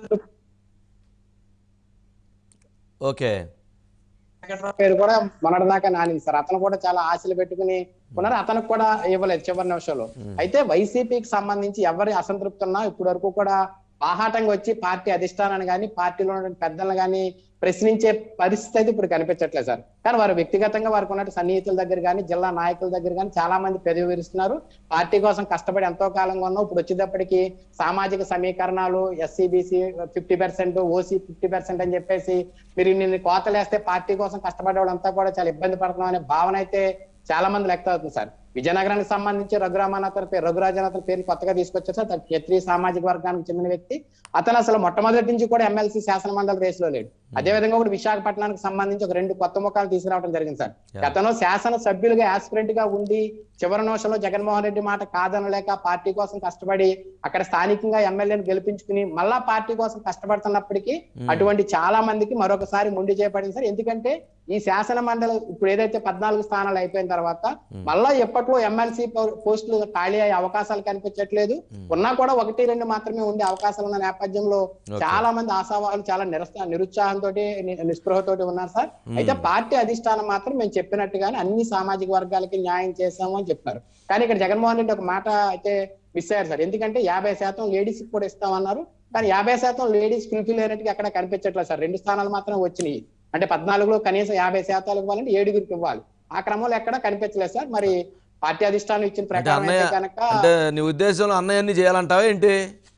B: ఓకే
K: పేరు కూడా మొన్నటిదాకా నానింది సార్. అతను కూడా చాలా ఆశలు పెట్టుకుని ఉన్నారు. అతనికి కూడా ఇవ్వలేదు చివరి నిమిషంలో. అయితే వైసీపీకి సంబంధించి ఎవరి అసంతృప్తి ఉన్నా ఇప్పటి వరకు కూడా బాహాటంగా వచ్చి పార్టీ అధిష్టానాన్ని కానీ పార్టీలో ఉన్న పెద్దలను కానీ ప్రశ్నించే పరిస్థితి అయితే ఇప్పుడు కనిపించట్లేదు సార్. కానీ వారు వ్యక్తిగతంగా వారికి ఉన్నట్టు సన్నిహితుల దగ్గర కానీ జిల్లా నాయకుల దగ్గర కానీ చాలా మంది పెదవి విరుస్తున్నారు. పార్టీ కోసం కష్టపడి ఎంతో కాలంగా ఉన్నాం, ఇప్పుడు వచ్చేటప్పటికి సామాజిక సమీకరణాలు SC/BC 50%, OC 50% అని చెప్పేసి మీరు ఇన్ని కోతలేస్తే పార్టీ కోసం కష్టపడే వాళ్ళంతా కూడా చాలా ఇబ్బంది పడుతున్నాం అనే భావన అయితే చాలా మంది లెక్క అవుతుంది సార్. విజయనగరానికి సంబంధించి రఘురాజన్ పేరు కొత్తగా తీసుకొచ్చారు సార్. క్షత్రియ సామాజిక వర్గానికి చెందిన వ్యక్తి. అతను అసలు మొట్టమొదటి నుంచి కూడా ఎమ్మెల్సీ శాసన మండలి రేసులో లేడు. అదేవిధంగా కూడా విశాఖపట్నానికి సంబంధించి ఒక 2 కొత్త ముఖాలు తీసుకురావడం జరిగింది సార్. గతంలో శాసన సభ్యులుగా యాస్పిరెంట్ గా ఉండి చివరి నిమిషంలో జగన్మోహన్ రెడ్డి మాట కాదనలేక పార్టీ కోసం కష్టపడి అక్కడ స్థానికంగా ఎమ్మెల్యేని గెలిపించుకుని మళ్ళా పార్టీ కోసం కష్టపడుతున్నప్పటికీ అటువంటి చాలా మందికి మరొకసారి మొండి చేయబడింది సార్. ఎందుకంటే ఈ శాసన మండలి ఇప్పుడు ఏదైతే 14 స్థానాలు అయిపోయిన తర్వాత మళ్ళా ఎప్పట్లో ఎమ్మెల్సీ పోస్టులు ఖాళీ అయ్యే అవకాశాలు కనిపించట్లేదు. ఉన్నా కూడా 1-2 మాత్రమే ఉండే అవకాశాలు ఉన్న నేపథ్యంలో చాలా మంది ఆశావాహులు చాలా నిరుత్సాహంతో నిస్పృహతోటి ఉన్నారు సార్. అయితే పార్టీ అధిష్టానం మాత్రం మేము చెప్పినట్టుగానే అన్ని సామాజిక వర్గాలకి న్యాయం చేశాము అని చెప్పారు. కానీ ఇక్కడ జగన్మోహన్ రెడ్డి ఒక మాట అయితే మిస్ అయ్యారు సార్. ఎందుకంటే 50% లేడీస్ కూడా ఇస్తామన్నారు. కానీ 50% లేడీస్ ఫుల్ఫిల్ అయినట్టుగా ఎక్కడ కనిపించట్లేదు సార్. 2 స్థానాలు మాత్రం వచ్చినాయి. అంటే 14లో కనీసం 50% ఇవ్వాలంటే 7గురికి ఇవ్వాలి. ఆ క్రమంలో ఎక్కడ కనిపించలేదు సార్. మరి పార్టీ అధిష్టానం ఇచ్చిన ప్రకారం కనుక
B: అంటే నీ ఉద్దేశంలో అన్నయ్యన్ని చేయాలంటావా ఏంటి?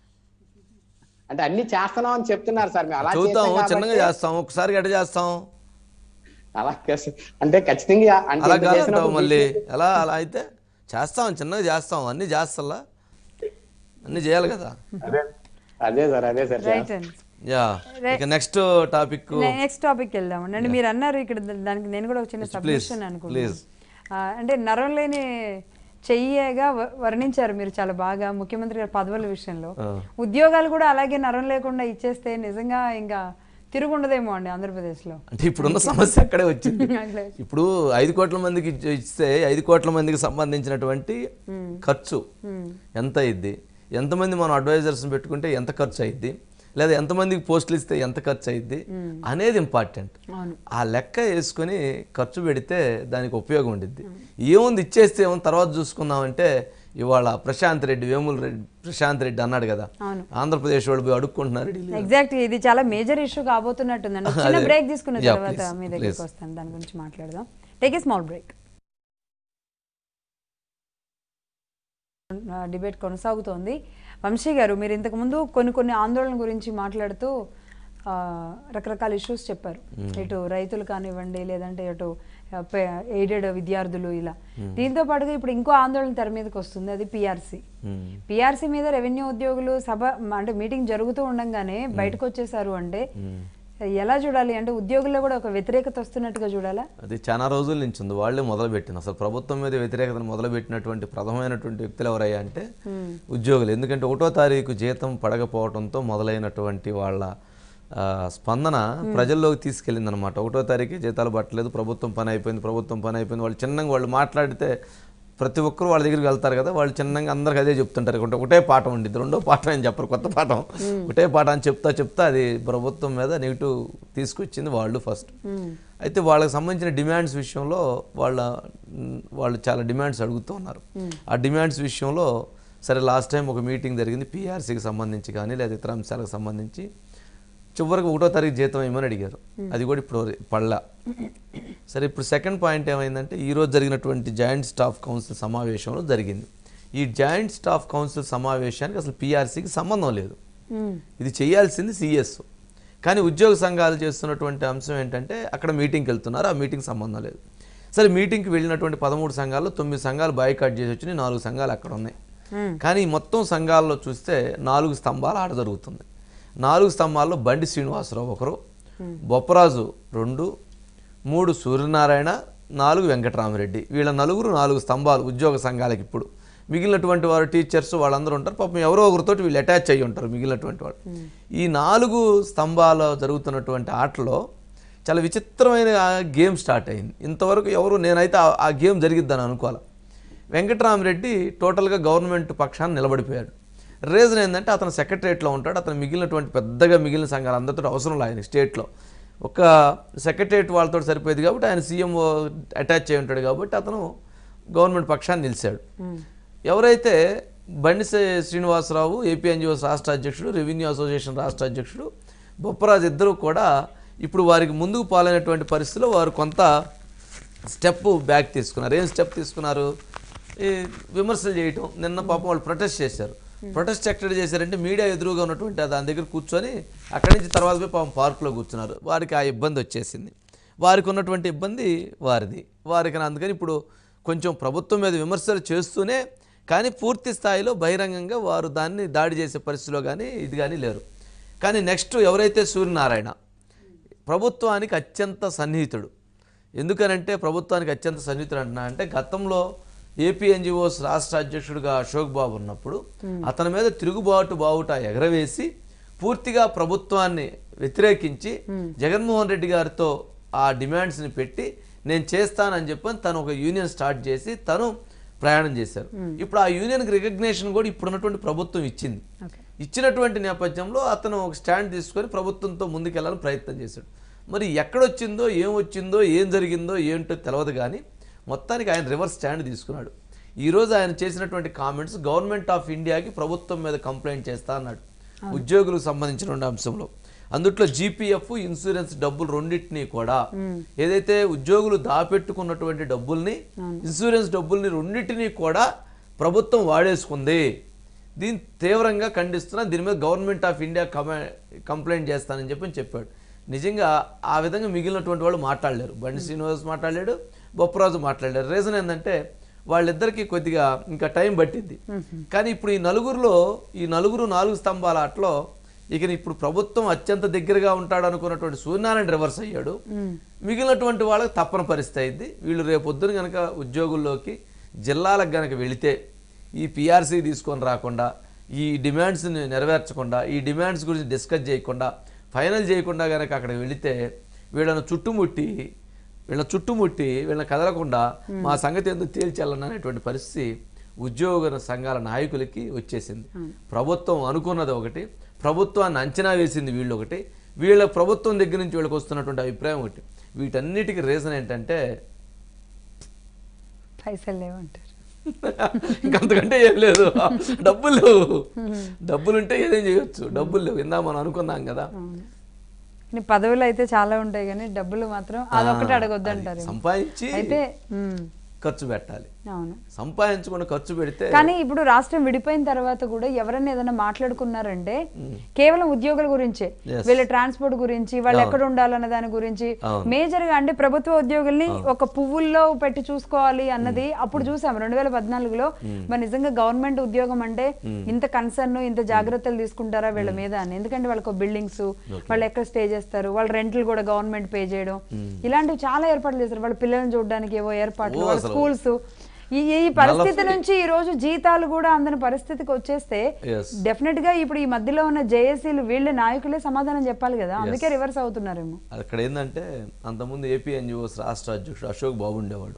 K: అంటే అన్ని చేస్తున్నాం అని చెప్తున్నారు సార్. మేము అలా
B: చూద్దాం, చిన్నగా చేస్తాం, ఒకసారి ఎట్ట చేస్తాం
K: అలా అంటే ఖచ్చితంగా
B: అలా కాదంటావు మళ్ళీ ఎలా? అలా అయితే చేస్తాం, చిన్నగా చేస్తాం, అన్ని చేస్తా అన్ని చేయాలి కదా.
K: అదే సార్
A: రైట్ అండి.
B: నెక్స్ట్ టాపిక్
A: వెళ్దామండి. మీరు అన్నారు ఇక్కడ, దానికి నేను కూడా ఒక చిన్న సబ్మిషన్ అనుకుంటున్నాను. అంటే నరం లేని చెయ్యగా వర్ణించారు మీరు చాలా బాగా ముఖ్యమంత్రి గారి పదవుల విషయంలో. ఉద్యోగాలు కూడా అలాగే నరం లేకుండా ఇచ్చేస్తే నిజంగా ఇంకా తిరుగుండదేమో అండి ఆంధ్రప్రదేశ్లో.
B: అంటే ఇప్పుడున్న సమస్య అక్కడే వచ్చింది. ఇప్పుడు 5 కోట్ల మందికి ఇస్తే 5 కోట్ల మందికి సంబంధించినటువంటి ఖర్చు ఎంత అయింది, ఎంతమంది మనం అడ్వైజర్స్ పెట్టుకుంటే ఎంత ఖర్చు అయింది, లేదా ఎంతమందికి పోస్టులు ఇస్తే ఎంత ఖర్చు అయింది అనేది ఇంపార్టెంట్. ఆ లెక్క వేసుకొని ఖర్చు పెడితే దానికి ఉపయోగం ఉండిద్ది. ఏముంది ఇచ్చేస్తే ఏముంది తర్వాత చూసుకుందామంటే ఇవాళ ప్రశాంత్ రెడ్డి, వేముల రెడ్డి ప్రశాంత్ రెడ్డి అన్నాడు కదా, ఆంధ్రప్రదేశ్ వాళ్ళు పోయి అడుక్కుంటున్నారు.
A: ఎగ్జాక్ట్, ఇది చాలా మేజర్ ఇష్యూ కాబోతున్నట్టుందండి. చిన్న బ్రేక్ తీసుకున్న తర్వాత మీ దగ్గరికి వస్తాను, దాని గురించి మాట్లాడదాం. Take a small break. Debate కొనసాగుతోంది. వంశీ గారు, మీరు ఇంతకుముందు కొన్ని ఆందోళన గురించి మాట్లాడుతూ రకరకాల ఇష్యూస్ చెప్పారు. ఇటు రైతులు కానివ్వండి, లేదంటే ఇటు ఎయిడెడ్ విద్యార్థులు, ఇలా. దీంతో పాటుగా ఇప్పుడు ఇంకో ఆందోళన తెర మీదకి వస్తుంది, అది పిఆర్సీ మీద రెవెన్యూ ఉద్యోగులు సభ అంటే మీటింగ్ జరుగుతూ ఉండగానే బయటకు వచ్చేసారు. అంటే ఎలా చూడాలి? అంటే ఉద్యోగుల్లో కూడా ఒక వ్యతిరేకత వస్తున్నట్టుగా చూడాలా?
B: అది చాలా రోజుల నుంచి ఉంది. వాళ్ళే మొదలుపెట్టిన, అసలు ప్రభుత్వం మీద వ్యతిరేకతను మొదలుపెట్టినటువంటి ప్రథమమైనటువంటి వ్యక్తులు ఎవరయ్యా అంటే ఉద్యోగులు. ఎందుకంటే 1వ తారీఖు జీతం పడకపోవడంతో మొదలైనటువంటి వాళ్ళ స్పందన ప్రజల్లోకి తీసుకెళ్ళిందనమాట. 1వ తారీఖు జీతాలు పట్టలేదు, ప్రభుత్వం పని అయిపోయింది. వాళ్ళు చిన్నగా వాళ్ళు మాట్లాడితే ప్రతి ఒక్కరు వాళ్ళ దగ్గరికి వెళ్తారు కదా, వాళ్ళు చిన్నగా అందరికి అదే చెప్తుంటారు. ఒకటే పాఠం ఉండిద్ది, 2వ పాఠం అని చెప్పరు, కొత్త పాఠం, ఒకటే పాఠం అని చెప్తా అది ప్రభుత్వం మీద నెగిటివ్ తీసుకొచ్చింది వాళ్ళు ఫస్ట్. అయితే వాళ్ళకి సంబంధించిన డిమాండ్స్ విషయంలో వాళ్ళు చాలా డిమాండ్స్ అడుగుతూ ఉన్నారు. ఆ డిమాండ్స్ విషయంలో సరే లాస్ట్ టైం ఒక మీటింగ్ జరిగింది పిఆర్సీకి సంబంధించి కానీ లేదా ఇతర అంశాలకు సంబంధించి. చివరికి 1వ తారీఖు జీతం ఏమని అడిగారు, అది కూడా ఇప్పుడు పడలా. సరే, ఇప్పుడు సెకండ్ పాయింట్ ఏమైందంటే ఈరోజు జరిగినటువంటి జాయింట్ స్టాఫ్ కౌన్సిల్ సమావేశంలో జరిగింది. ఈ జాయింట్ స్టాఫ్ కౌన్సిల్ సమావేశానికి అసలు పిఆర్సీకి సంబంధం లేదు, ఇది చేయాల్సింది సిఎస్. కానీ ఉద్యోగ సంఘాలు చేస్తున్నటువంటి అంశం ఏంటంటే అక్కడ మీటింగ్కి వెళ్తున్నారు, ఆ మీటింగ్ సంబంధం లేదు. సరే, మీటింగ్కి వెళ్ళినటువంటి 13 సంఘాల్లో 9 సంఘాలు బాయ్కాట్ చేసి వచ్చినాయి, 4 సంఘాలు అక్కడ ఉన్నాయి. కానీ మొత్తం సంఘాల్లో చూస్తే 4 స్తంభాలు ఆట జరుగుతుంది. 4 స్తంభాల్లో బండి శ్రీనివాసరావు ఒకరు, బొప్పరాజు 2, 3 సూర్యనారాయణ, 4 వెంకటరామరెడ్డి. వీళ్ళ 4 స్తంభాలు ఉద్యోగ సంఘాలకి. ఇప్పుడు మిగిలినటువంటి వారు టీచర్స్ వాళ్ళందరూ ఉంటారు, పాపం ఎవరో ఒకరితోటి వీళ్ళు అటాచ్ అయ్యి ఉంటారు మిగిలినటువంటి వాళ్ళు. ఈ 4 స్తంభాలు జరుగుతున్నటువంటి ఆటలో చాలా విచిత్రమైన గేమ్ స్టార్ట్ అయింది. ఇంతవరకు నేనైతే ఆ గేమ్ జరిగిద్దని అనుకోవాలి. వెంకటరామరెడ్డి టోటల్గా గవర్నమెంట్ పక్షాన్ని నిలబడిపోయాడు. రీజన్ ఏంటంటే అతను సెక్రటరియట్లో ఉంటాడు, అతను మిగిలిన సంఘాలు అందరితో అవసరం లేదు ఆయన స్టేట్లో. ఒక సెక్రటరియట్ వాళ్ళతో సరిపోయేది కాబట్టి ఆయన సీఎం అటాచ్ అయి ఉంటాడు కాబట్టి అతను గవర్నమెంట్ పక్షాన్ని నిలిచాడు. ఎవరైతే బండి శ్రీనివాసరావు ఏపీఎన్జిఓస్ రాష్ట్ర అధ్యక్షుడు, రెవెన్యూ అసోసియేషన్ రాష్ట్ర అధ్యక్షుడు బొప్పరాజు ఇద్దరు కూడా ఇప్పుడు వారికి ముందుకు పాలైనటువంటి పరిస్థితిలో వారు కొంత స్టెప్ బ్యాక్ తీసుకున్నారు. ఏం స్టెప్ తీసుకున్నారు? ఈ విమర్శలు చేయటం. నిన్న పాపం వాళ్ళు ప్రొటెస్ట్ చేశారు. ప్రొటెస్ట్ ఎక్కడ చేశారంటే మీడియా ఎదురుగా ఉన్నటువంటి దాని దగ్గర కూర్చొని అక్కడి నుంచి తర్వాత పోయి పాపం పార్కులో కూర్చున్నారు. వారికి ఆ ఇబ్బంది వచ్చేసింది. వారికి ఉన్నటువంటి ఇబ్బంది వారికి అందుకని ఇప్పుడు కొంచెం ప్రభుత్వం మీద విమర్శలు చేస్తూనే కానీ పూర్తి స్థాయిలో బహిరంగంగా వారు దాన్ని దాడి చేసే పరిస్థితిలో కానీ ఇది కానీ లేరు. కానీ నెక్స్ట్ ఎవరైతే సూర్యనారాయణ ప్రభుత్వానికి అత్యంత సన్నిహితుడు. ఎందుకనంటే ప్రభుత్వానికి అత్యంత సన్నిహితుడు అంటున్నా అంటే గతంలో ఏపీఎన్జిఓస్ రాష్ట్ర అధ్యక్షుడిగా అశోక్ బాబు ఉన్నప్పుడు అతని మీద బావుట ఎగరవేసి పూర్తిగా ప్రభుత్వాన్ని వ్యతిరేకించి జగన్మోహన్ రెడ్డి గారితో ఆ డిమాండ్స్ని పెట్టి నేను చేస్తానని చెప్పని తను ఒక యూనియన్ స్టార్ట్ చేసి తను ప్రయాణం చేశారు. ఇప్పుడు ఆ యూనియన్కి రికగ్నేషన్ కూడా ఇప్పుడున్నటువంటి ప్రభుత్వం ఇచ్చింది. ఇచ్చినటువంటి నేపథ్యంలో అతను ఒక స్టాండ్ తీసుకొని ప్రభుత్వంతో ముందుకెళ్ళాలని ప్రయత్నం చేశాడు. మరి ఎక్కడొచ్చిందో ఏం జరిగిందో ఏంటో తెలియదు కానీ మొత్తానికి ఆయన రివర్స్ స్టాండ్ తీసుకున్నాడు. ఈరోజు ఆయన చేసినటువంటి కామెంట్స్ గవర్నమెంట్ ఆఫ్ ఇండియాకి ప్రభుత్వం మీద కంప్లైంట్ చేస్తా అన్నాడు ఉద్యోగులకు సంబంధించిన అంశంలో. అందుట్లో జీపీఎఫ్ ఇన్సూరెన్స్ డబ్బులు రెండింటినీ కూడా ఏదైతే ఉద్యోగులు దాపెట్టుకున్నటువంటి డబ్బుల్ని ఇన్సూరెన్స్ డబ్బుల్ని రెండింటినీ కూడా ప్రభుత్వం వాడేసుకుంది. దీన్ని తీవ్రంగా ఖండిస్తున్నా, దీని మీద గవర్నమెంట్ ఆఫ్ ఇండియా కంప్లైంట్ చేస్తానని చెప్పాడు. నిజంగా ఆ విధంగా మిగిలినటువంటి వాళ్ళు మాట్లాడలేరు. బండి శ్రీనివాస్ మాట్లాడాడు, బొప్పరాజు మాట్లాడారు. రీజన్ ఏంటంటే వాళ్ళిద్దరికీ కొద్దిగా ఇంకా టైం పట్టింది. కానీ ఇప్పుడు ఈ నలుగురు 4 స్తంభాల ఆటలో ఇక ఇప్పుడు ప్రభుత్వం అత్యంత దగ్గరగా ఉంటాడు అనుకున్నటువంటి సూర్యనారాయణ రివర్స్ అయ్యాడు. మిగిలినటువంటి వాళ్ళకి తప్పని పరిస్థితి అయింది. వీళ్ళు రేపొద్దున కనుక ఉద్యోగుల్లోకి జిల్లాలకు కనుక వెళితే ఈ పిఆర్సీ తీసుకొని రాకుండా, ఈ డిమాండ్స్ని నెరవేర్చకుండా, ఈ డిమాండ్స్ గురించి డిస్కస్ చేయకుండా, ఫైనల్ చేయకుండా కనుక అక్కడికి వెళితే వీళ్ళని చుట్టుముట్టి వీళ్ళని కదలకుండా మా సంగతి ఎందుకు తేల్చాలన్నటువంటి పరిస్థితి ఉద్యోగ సంఘాల నాయకులకి వచ్చేసింది. ప్రభుత్వం అనుకున్నది ఒకటి, ప్రభుత్వాన్ని అంచనా వేసింది వీళ్ళు ఒకటి, వీళ్ళ ప్రభుత్వం దగ్గర నుంచి వీళ్ళకి వస్తున్నటువంటి అభిప్రాయం ఒకటి. వీటన్నిటికీ రీజన్ ఏంటంటే
A: పైసలు లేవంటారు.
B: ఇంకంతకంటే ఏం లేదు. డబ్బులు లేవు. డబ్బులుంటే ఏదేం చేయొచ్చు. డబ్బులు లేవు. ఇందా మనం అనుకున్నాం కదా.
A: పదవులు అయితే చాలా ఉంటాయి కానీ డబ్బులు మాత్రం అదొకటి అడగొద్దంటారు.
B: సంపాదించి
A: అయితే
B: ఖర్చు పెట్టాలి.
A: అవును,
B: సంపాదించుకుని ఖర్చు పెడితే.
A: కానీ ఇప్పుడు రాష్ట్రం విడిపోయిన తర్వాత కూడా ఎవరైనా ఏదైనా మాట్లాడుకున్నారంటే కేవలం ఉద్యోగుల గురించే, వీళ్ళ ట్రాన్స్పోర్ట్ గురించి, వాళ్ళు ఎక్కడ ఉండాలన్న దాని గురించి మేజర్ గా. అంటే ప్రభుత్వ ఉద్యోగుల్ని ఒక పువ్వుల్లో పెట్టి చూసుకోవాలి అన్నది అప్పుడు చూసాం 2014లో. మరి నిజంగా గవర్నమెంట్ ఉద్యోగం అంటే ఇంత కన్సర్న్, ఇంత జాగ్రత్తలు తీసుకుంటారా వీళ్ళ మీద అని. ఎందుకంటే వాళ్ళకి బిల్డింగ్స్, వాళ్ళు ఎక్కడ స్టే చేస్తారు, వాళ్ళ రెంట్లు కూడా గవర్నమెంట్ పే చేయడం, ఇలాంటివి చాలా ఏర్పాట్లు చేస్తారు. వాళ్ళ పిల్లల్ని చూడడానికి ఏవో ఏర్పాట్లు, వాళ్ళ స్కూల్స్. ఈ పరిస్థితి నుంచి ఈ రోజు జీతాలు కూడా అందని పరిస్థితికి వచ్చేస్తే డెఫినెట్ గా ఇప్పుడు ఈ మధ్యలో ఉన్న జేఏసీలు వీళ్ళ నాయకులే సమాధానం చెప్పాలి కదా. అందుకే రివర్స్ అవుతున్నారేమో.
B: అక్కడ ఏంటంటే అంతకుముందు ఏపీఎన్జిఓస్ రాష్ట్ర అధ్యక్షుడు అశోక్ బాబు ఉండేవాడు.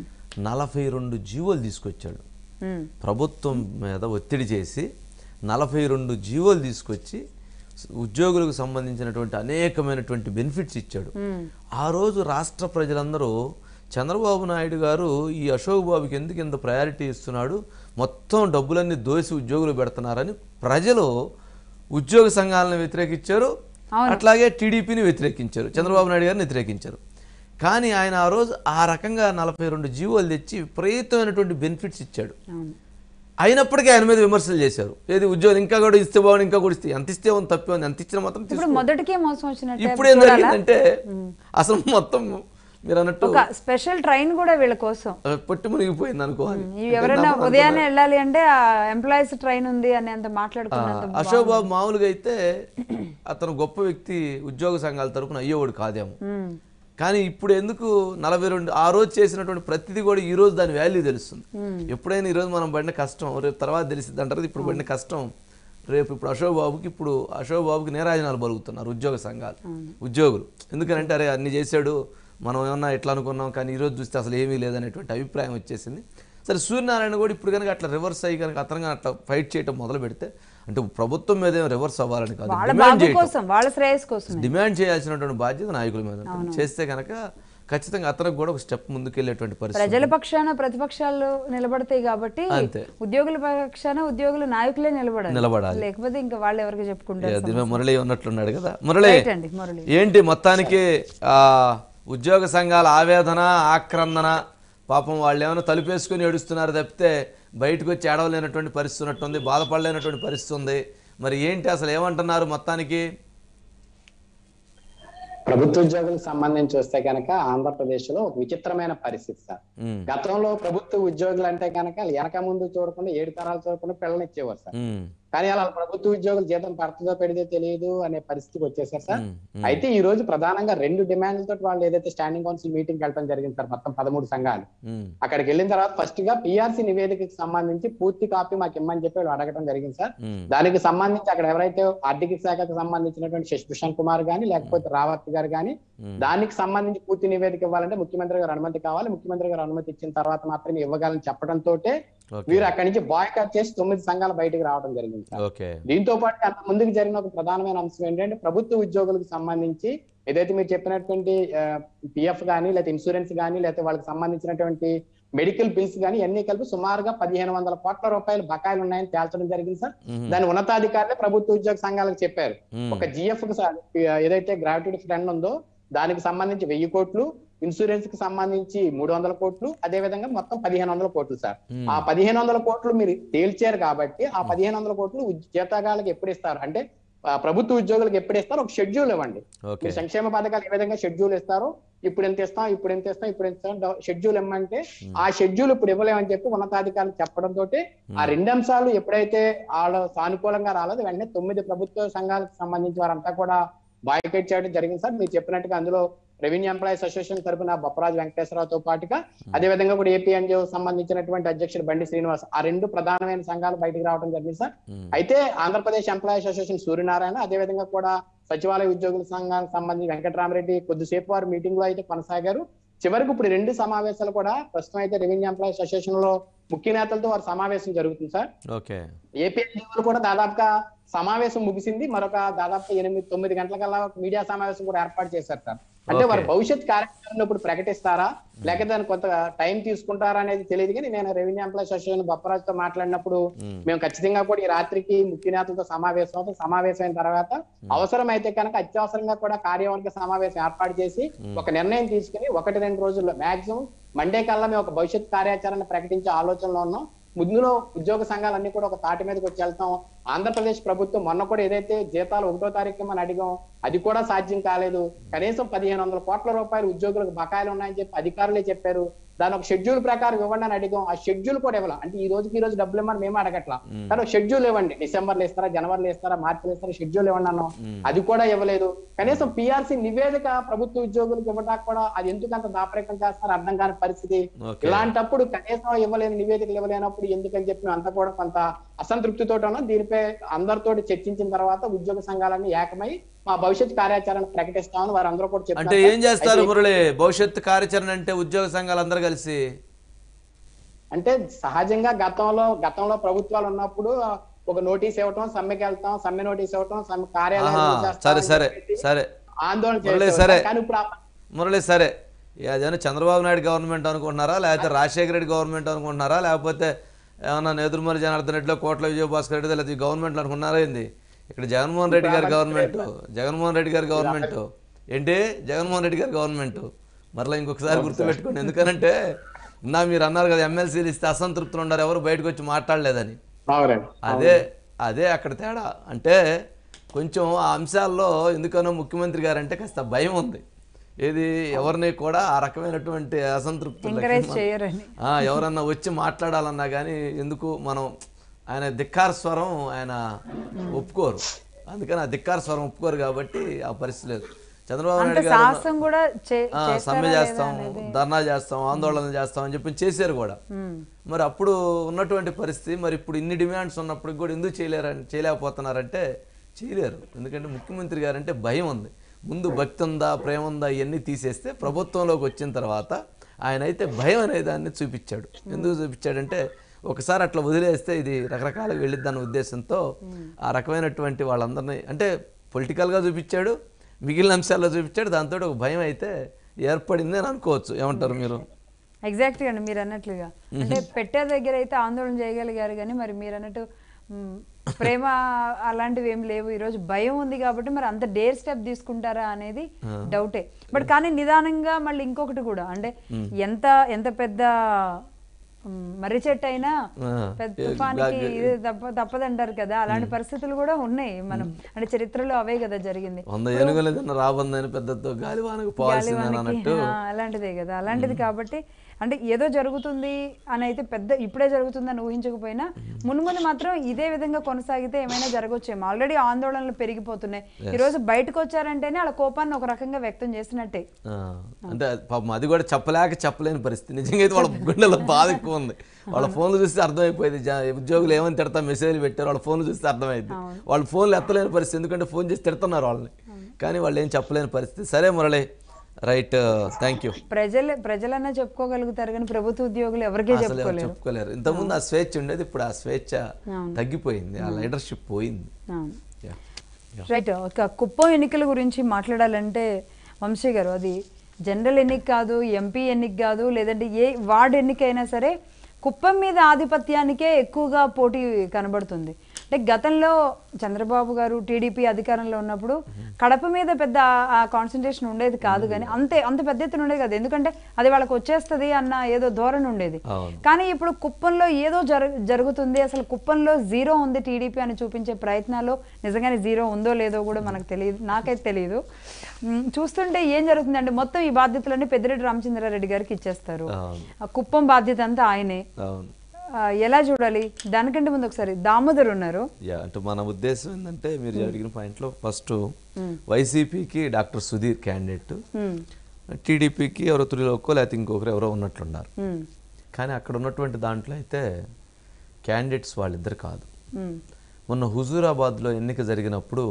B: 42 జీవోలు తీసుకొచ్చాడు. ప్రభుత్వం మీద ఒత్తిడి చేసి 42 జీవోలు తీసుకొచ్చి ఉద్యోగులకు సంబంధించినటువంటి అనేకమైనటువంటి బెనిఫిట్స్ ఇచ్చాడు. ఆ రోజు రాష్ట్ర ప్రజలందరూ చంద్రబాబు నాయుడు గారు ఈ అశోక్ బాబుకి ఎందుకు ఇంత ప్రయారిటీ ఇస్తున్నాడు, మొత్తం డబ్బులన్నీ దోసి ఉద్యోగులు పెడుతున్నారని ప్రజలు ఉద్యోగ సంఘాలను వ్యతిరేకించారు. అట్లాగే టీడీపీని వ్యతిరేకించారు, చంద్రబాబు నాయుడు గారిని వ్యతిరేకించారు. కానీ ఆయన ఆ రోజు ఆ రకంగా 42 జీవోలు తెచ్చి విపరీతమైనటువంటి బెనిఫిట్స్ ఇచ్చాడు. అయినప్పటికీ ఆయన మీద విమర్శలు చేశారు. ఏది ఉద్యోగం ఇంకా కూడా ఇస్తే బాగుంది, ఇంకా కూడా ఇస్తే ఎంత ఇస్తే తప్పే ఉంది, ఎంత ఇచ్చినా మాత్రం
A: మొదటికే మోసం వచ్చినట్టు.
B: ఇప్పుడు ఏం జరిగిందంటే అసలు మొత్తం మీరు అన్నట్టు
A: స్పెషల్ ట్రైన్ కూడా వీళ్ళ కోసం
B: పొట్టి మునిగిపోయింది అనుకోవాలి.
A: ఎవరైనా ఉదయాన్నే వెళ్ళాలి అంటే ఎంప్లాయీస్ ట్రైన్ ఉంది అని అంత మాట్లాడుకున్నారు.
B: అశోక్ బాబు మామూలుగా అయితే అతను గొప్ప వ్యక్తి, ఉద్యోగ సంఘాల తరపున అయ్యేవాడు కాదేమో. కానీ ఇప్పుడు ఎందుకు 42 ఆ రోజు చేసినటువంటి ప్రతిదీ కూడా ఈ రోజు దాని వాల్యూ తెలుస్తుంది. ఎప్పుడైనా ఈ రోజు మనం పడిన కష్టం రేపు తర్వాత తెలిసింది అంటారు. ఇప్పుడు పడిన కష్టం రేపు ఇప్పుడు అశోక్ బాబుకి నీరాజనాలు పలుకుతున్నారు ఉద్యోగ సంఘాలు, ఉద్యోగులు. ఎందుకనంటే అరే అన్ని చేశాడు, మనం ఏమన్నా ఎట్లా అనుకున్నాం, కానీ ఈరోజు చూస్తే అసలు ఏమీ లేదనేటువంటి అభిప్రాయం వచ్చేసింది. సరే సూర్యనారాయణ కూడా ఇప్పుడు కనుక అట్లా రివర్స్ అయ్యి కనుక అతను అట్లా ఫైట్ చేయడం మొదలు పెడితే, అంటే ప్రభుత్వం మీద ఏమో రివర్స్ అవ్వాలని కాదు, డిమాండ్ చేయాల్సినటువంటి బాధ్యత నాయకుల మీద ఉంటుంది. చేస్తే కనుక ఖచ్చితంగా అతనికి కూడా ఒక స్టెప్ ముందుకెళ్ళేటువంటి పరిస్థితి
A: ప్రజల పక్షాన ప్రతిపక్షాలు నిలబడతాయి కాబట్టి
B: అంతే.
A: ఉద్యోగుల పక్షాన ఉద్యోగుల నాయకులే
B: నిలబడాలి.
A: లేకపోతే ఇంకా వాళ్ళు ఎవరికి చెప్పుకుంటారు.
B: దీని మురళి ఉన్నట్లున్నాడు కదా. మురళి
A: మురళి
B: ఏంటి మొత్తానికి ఉద్యోగ సంఘాల ఆవేదన ఆక్రందన, పాపం వాళ్ళు ఏమైనా తలుపేసుకుని ఏడుస్తున్నారు తప్పితే బయటకు వచ్చి ఏడవలేనటువంటి పరిస్థితి ఉన్నట్టుంది, బాధపడలేనటువంటి పరిస్థితి ఉంది. మరి ఏంటి అసలు ఏమంటున్నారు మొత్తానికి?
K: ప్రభుత్వ ఉద్యోగులకు సంబంధించి వస్తే కనుక ఆంధ్రప్రదేశ్ లో ఒక విచిత్రమైన పరిస్థితి సార్. గతంలో ప్రభుత్వ ఉద్యోగులు అంటే కనుక వెనక ముందు చూడకుండా 7 తరాలు చూడకుండా పిల్లలు ఇచ్చేవారు సార్. కానీ అలా ప్రభుత్వ ఉద్యోగులు జీతం పడుతుందో పెడితే తెలియదు అనే పరిస్థితికి వచ్చేసారు సార్. అయితే ఈ రోజు ప్రధానంగా 2 డిమాండ్లతో వాళ్ళు ఏదైతే స్టాండింగ్ కౌన్సిల్ మీటింగ్ వెళ్ళడం జరిగింది సార్, మొత్తం 13 సంఘాలు. అక్కడికి వెళ్ళిన తర్వాత ఫస్ట్ గా పిఆర్సీ నివేదికకి సంబంధించి పూర్తి కాపీ మాకు ఇమ్మని చెప్పి అడగడం జరిగింది సార్. దానికి సంబంధించి అక్కడ ఎవరైతే ఆర్థిక శాఖకు సంబంధించినటువంటి శశిభూషణ్ కుమార్ గాని లేకపోతే రావత్ గారు గాని దానికి సంబంధించి పూర్తి నివేదిక ఇవ్వాలంటే ముఖ్యమంత్రి గారు అనుమతి కావాలి, ముఖ్యమంత్రి గారు అనుమతి ఇచ్చిన తర్వాత మాత్రమే ఇవ్వగలని చెప్పడంతో వీరు అక్కడి నుంచి బాయ్కాట్ చేసి 9 సంఘాలు బయటకు రావడం జరిగింది. దీంతో పాటు అంత ముందుకు జరిగిన ఒక ప్రధానమైన అంశం ఏంటంటే ప్రభుత్వ ఉద్యోగులకు సంబంధించి ఏదైతే మీరు చెప్పినటువంటి పిఎఫ్ గానీ లేకపోతే ఇన్సూరెన్స్ గానీ లేకపోతే వాళ్ళకి సంబంధించినటువంటి మెడికల్ బిల్స్ గానీ అన్ని కలిపి సుమారుగా 1500 కోట్ల రూపాయలు బకాయిలు ఉన్నాయని తేల్చడం జరిగింది సార్. దాని ఉన్నతాధికారులే ప్రభుత్వ ఉద్యోగ సంఘాలకు చెప్పారు. ఒక జిఎఫ్ ఏదైతే గ్రాట్యుటీ ఫండ్ ఉందో దానికి సంబంధించి 1000 కోట్లు, ఇన్సూరెన్స్ కి సంబంధించి 300 కోట్లు, అదే విధంగా మొత్తం 1500 కోట్లు సార్. ఆ 1500 కోట్లు మీరు తేల్చారు కాబట్టి ఆ 1500 కోట్లు జీతగాళ్ళకి ఎప్పుడు ఇస్తారు అంటే ప్రభుత్వ ఉద్యోగులకు ఎప్పుడు ఇస్తారు, ఒక షెడ్యూల్ ఇవ్వండి. మీరు సంక్షేమ పథకాలు ఏ విధంగా షెడ్యూల్ ఇస్తారు, ఇప్పుడు ఎంత ఇస్తాం, ఇప్పుడు ఎంత ఇస్తాం, ఇప్పుడు ఎంత ఇస్తాం, షెడ్యూల్ ఇమ్మంటే ఆ షెడ్యూల్ ఇప్పుడు ఇవ్వలేమని చెప్పి ఉన్నతాధికారులు చెప్పడంతో ఆ 2 అంశాలు ఎప్పుడైతే వాళ్ళ సానుకూలంగా రాలేదు వెంటనే 9 ప్రభుత్వ సంఘాలకు సంబంధించి వారంతా కూడా బాయ్కాట్ చేయడం జరిగింది సార్. మీరు చెప్పినట్టుగా అందులో రెవెన్యూ ఎంప్లాయీస్ అసోసియేషన్ తరఫున బొప్పరాజు వెంకటేశ్వరరావుతో పాటుగా అదే విధంగా కూడా ఏపీ ఎన్జిఓ సంబంధించినటువంటి అధ్యక్షుడు బండి శ్రీనివాస్, ఆ 2 ప్రధానమైన సంఘాలు బయటకు రావడం జరిగింది సార్. అయితే ఆంధ్రప్రదేశ్ ఎంప్లాయీస్ అసోసియేషన్ సూర్యనారాయణ, అదే విధంగా కూడా సచివాలయ ఉద్యోగుల సంఘానికి సంబంధించి వెంకటరామరెడ్డి కొద్దిసేపు వారు మీటింగ్ లో అయితే కొనసాగారు. చివరికి ఇప్పుడు 2 సమావేశాలు కూడా ప్రస్తుతం అయితే రెవెన్యూ ఎంప్లాయీస్ అసోసియేషన్ లో ముఖ్య నేతలతో వారి సమావేశం జరుగుతుంది సార్. ఏపీ ఎన్జిఓలు కూడా దాదాపుగా సమావేశం ముగిసింది, మరొక దాదాపు 8-9 గంటలకల్లా మీడియా సమావేశం కూడా ఏర్పాటు చేశారు సార్. అంటే వారి భవిష్యత్ కార్యక్రమం ఇప్పుడు ప్రకటిస్తారా లేకపోతే దాన్ని కొంత టైం తీసుకుంటారా అనేది తెలియదు. కానీ నేను రెవెన్యూ ఎంప్లాయీస్ అసోసియేషన్ బొప్పరాజుతో మాట్లాడినప్పుడు మేము ఖచ్చితంగా కూడా ఈ రాత్రికి ముఖ్య నేతలతో సమావేశమైన తర్వాత అవసరమైతే కనుక అత్యవసరంగా కూడా కార్యవర్గ సమావేశం ఏర్పాటు చేసి ఒక నిర్ణయం తీసుకుని 1-2 రోజుల్లో మాక్సిమం మండే కల్లా మేము ఒక భవిష్యత్ కార్యాచరణ ప్రకటించే ఆలోచనలో ఉన్నాం. ముందులో ఉద్యోగ సంఘాలన్నీ కూడా ఒక తాటి మీదకి వచ్చి వెళ్తాం. ఆంధ్రప్రదేశ్ ప్రభుత్వం మొన్న కూడా ఏదైతే జీతాలు 1వ తారీఖు మనం అడిగాం అది కూడా సాధ్యం కాలేదు. కనీసం 1500 కోట్ల రూపాయలు ఉద్యోగులకు బకాయిలు ఉన్నాయని చెప్పి అధికారులే చెప్పారు. దాని ఒక షెడ్యూల్ ప్రకారం ఇవ్వండి అని అడిగాం, ఆ షెడ్యూల్ కూడా ఇవ్వాలి. అంటే ఈ రోజు డబ్బులు ఇవ్వమని మేము అడగట్లా, కానీ ఒక షెడ్యూల్ ఇవ్వండి, డిసెంబర్లో ఇస్తారా, జనవరిలో ఇస్తారా, మార్చిలో ఇస్తారా, షెడ్యూల్ ఇవ్వండి అన్నాం, అది కూడా ఇవ్వలేదు. కనీసం పిఆర్సీ నివేదిక ప్రభుత్వ ఉద్యోగులకు ఇవ్వడానికి కూడా అది ఎందుకు అంత దాపరికం చేస్తారో అర్థం కాని పరిస్థితి. ఇలాంటప్పుడు కనీసం ఇవ్వలేని నివేదికలు ఇవ్వలేనప్పుడు ఎందుకని చెప్పి అంతా కూడా కొంత అసంతృప్తితో ఉన్నాం. దీనిపై అందరితో చర్చించిన తర్వాత ఉద్యోగ సంఘాలన్నీ ఏకమై మా భవిష్యత్ కార్యాచరణ ప్రకటిస్తామని వారందరూ కూడా చెప్పారు.
B: అంటే ఏం చేస్తారు మురళి భవిష్యత్ కార్యాచరణ అంటే ఉద్యోగ సంఘాలు అందరూ కలిసి?
K: అంటే సహజంగా గతంలో ప్రభుత్వాలు ఉన్నప్పుడు ఒక నోటీస్ ఇవ్వటం, సమ్మెకి వెళ్తాం, సమ్మె నోటీస్ ఇవ్వటం, సమ్మె కార్యాలయం
B: సరే
K: ఆందోళన.
B: మురళి సరే, అదేనా చంద్రబాబు నాయుడు గవర్నమెంట్ అనుకుంటున్నారా, లేకపోతే రాజశేఖర రెడ్డి గవర్నమెంట్ అనుకుంటున్నారా, లేకపోతే ఏమన్నా నేదురుమల్లి జనార్దన్ రెడ్డిలో కోట్ల విజయభాస్కర్ రెడ్డి లేకపోతే గవర్నమెంట్ అనుకున్నారా ఏంది? ఇక్కడ జగన్మోహన్ రెడ్డి గారి గవర్నమెంట్ ఏంటి? జగన్మోహన్ రెడ్డి గారి గవర్నమెంట్ మరలా ఇంకొకసారి గుర్తుపెట్టుకోండి. ఎందుకనంటే మీరు అన్నారు కదా ఎమ్మెల్సీలు ఇస్తే అసంతృప్తులు ఉన్నారు, ఎవరు బయటకు వచ్చి మాట్లాడలేదని. అదే అక్కడ తేడా. అంటే కొంచెం ఆ అంశాల్లో ఎందుకనో ముఖ్యమంత్రి గారు అంటే కాస్త భయం ఉంది. ఏది ఎవరిని కూడా ఆ రకమైనటువంటి అసంతృప్తులు ఎవరన్నా వచ్చి మాట్లాడాలన్నా కానీ ఎందుకు మనం ఆయన ధిక్కార స్వరం ఆయన ఒప్పుకోరు. అందుకని ఆ ధిక్కార స్వరం ఒప్పుకోరు కాబట్టి ఆ పరిస్థితి లేదు. చంద్రబాబు నాయుడు గారు సమ్మె చేస్తాం, ధర్నా చేస్తాం, ఆందోళన చేస్తాం అని చెప్పి చేశారు కూడా. మరి అప్పుడు ఉన్నటువంటి పరిస్థితి మరి ఇప్పుడు ఇన్ని డిమాండ్స్ ఉన్నప్పుడు కూడా ఎందుకు చేయలేకపోతున్నారంటే చేయలేరు. ఎందుకంటే ముఖ్యమంత్రి గారు అంటే భయం ఉంది. ముందు భక్తి ఉందా, ప్రేమ ఉందా ఇవన్నీ తీసేస్తే ప్రభుత్వంలోకి వచ్చిన తర్వాత ఆయన అయితే భయం అనే దాన్ని చూపించాడు. ఎందుకు చూపించాడంటే ఒకసారి అట్లా వదిలేస్తే ఇది రకరకాలుగా వెళ్ళిద్దన్న ఉద్దేశంతో ఆ రకమైనటువంటి వాళ్ళందరినీ అంటే పొలిటికల్గా చూపించాడు, మిగిలిన అంశాల్లో చూపించాడు. దాంతో ఒక భయం అయితే ఏర్పడింది అని అనుకోవచ్చు. ఏమంటారు మీరు?
A: ఎగ్జాక్ట్గా అండి మీరు అన్నట్లుగా. అంటే పెట్టే దగ్గర అయితే ఆందోళన చేయగలిగారు, కానీ మరి మీరు అన్నట్టు ప్రేమ అలాంటివి ఏం లేవు. ఈరోజు భయం ఉంది కాబట్టి మరి అంత డేర్ స్టెప్ తీసుకుంటారా అనేది డౌటే. బట్ కానీ నిదానంగా మళ్ళీ ఇంకొకటి కూడా, అంటే ఎంత ఎంత పెద్ద మర్రి చెట్టు అయినా పెద్ద తుఫానికి ఇది తప్పదంటారు కదా, అలాంటి పరిస్థితులు కూడా ఉన్నాయి. మనం అంటే చరిత్రలో అవే కదా జరిగింది. అలాంటిదే కదా, అలాంటిది కాబట్టి అంటే ఏదో జరుగుతుంది అని అయితే పెద్ద ఇప్పుడే జరుగుతుందని ఊహించకపోయినా మున్ముందు మాత్రం ఇదే విధంగా కొనసాగితే ఏమైనా జరగవచ్చేమో. ఆల్రెడీ ఆందోళనలు పెరిగిపోతున్నాయి. ఈ రోజు బయటకు వచ్చారంటేనే వాళ్ళ కోపాన్ని ఒక రకంగా వ్యక్తం చేసినట్టే.
B: అంటే పాపం అది కూడా చెప్పలేని పరిస్థితి. నిజంగా అయితే వాళ్ళ గుండెలో బాధ ఎక్కువ ఉంది. వాళ్ళ ఫోన్లు చూస్తే అర్థమైపోయింది. ఉద్యోగులు ఏమని తిడతా మెసేజ్లు పెట్టారు, వాళ్ళ ఫోన్లు చూస్తే అర్థమైంది. వాళ్ళ ఫోన్లు ఎత్తలేని పరిస్థితి, ఎందుకంటే ఫోన్ చేసి తిడుతున్నారు వాళ్ళని, కానీ వాళ్ళు ఏం చెప్పలేని పరిస్థితి. సరే మురళి, రైట్, థ్యాంక్ యూ.
A: ప్రజలన్నా చెప్పుకోగలుగుతారు కానీ ప్రభుత్వ ఉద్యోగులు ఎవరికీ చెప్పుకోలేరు.
B: ఇంతకుముందు ఆ స్వేచ్ఛ ఉండేది, ఇప్పుడు ఆ స్వేచ్ఛ తగ్గిపోయింది, ఆ లీడర్షిప్ పోయింది.
A: రైట్. ఒక కుప్పం ఎన్నికల గురించి మాట్లాడాలంటే వంశీ గారు, అది జనరల్ ఎన్నిక కాదు, ఎంపీ ఎన్నిక కాదు, లేదంటే ఏ వార్డు ఎన్నికైనా సరే కుప్పం మీద ఆధిపత్యానికే ఎక్కువగా పోటీ కనబడుతుంది. అంటే గతంలో చంద్రబాబు గారు టీడీపీ అధికారంలో ఉన్నప్పుడు కడప మీద పెద్ద కాన్సన్ట్రేషన్ ఉండేది కాదు, కానీ అంత పెద్ద ఎత్తున ఉండేది కాదు, ఎందుకంటే అది వాళ్ళకి వచ్చేస్తుంది అన్న ఏదో ధోరణి ఉండేది. కానీ ఇప్పుడు కుప్పంలో ఏదో జరుగుతుంది, అసలు కుప్పంలో జీరో ఉంది టీడీపీ అని చూపించే ప్రయత్నాలు నిజంగానే జీరో ఉందో లేదో కూడా మనకు తెలియదు, నాకైతే తెలియదు. చూస్తుంటే ఏం జరుగుతుందంటే మొత్తం ఈ బాధ్యతలన్నీ పెద్దిరెడ్డి రామచంద్రారెడ్డి గారికి ఇచ్చేస్తారు. కుప్పం బాధ్యత అంతా ఆయనే. ఎలా చూడాలి? దానికంటే ముందు ఒకసారి దామోదర్ ఉన్నారు.
B: అంటే మన ఉద్దేశం ఏంటంటే మీరు అడిగిన పాయింట్లో ఫస్ట్ వైసీపీకి డాక్టర్ సుధీర్ క్యాండిడేట్, టీడీపీకి ఎవరో త్రిలోకో లేకపోతే ఇంకొకరు ఎవరో ఉన్నట్లున్నారు. కానీ అక్కడ ఉన్నటువంటి దాంట్లో అయితే క్యాండిడేట్స్ వాళ్ళిద్దరు కాదు. మొన్న హుజూరాబాద్లో ఎన్నిక జరిగినప్పుడు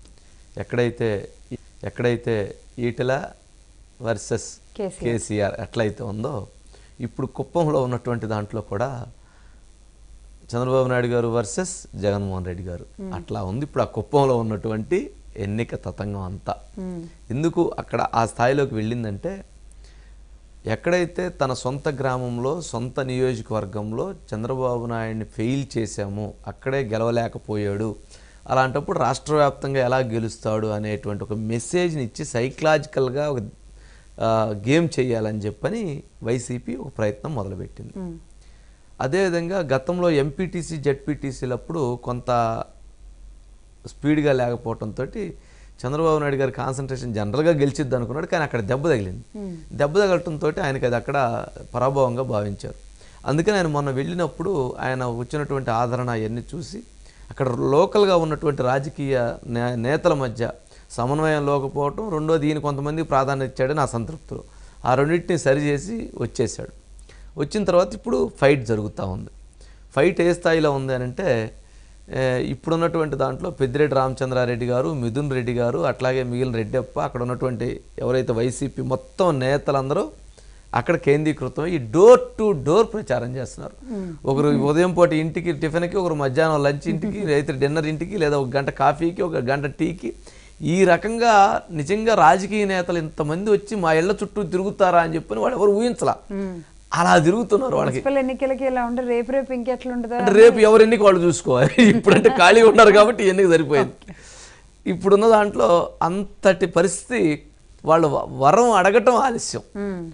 B: ఎక్కడైతే ఈటెల వర్సెస్ కేసీఆర్ ఎట్లయితే ఉందో, ఇప్పుడు కుప్పంలో ఉన్నటువంటి దాంట్లో కూడా చంద్రబాబు నాయుడు గారు వర్సెస్ జగన్మోహన్ రెడ్డి గారు అట్లా ఉంది ఇప్పుడు ఆ కుప్పంలో ఉన్నటువంటి ఎన్నిక తతంగం అంతా. ఎందుకు అక్కడ ఆ స్థాయిలోకి వెళ్ళిందంటే, ఎక్కడైతే తన సొంత గ్రామంలో సొంత నియోజకవర్గంలో చంద్రబాబు నాయుడిని ఫెయిల్ చేశామో అక్కడే గెలవలేకపోయాడు, అలాంటప్పుడు రాష్ట్ర వ్యాప్తంగా ఎలా గెలుస్తాడు అనేటువంటి ఒక మెసేజ్ని ఇచ్చి సైకలాజికల్గా ఒక గేమ్ చేయాలని చెప్పని వైసీపీ ఒక ప్రయత్నం మొదలుపెట్టింది. అదేవిధంగా గతంలో ఎంపీటీసీ జెడ్పీటీసీలప్పుడు కొంత స్పీడ్గా లేకపోవడంతో చంద్రబాబు నాయుడు గారి కాన్సన్ట్రేషన్ జనరల్గా గెలిచిద్ది అనుకున్నాడు, కానీ అక్కడ దెబ్బ తగిలింది. దెబ్బ తగలటంతో ఆయనకి అది అక్కడ పరాభవంగా భావించారు. అందుకని ఆయన మొన్న వెళ్ళినప్పుడు ఆయన వచ్చినటువంటి ఆదరణ అవన్నీ చూసి అక్కడ లోకల్గా ఉన్నటువంటి రాజకీయ నేతల మధ్య సమన్వయం లేకపోవటం, రెండోది ఈయన కొంతమందికి ప్రాధాన్యత ఇచ్చాడని ఆ సంతృప్తులు, ఆ రెండింటిని సరిచేసి వచ్చేసాడు. వచ్చిన తర్వాత ఇప్పుడు ఫైట్ జరుగుతూ ఉంది. ఫైట్ ఏ స్థాయిలో ఉంది అని అంటే, ఇప్పుడున్నటువంటి దాంట్లో పెద్దిరెడ్డి రామచంద్రారెడ్డి గారు, మిథున్ రెడ్డి గారు, అట్లాగే మిగిలిన రెడ్డప్ప, అక్కడ ఉన్నటువంటి ఎవరైతే వైసీపీ మొత్తం నేతలందరూ అక్కడ కేంద్రీకృతం ఈ డోర్ టు డోర్ ప్రచారం చేస్తున్నారు. ఒకరు ఉదయం పూట ఇంటికి టిఫిన్కి, ఒకరు మధ్యాహ్నం లంచ్ ఇంటికి, లేదా డిన్నర్ ఇంటికి, లేదా ఒక గంట కాఫీకి, ఒక గంట టీకి, ఈ రకంగా నిజంగా రాజకీయ నేతలు ఇంతమంది వచ్చి మా ఇళ్ల చుట్టూ తిరుగుతారా అని చెప్పని వాళ్ళు ఎవరు ఊహించలా, అలా తిరుగుతున్నారు. వాళ్ళకి
A: ఎన్నికలకి ఎలా ఉంటే రేపు ఇంకెట్లుంటుందా,
B: రేపు ఎవరు ఎన్నిక వాళ్ళు చూసుకోవాలి. ఇప్పుడంటే ఖాళీగా ఉన్నారు కాబట్టి ఎన్నిక సరిపోయింది. ఇప్పుడున్న దాంట్లో అంతటి పరిస్థితి, వాళ్ళు వరం అడగటం ఆలస్యం,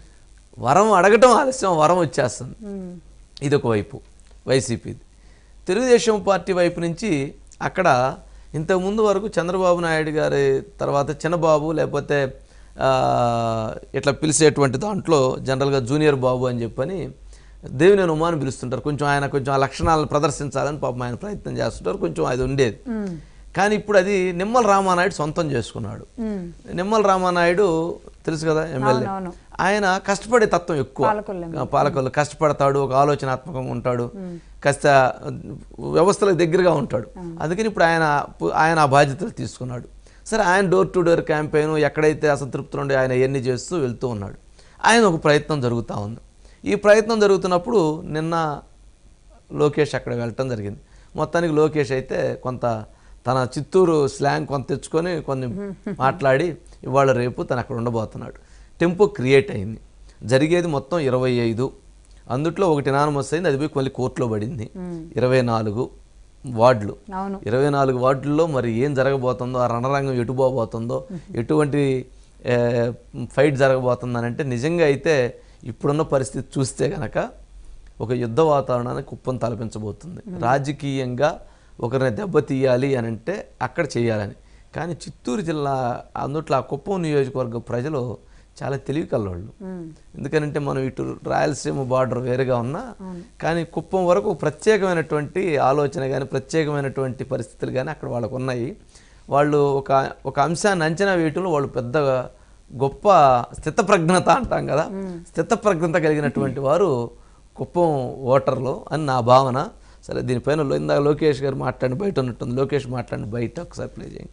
B: వరం వచ్చేస్తుంది. ఇది ఒకవైపు వైసీపీది. తెలుగుదేశం పార్టీ వైపు నుంచి అక్కడ ఇంతకుముందు వరకు చంద్రబాబు నాయుడు గారి తర్వాత చిన్నబాబు లేకపోతే ఇట్లా పిలిచేటువంటి దాంట్లో జనరల్గా జూనియర్ బాబు అని చెప్పని దేవినేని ఉమాని పిలుస్తుంటారు. కొంచెం ఆ లక్షణాలను ప్రదర్శించాలని పాపం ఆయన ప్రయత్నం చేస్తుంటారు, కొంచెం అది ఉండేది. కానీ ఇప్పుడు అది నిమ్మల రామానాయుడు సొంతం చేసుకున్నాడు. నిమ్మల రామానాయుడు తెలుసు కదా, ఎమ్మెల్యే. ఆయన కష్టపడే తత్వం ఎక్కువ, పాలకులు కష్టపడతాడు, ఒక ఆలోచనాత్మకంగా ఉంటాడు, కాస్త వ్యవస్థలకు దగ్గరగా ఉంటాడు. అందుకని ఇప్పుడు ఆయన ఆ బాధ్యతలు తీసుకున్నాడు. సరే, ఆయన డోర్ టు డోర్ క్యాంపెయిన్ ఎక్కడైతే అసంతృప్తులు ఉండే ఆయన ఎన్ని చేస్తూ వెళ్తూ ఉన్నాడు. ఆయన ఒక ప్రయత్నం జరుగుతూ ఉంది. ఈ ప్రయత్నం జరుగుతున్నప్పుడు నిన్న లోకేష్ అక్కడ వెళ్ళటం జరిగింది. మొత్తానికి లోకేష్ అయితే కొంత తన చిత్తూరు స్లాంగ్ కొంత తెచ్చుకొని కొన్ని మాట్లాడి ఇవాళ రేపు తను అక్కడ ఉండబోతున్నాడు. టెంపో క్రియేట్ అయింది. జరిగేది మొత్తం 25, అందుట్లో ఒకటి అనానమస్ అయింది, అది పోయి మళ్ళీ కోర్టులో పడింది. 24 వార్డులు, 24 వార్డుల్లో మరి ఏం జరగబోతుందో, ఆ రణరంగం ఎటు పోబోతుందో, ఎటువంటి ఫైట్ జరగబోతుందని అంటే నిజంగా అయితే ఇప్పుడున్న పరిస్థితి చూస్తే కనుక ఒక యుద్ధ వాతావరణాన్ని కుప్పం తలపించబోతుంది. రాజకీయంగా ఒకరిని దెబ్బతీయాలి అని అంటే అక్కడ చేయాలని. కానీ చిత్తూరు జిల్లా అందుట్లో ఆ కుప్పం నియోజకవర్గ ప్రజలు చాలా తెలివి కల్లోళ్ళు. ఎందుకనంటే మనం ఇటు రాయలసీమ బార్డర్ వేరుగా ఉన్నా కానీ కుప్పం వరకు ప్రత్యేకమైనటువంటి ఆలోచన కానీ ప్రత్యేకమైనటువంటి పరిస్థితులు కానీ అక్కడ వాళ్ళకు ఉన్నాయి. వాళ్ళు ఒక అంశాన్ని అంచనా వేయటంలో వాళ్ళు పెద్ద గొప్ప స్థితప్రజ్ఞత అంటాం కదా, స్థితప్రజ్ఞత కలిగినటువంటి వారు కుప్పం ఓటర్లు అని నా భావన. సరే, దీనిపైన ఇందాక లోకేష్ గారు మాట్లాడి బయట ఉన్నట్టుంది. లోకేష్ మాట్లాడి బయట ఒకసారి ప్లే చేయండి.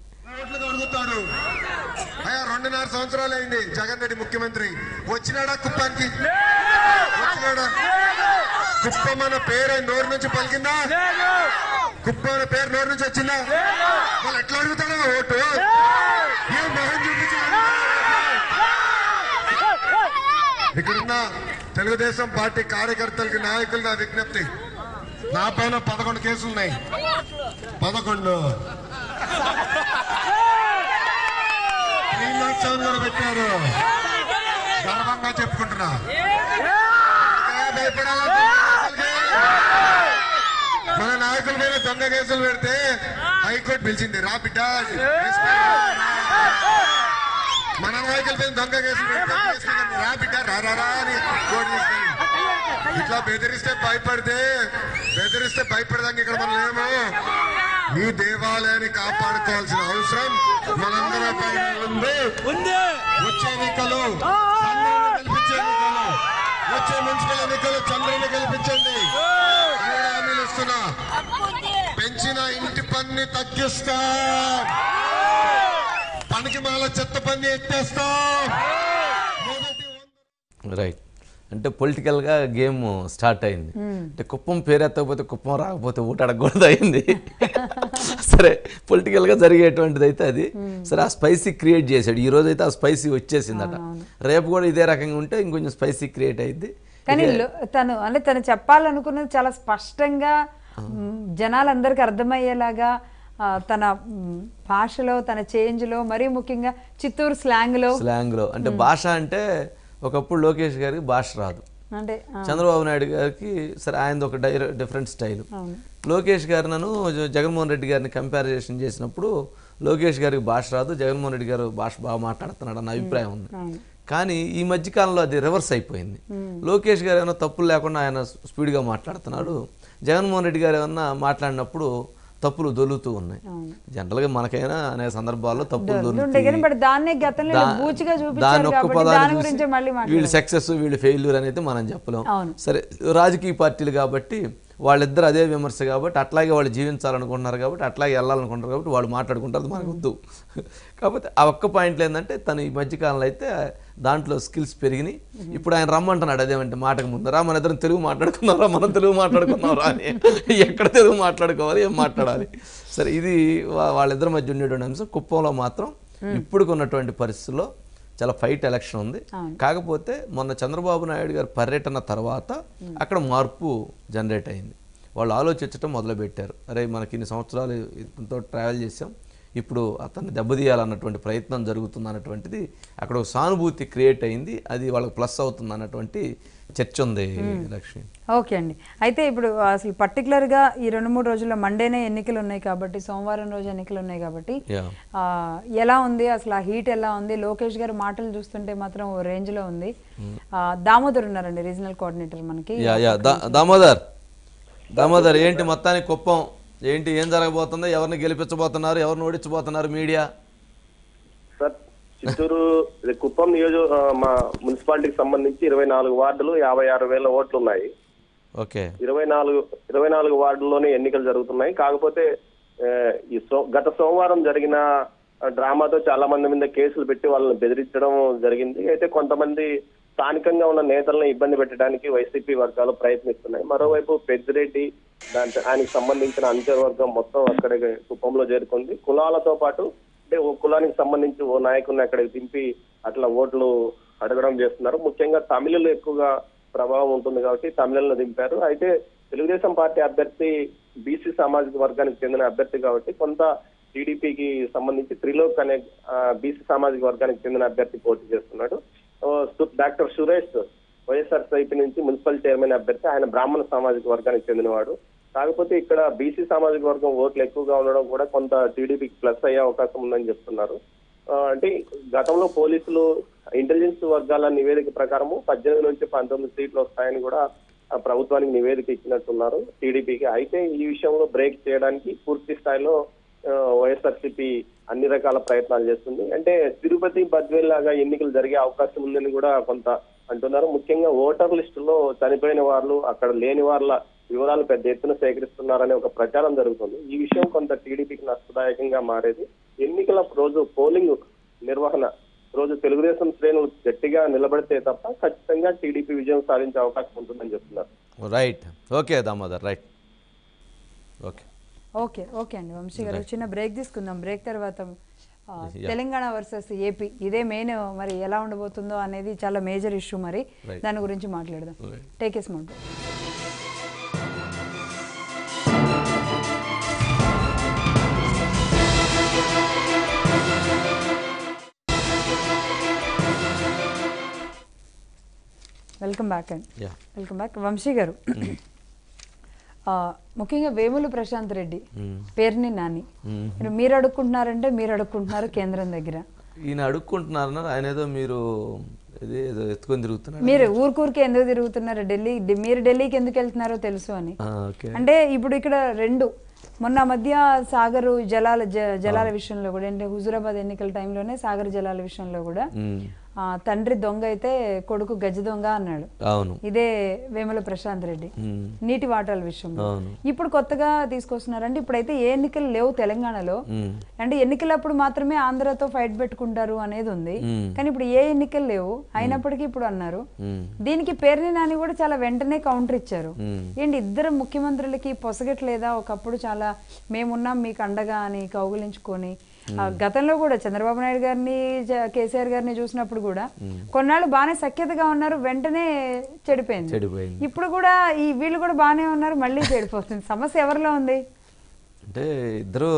L: 2.5 సంవత్సరాలు అయింది జగన్ రెడ్డి ముఖ్యమంత్రి. వచ్చినాడా కుప్పానికి? కుప్పం అన్న పేరు నోరు నుంచి పలికిందా? కుప్పం అన్న పేరు నోరు నుంచి వచ్చిందా? వాళ్ళు ఎట్లా అడుగుతాడా ఓటు? ఏం మొహం చూపించి ఇక్కడున్న తెలుగుదేశం పార్టీ కార్యకర్తలకి, నాయకులు నా విజ్ఞప్తి, నా పైన 11 కేసులు ఉన్నాయి. 11 3,00,000 పెట్టారు. గర్వంగా చెప్పుకుంటున్నా. మన నాయకుల మీద దొంగ కేసులు పెడితే హైకోర్టు పిలిచింది, రా బిడ్డ. మన నాయకుల మీద దొంగ కేసులు పెడితే రా బిడ్డ, రా అని కోర్టు. ఇట్లా బెదిరిస్తే భయపడదానికి ఇక్కడ మనం లేము. ఈ దేవాలయాన్ని కాపాడుకోవాల్సిన అవసరం మనందరి పైన ఉంది. వచ్చే ఎన్నికలు వచ్చే మున్సిపల్ ఎన్నికలు చంద్రుని గెలిపించండి. హామీలు ఇస్తున్నా. పెంచిన ఇంటి పన్ను తగ్గిస్తాం, పనికి మాల చెత్త పన్ను ఎత్తేస్తాం.
B: రైట్, అంటే పొలిటికల్గా గేమ్ స్టార్ట్ అయింది. అంటే కుప్పం పేరు ఎత్తకపోతే కుప్పం రాకపోతే ఓటు అడగకూడదు అయింది. సరే, పొలిటికల్గా జరిగేటువంటిది అయితే అది. సరే, ఆ స్పైసీ క్రియేట్ చేశాడు. ఈ రోజు అయితే ఆ స్పైసీ వచ్చేసిందట. రేపు కూడా ఇదే రకంగా ఉంటే ఇంకొంచెం స్పైసీ క్రియేట్ అయింది.
A: కానీ తను చెప్పాలనుకున్నది చాలా స్పష్టంగా జనాలందరికీ అర్థమయ్యేలాగా తన భాషలో, తన చేంజ్లో, మరీ ముఖ్యంగా చిత్తూరు స్లాంగ్లో
B: అంటే భాష అంటే ఒకప్పుడు లోకేష్ గారికి భాష రాదు,
A: అంటే
B: చంద్రబాబు నాయుడు గారికి సరే ఆయనది ఒక డిఫరెంట్ స్టైల్. లోకేష్ గారు నన్ను జగన్మోహన్ రెడ్డి గారిని కంపారిజన్ చేసినప్పుడు లోకేష్ గారికి భాష రాదు, జగన్మోహన్ రెడ్డి గారు భాష బాగా మాట్లాడుతున్నాడు అన్న అభిప్రాయం ఉంది. కానీ ఈ మధ్యకాలంలో అది రివర్స్ అయిపోయింది. లోకేష్ గారు ఏమైనా తప్పులు లేకుండా ఆయన స్పీడ్గా మాట్లాడుతున్నాడు, జగన్మోహన్ రెడ్డి గారు ఏమన్నా మాట్లాడినప్పుడు తప్పులు దొలుతూ ఉన్నాయి. జనరల్గా మనకైనా అనేక సందర్భాల్లో తప్పులు దొరుకుతాయి. దాన్ని ఒక్క పదాలు వీళ్ళు సక్సెస్ వీళ్ళు ఫెయిల్యూర్ అనేది మనం చెప్పలేం. సరే, రాజకీయ పార్టీలు కాబట్టి వాళ్ళిద్దరు అదే విమర్శ కాబట్టి అట్లాగే వాళ్ళు జీవించాలనుకుంటున్నారు కాబట్టి అట్లాగే వెళ్ళాలనుకుంటారు కాబట్టి వాళ్ళు మాట్లాడుకుంటారు, మనకు వద్దు. కాకపోతే ఆ ఒక్క పాయింట్లు ఏంటంటే తను ఈ మధ్యకాలంలో అయితే దాంట్లో స్కిల్స్ పెరిగినాయి. ఇప్పుడు ఆయన రమ్మంటున్నాడు అదేమంటే మాటకు ముందు, రా మన ఇద్దరం తెలుగు మాట్లాడుకున్నారా, మనం తెలుగు మాట్లాడుకున్నారా అని. ఎక్కడ తెలుగు మాట్లాడుకోవాలి, ఏం మాట్లాడాలి. సరే, ఇది వాళ్ళిద్దరి మధ్య ఉండేటువంటి అంశం. కుప్పంలో మాత్రం ఇప్పుడుకున్నటువంటి పరిస్థితుల్లో చాలా ఫైట్ ఎలక్షన్ ఉంది. కాకపోతే మొన్న చంద్రబాబు నాయుడు గారి పర్యటన తర్వాత అక్కడ మార్పు జనరేట్ అయింది. వాళ్ళు ఆలోచించడం మొదలుపెట్టారు. అరే, మనకి ఇన్ని సంవత్సరాలు ఇతనితో ట్రావెల్ చేసాం, ఇప్పుడు అతన్ని దెబ్బతీయాలన్నటువంటి ప్రయత్నం జరుగుతుంది అన్నటువంటిది అక్కడ ఒక సానుభూతి క్రియేట్ అయింది. అది వాళ్ళకి ప్లస్ అవుతుంది అన్నటువంటి చర్చ ఉంది. లక్ష్మి,
A: ఓకే అండి. అయితే ఇప్పుడు అసలు పర్టికులర్గా ఈ 2-3 రోజుల్లో మండేనే ఎన్నికలు ఉన్నాయి కాబట్టి, సోమవారం రోజు ఎన్నికలు ఉన్నాయి కాబట్టి ఎలా ఉంది అసలు, ఆ హీట్ ఎలా ఉంది? లోకేష్ గారి మాటలు చూస్తుంటే మాత్రం ఓ రేంజ్లో ఉంది. దామోదర్ ఉన్నారండి, రీజనల్ కోఆర్డినేటర్ మనకి.
B: దామోదర్ ఏంటి మొత్తానికి కుప్పం ఏంటి, ఏం జరగబోతుందో, ఎవరిని గెలిపించబోతున్నారు, ఎవరిని ఓడించబోతున్నారు మీడియా?
M: సార్, చిత్తూరు కుప్పం మా మున్సిపాలిటీకి సంబంధించి 24 వార్డులు 56,000 ఓట్లు ఉన్నాయి.
B: ఓకే,
M: 24 వార్డుల్లోనే ఎన్నికలు జరుగుతున్నాయి. కాకపోతే ఈ గత సోమవారం జరిగిన డ్రామాతో చాలా మంది మీద కేసులు పెట్టి వాళ్ళని బెదిరించడం జరిగింది. అయితే కొంతమంది స్థానికంగా ఉన్న నేతలను ఇబ్బంది పెట్టడానికి వైసీపీ వర్గాలు ప్రయత్నిస్తున్నాయి. మరోవైపు పెద్దిరెడ్డి ఆయనకు సంబంధించిన అంత్యవర్గం మొత్తం అక్కడ కుప్పంలో చేరుకుంది. కులాలతో పాటు అంటే ఓ కులానికి సంబంధించి ఓ నాయకుడిని అక్కడికి దింపి అట్లా ఓట్లు అడగడం చేస్తున్నారు. ముఖ్యంగా తమిళులు ఎక్కువగా ప్రభావం ఉంటుంది కాబట్టి తమిళులను దింపారు. అయితే తెలుగుదేశం పార్టీ అభ్యర్థి బీసీ సామాజిక వర్గానికి చెందిన అభ్యర్థి కాబట్టి కొంత టీడీపీకి సంబంధించి త్రిలోక్ అనే బీసీ సామాజిక వర్గానికి చెందిన అభ్యర్థి పోటీ చేస్తున్నాడు. డాక్టర్ సురేష్ వైఎస్ఆర్సీపీ నుంచి మున్సిపల్ చైర్మన్ అభ్యర్థి, ఆయన బ్రాహ్మణ సామాజిక వర్గానికి చెందినవాడు. కాకపోతే ఇక్కడ బీసీ సామాజిక వర్గం ఓట్లు ఎక్కువగా ఉండడం కూడా కొంత టీడీపీకి ప్లస్ అయ్యే అవకాశం ఉందని చెప్తున్నారు. అంటే గతంలో పోలీసులు ఇంటెలిజెన్స్ వర్గాల నివేదిక ప్రకారము 18 నుంచి 19 సీట్లు వస్తాయని కూడా ప్రభుత్వానికి నివేదిక ఇచ్చినట్టున్నారు టీడీపీకి. అయితే ఈ విషయంలో బ్రేక్ చేయడానికి పూర్తి స్థాయిలో వైఎస్ఆర్సీపీ అన్ని రకాల ప్రయత్నాలు చేస్తుంది. అంటే తిరుపతి బద్వేల్ లాగా ఎన్నికలు జరిగే అవకాశం ఉందని కూడా కొంత అంటున్నారు. ముఖ్యంగా ఓటర్ లిస్టులో చనిపోయిన వాళ్ళు, అక్కడ లేని వాళ్ళ వివరాలు పెద్ద ఎత్తున సేకరిస్తున్నారనే ఒక ప్రచారం జరుగుతుంది. ఈ విషయం కొంత టీడీపీకి నష్టదాయకంగా మారేది. ఎన్నికల రోజు పోలింగ్ నిర్వహణ రోజు తెలుగుదేశం శ్రేణులు గట్టిగా నిలబడితే తప్ప ఖచ్చితంగా టీడీపీ విజయం సాధించే అవకాశం ఉంటుందని చెప్తున్నారు.
B: Right, okay Damodar, right, okay
A: okay okay అండి. వంశీ గారు చిన్న బ్రేక్ తీసుకుందాం. బ్రేక్ తర్వాత తెలంగాణ వర్సెస్ ఏపీ ఇదే మెయిన్, మరి ఎలా ఉండబోతుందో అనేది చాలా మేజర్ ఇష్యూ, మరి దాని గురించి మాట్లాడదాం. Take a small break. Welcome back అండి. Welcome back. వంశీ గారు, ముఖ్యంగా వేముల ప్రశాంత్ రెడ్డి పేరుని నాని, మీరు అడుక్కుంటున్నారంటే మీరు అడుక్కుంటున్నారు కేంద్రం దగ్గర.
B: ఈయన అడుక్కుంటున్నారు, ఆయన ఏదో మీరు ఏదో ఎత్తుకొని తిరుగుతున్నారు.
A: మీరు ఊరికూరికి ఎందుకు తిరుగుతున్నారు? మీరు ఢిల్లీకి ఎందుకు వెళ్తున్నారో తెలుసు అని. అంటే ఇప్పుడు ఇక్కడ రెండు మొన్న మధ్య సాగరు జలాల విషయంలో కూడా, అంటే హుజూరాబాద్ ఎన్నికల టైంలోనే సాగర్ జలాల విషయంలో కూడా తండ్రి దొంగ అయితే కొడుకు గజ దొంగ అన్నాడు. ఇదే వేముల ప్రశాంత్ రెడ్డి నీటి వాటాల విషయంలో. ఇప్పుడు కొత్తగా తీసుకొస్తున్నారంటే ఇప్పుడైతే ఏ ఎన్నికలు లేవు తెలంగాణలో, అంటే ఎన్నికలప్పుడు మాత్రమే ఆంధ్రతో ఫైట్ పెట్టుకుంటారు అనేది ఉంది. కానీ ఇప్పుడు ఏ ఎన్నికలు లేవు, అయినప్పటికీ ఇప్పుడు అన్నారు. దీనికి పేరుని నాని కూడా చాలా వెంటనే కౌంటర్ ఇచ్చారు. ఏంటి ఇద్దరు ముఖ్యమంత్రులకి పొసగట్లేదా? ఒకప్పుడు చాలా మేమున్నాం మీకు అండగా అని కౌగులించుకొని, గతంలో కూడా చంద్రబాబు నాయుడు గారిని కేసీఆర్ గారిని చూసినప్పుడు కూడా కొన్నాళ్ళు బాగానే సఖ్యతగా ఉన్నారు, వెంటనే చెడిపోయింది. ఇప్పుడు కూడా ఈ వీళ్ళు కూడా బాగానే ఉన్నారు, మళ్ళీ చెడిపోతుంది. సమస్య ఎవరిలో ఉంది
B: అంటే ఇద్దరు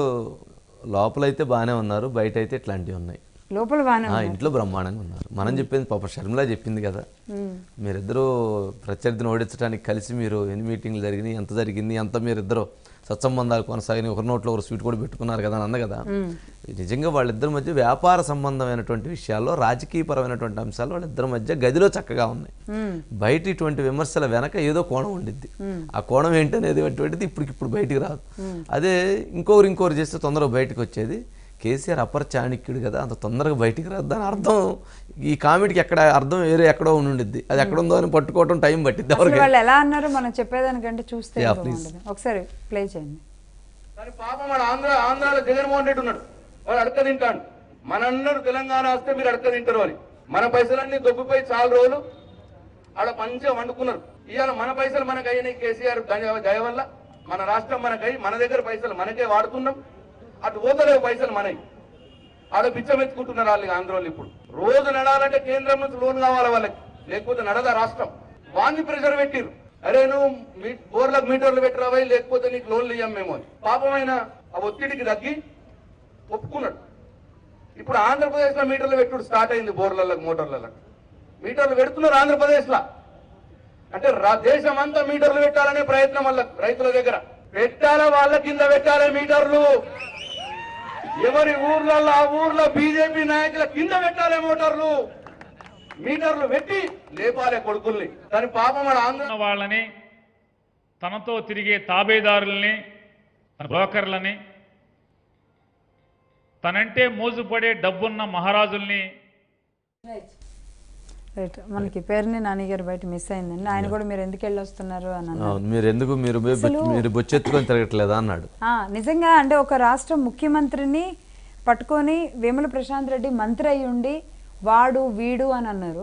B: లోపలైతే బాగానే ఉన్నారు, బయట అయితే ఇట్లాంటివి ఉన్నాయి.
A: లోపల బాగానే
B: ఇంట్లో బ్రహ్మాండంగా ఉన్నారు. మనం చెప్పింది పాప షర్మిలా చెప్పింది కదా, మీరిద్దరూ ప్రత్యర్థిని ఓడించడానికి కలిసి మీరు ఎన్ని మీటింగ్లు జరిగినాయి, ఎంత జరిగింది, ఎంత మీరిద్దరు సత్సంబంధాలు కొనసాగినాయి, ఒకరి నోట్లో ఒక స్వీట్ కూడా పెట్టుకున్నారు కదా అని అన్న కదా. నిజంగా వాళ్ళిద్దరి మధ్య వ్యాపార సంబంధమైనటువంటి విషయాల్లో, రాజకీయపరమైనటువంటి అంశాలు వాళ్ళిద్దరి మధ్య గదిలో చక్కగా ఉన్నాయి. బయట ఇటువంటి విమర్శల వెనక ఏదో కోణం ఉండిద్ది. ఆ కోణం ఏంటనేది అటువంటిది ఇప్పుడు బయటికి రాదు. అదే ఇంకొకరు చేస్తే తొందరగా బయటకు వచ్చేది. కేసీఆర్ అపర చాణక్యుడు కదా, అంత తొందరగా బయటికి రాదు. దాని అర్థం ఈ కామెడీకి ఎక్కడ అర్థం వేరే ఎక్కడో ఉండిద్ది. అది ఎక్కడ ఉందో అని పట్టుకోవడం టైం పట్టింది.
A: వాళ్ళు ఎలా అన్నారు మనం చెప్పేదానికంటే చూస్తే ఒకసారి ప్లే చేయండి.
N: కానీ పాపం వాడు ఆంధ్రాలో జగన్మోహన్ రెడ్డి ఉన్నాడు, వాడు అడక తింటాడు. మనందరూ తెలంగాణ వస్తే మీరు అడక తింటారు అని మన పైసలన్నీ దొబ్బిపోయి చాలా రోజులు ఆడ మంచిగా వండుకున్నారు. ఇవాళ మన పైసలు మనకు అయినాయి కేసీఆర్ దయ వల్ల. మన రాష్ట్రం మనకై, మన దగ్గర పైసలు మనకే వాడుతున్నాం. అటు పోతలేవు పైసలు మనవి, ఆడ పిచ్చమెత్తుకుంటున్నారు వాళ్ళు ఆంధ్రోళ్ళు. ఇప్పుడు రోజు నడాలంటే కేంద్రం నుంచి లోన్ కావాలి వాళ్ళకి, లేకపోతే నడదా రాష్ట్రం. వాన్ని ప్రెషర్ పెట్టిరు, అరే నువ్వు బోర్లకు మీటర్లు పెట్టరావై, లేకపోతే నీకు లోన్లు ఇయ్యం మేము అని. పాపమైన ఆ ఒత్తిడికి తగ్గి ఒప్పుకున్నాడు. ఇప్పుడు ఆంధ్రప్రదేశ్ లో మీటర్లు పెట్టుడు స్టార్ట్ అయింది. బోర్లకు మోటార్లకు మీటర్లు పెడుతున్నారు ఆంధ్రప్రదేశ్ లో. అంటే దేశం అంతా మీటర్లు పెట్టాలనే ప్రయత్నం వల్ల రైతుల దగ్గర పెట్టాలా, వాళ్ళ కింద పెట్టాలి మీటర్లు. ఎవరి ఊర్లలో ఆ ఊర్లో బీజేపీ నాయకుల కింద పెట్టాలి మోటార్లు. మీటర్లు పెట్టి లేపాలే కొడుకుల్ని. కానీ పాపం
D: వాళ్ళని, తనతో తిరిగే తాబేదారుల్ని, బ్రోకర్లని, తనంటే మోజుపడే డబ్బున్న మహారాజుల్ని.
A: రైట్, మనకి పేరుని నాని గారు బయట మిస్ అయిందండి. ఆయన కూడా మీరు ఎందుకు వెళ్ళి వస్తున్నారు అని అన్నారు.
B: మీరు బొచ్చెత్తుకొని తిరగట్లేదా అన్నాడు.
A: నిజంగా అంటే ఒక రాష్ట్ర ముఖ్యమంత్రిని పట్టుకొని వేముల ప్రశాంత్ రెడ్డి మంత్రి అయి ఉండి వాడు వీడు అని అన్నారు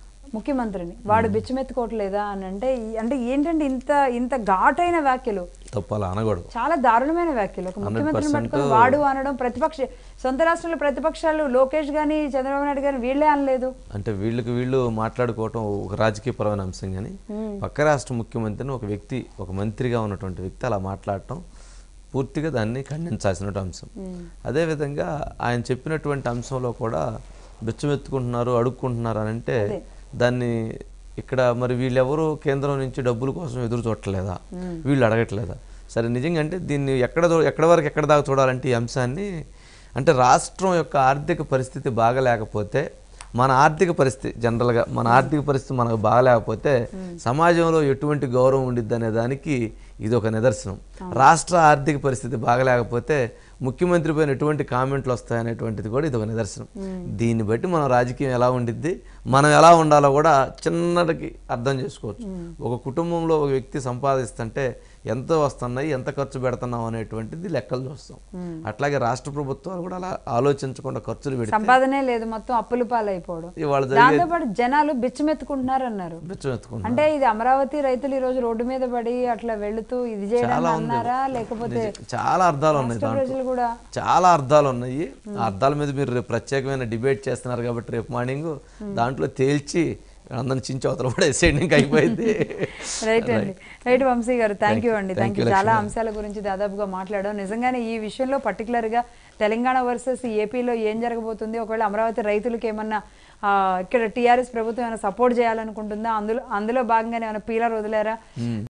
A: ముఖ్యమంత్రిని. వాడు బిచ్చమెత్తుకోవట్లేదా అని అంటే ఏంటంటే ఇంత ఘాటైన వ్యాఖ్యలు.
B: తప్పు, అలా అనకూడదు.
A: చాలా దారుణమైన వ్యాఖ్యలు. ఒక ముఖ్యమంత్రిని పట్టుకొని వాడు అనడం, సొంత రాష్ట్రంలో ప్రతిపక్షాలు లోకేష్ గాని చంద్రబాబు నాయుడు గాని వీళ్ళే అనలేదు.
B: అంటే వీళ్ళు మాట్లాడుకోవటం ఒక రాజకీయపరమైన అంశం, కానీ పక్క రాష్ట్ర ముఖ్యమంత్రిని ఒక వ్యక్తి, ఒక మంత్రిగా ఉన్నటువంటి వ్యక్తి అలా మాట్లాడటం పూర్తిగా దాన్ని ఖండించాల్సిన అంశం. అదేవిధంగా ఆయన చెప్పినటువంటి అంశంలో కూడా బిచ్చమెత్తుకుంటున్నారు, అడుక్కుంటున్నారు అని అంటే దాన్ని ఇక్కడ మరి వీళ్ళెవరూ కేంద్రం నుంచి డబ్బుల కోసం ఎదురు చూడట్లేదా, వీళ్ళు అడగట్లేదా? సరే, నిజంగా అంటే దీన్ని ఎక్కడ వరకు ఎక్కడ దాకా చూడాలంటే ఈ అంశాన్ని, అంటే రాష్ట్రం యొక్క ఆర్థిక పరిస్థితి బాగలేకపోతే, మన ఆర్థిక పరిస్థితి జనరల్గా మన ఆర్థిక పరిస్థితి మనకు బాగలేకపోతే సమాజంలో ఎటువంటి గౌరవం ఉండిద్ది అనే దానికి ఇది ఒక నిదర్శనం. రాష్ట్ర ఆర్థిక పరిస్థితి బాగలేకపోతే ముఖ్యమంత్రి పైన ఎటువంటి కామెంట్లు వస్తాయనేటువంటిది కూడా ఇది ఒక నిదర్శనం. దీన్ని బట్టి మన రాజకీయం ఎలా ఉండిద్ది, మనం ఎలా ఉండాలో కూడా చిన్నటికి అర్థం చేసుకోవచ్చు. ఒక కుటుంబంలో ఒక వ్యక్తి సంపాదిస్తుంటే ఎంత వస్తున్నాయి, ఎంత ఖర్చు పెడుతున్నాం అనేటువంటిది లెక్కలు చూస్తాం. అట్లాగే రాష్ట్ర ప్రభుత్వాలు కూడా అలా ఆలోచించకుండా ఖర్చులు పెడితే
A: సంపాదనే లేదు, మొత్తం అప్పుల పాలైపోవడం. దాంతోపాటు జనాలు బిచ్చమెత్తుకుంటున్నారు అన్నారు. అంటే ఇది అమరావతి రైతులు ఈ రోజు రోడ్డు మీద పడి అట్లా వెళుతూ ఇది చేయడం అన్నారా, లేకపోతే
B: చాలా అర్థాలు ఉన్నాయి దాంట్లో, చాలా అర్థాలు ఉన్నాయి. ఆ అర్థాల మీద మీరు ప్రత్యేకమైన డిబేట్ చేస్తున్నారు కాబట్టి రేపు మార్నింగ్ దాంట్లో తేల్చి అందరిని చించి అవతల కూడా వేసేయండి, అయిపోయింది.
A: రైట్ అండి, right Vamsi garu, thank you అండి, థ్యాంక్ యూ. చాలా అంశాల గురించి దాదాపుగా మాట్లాడాం. నిజంగానే ఈ విషయంలో పర్టికులర్గా తెలంగాణ వర్సెస్ ఏపీలో ఏం జరగబోతుంది, ఒకవేళ అమరావతి రైతులకు ఏమన్నా ఇక్కడ టీఆర్ఎస్ ప్రభుత్వం ఏమైనా సపోర్ట్ చేయాలనుకుంటుందా, అందులో భాగంగానే ఏమైనా పీలర్ వదిలేరా?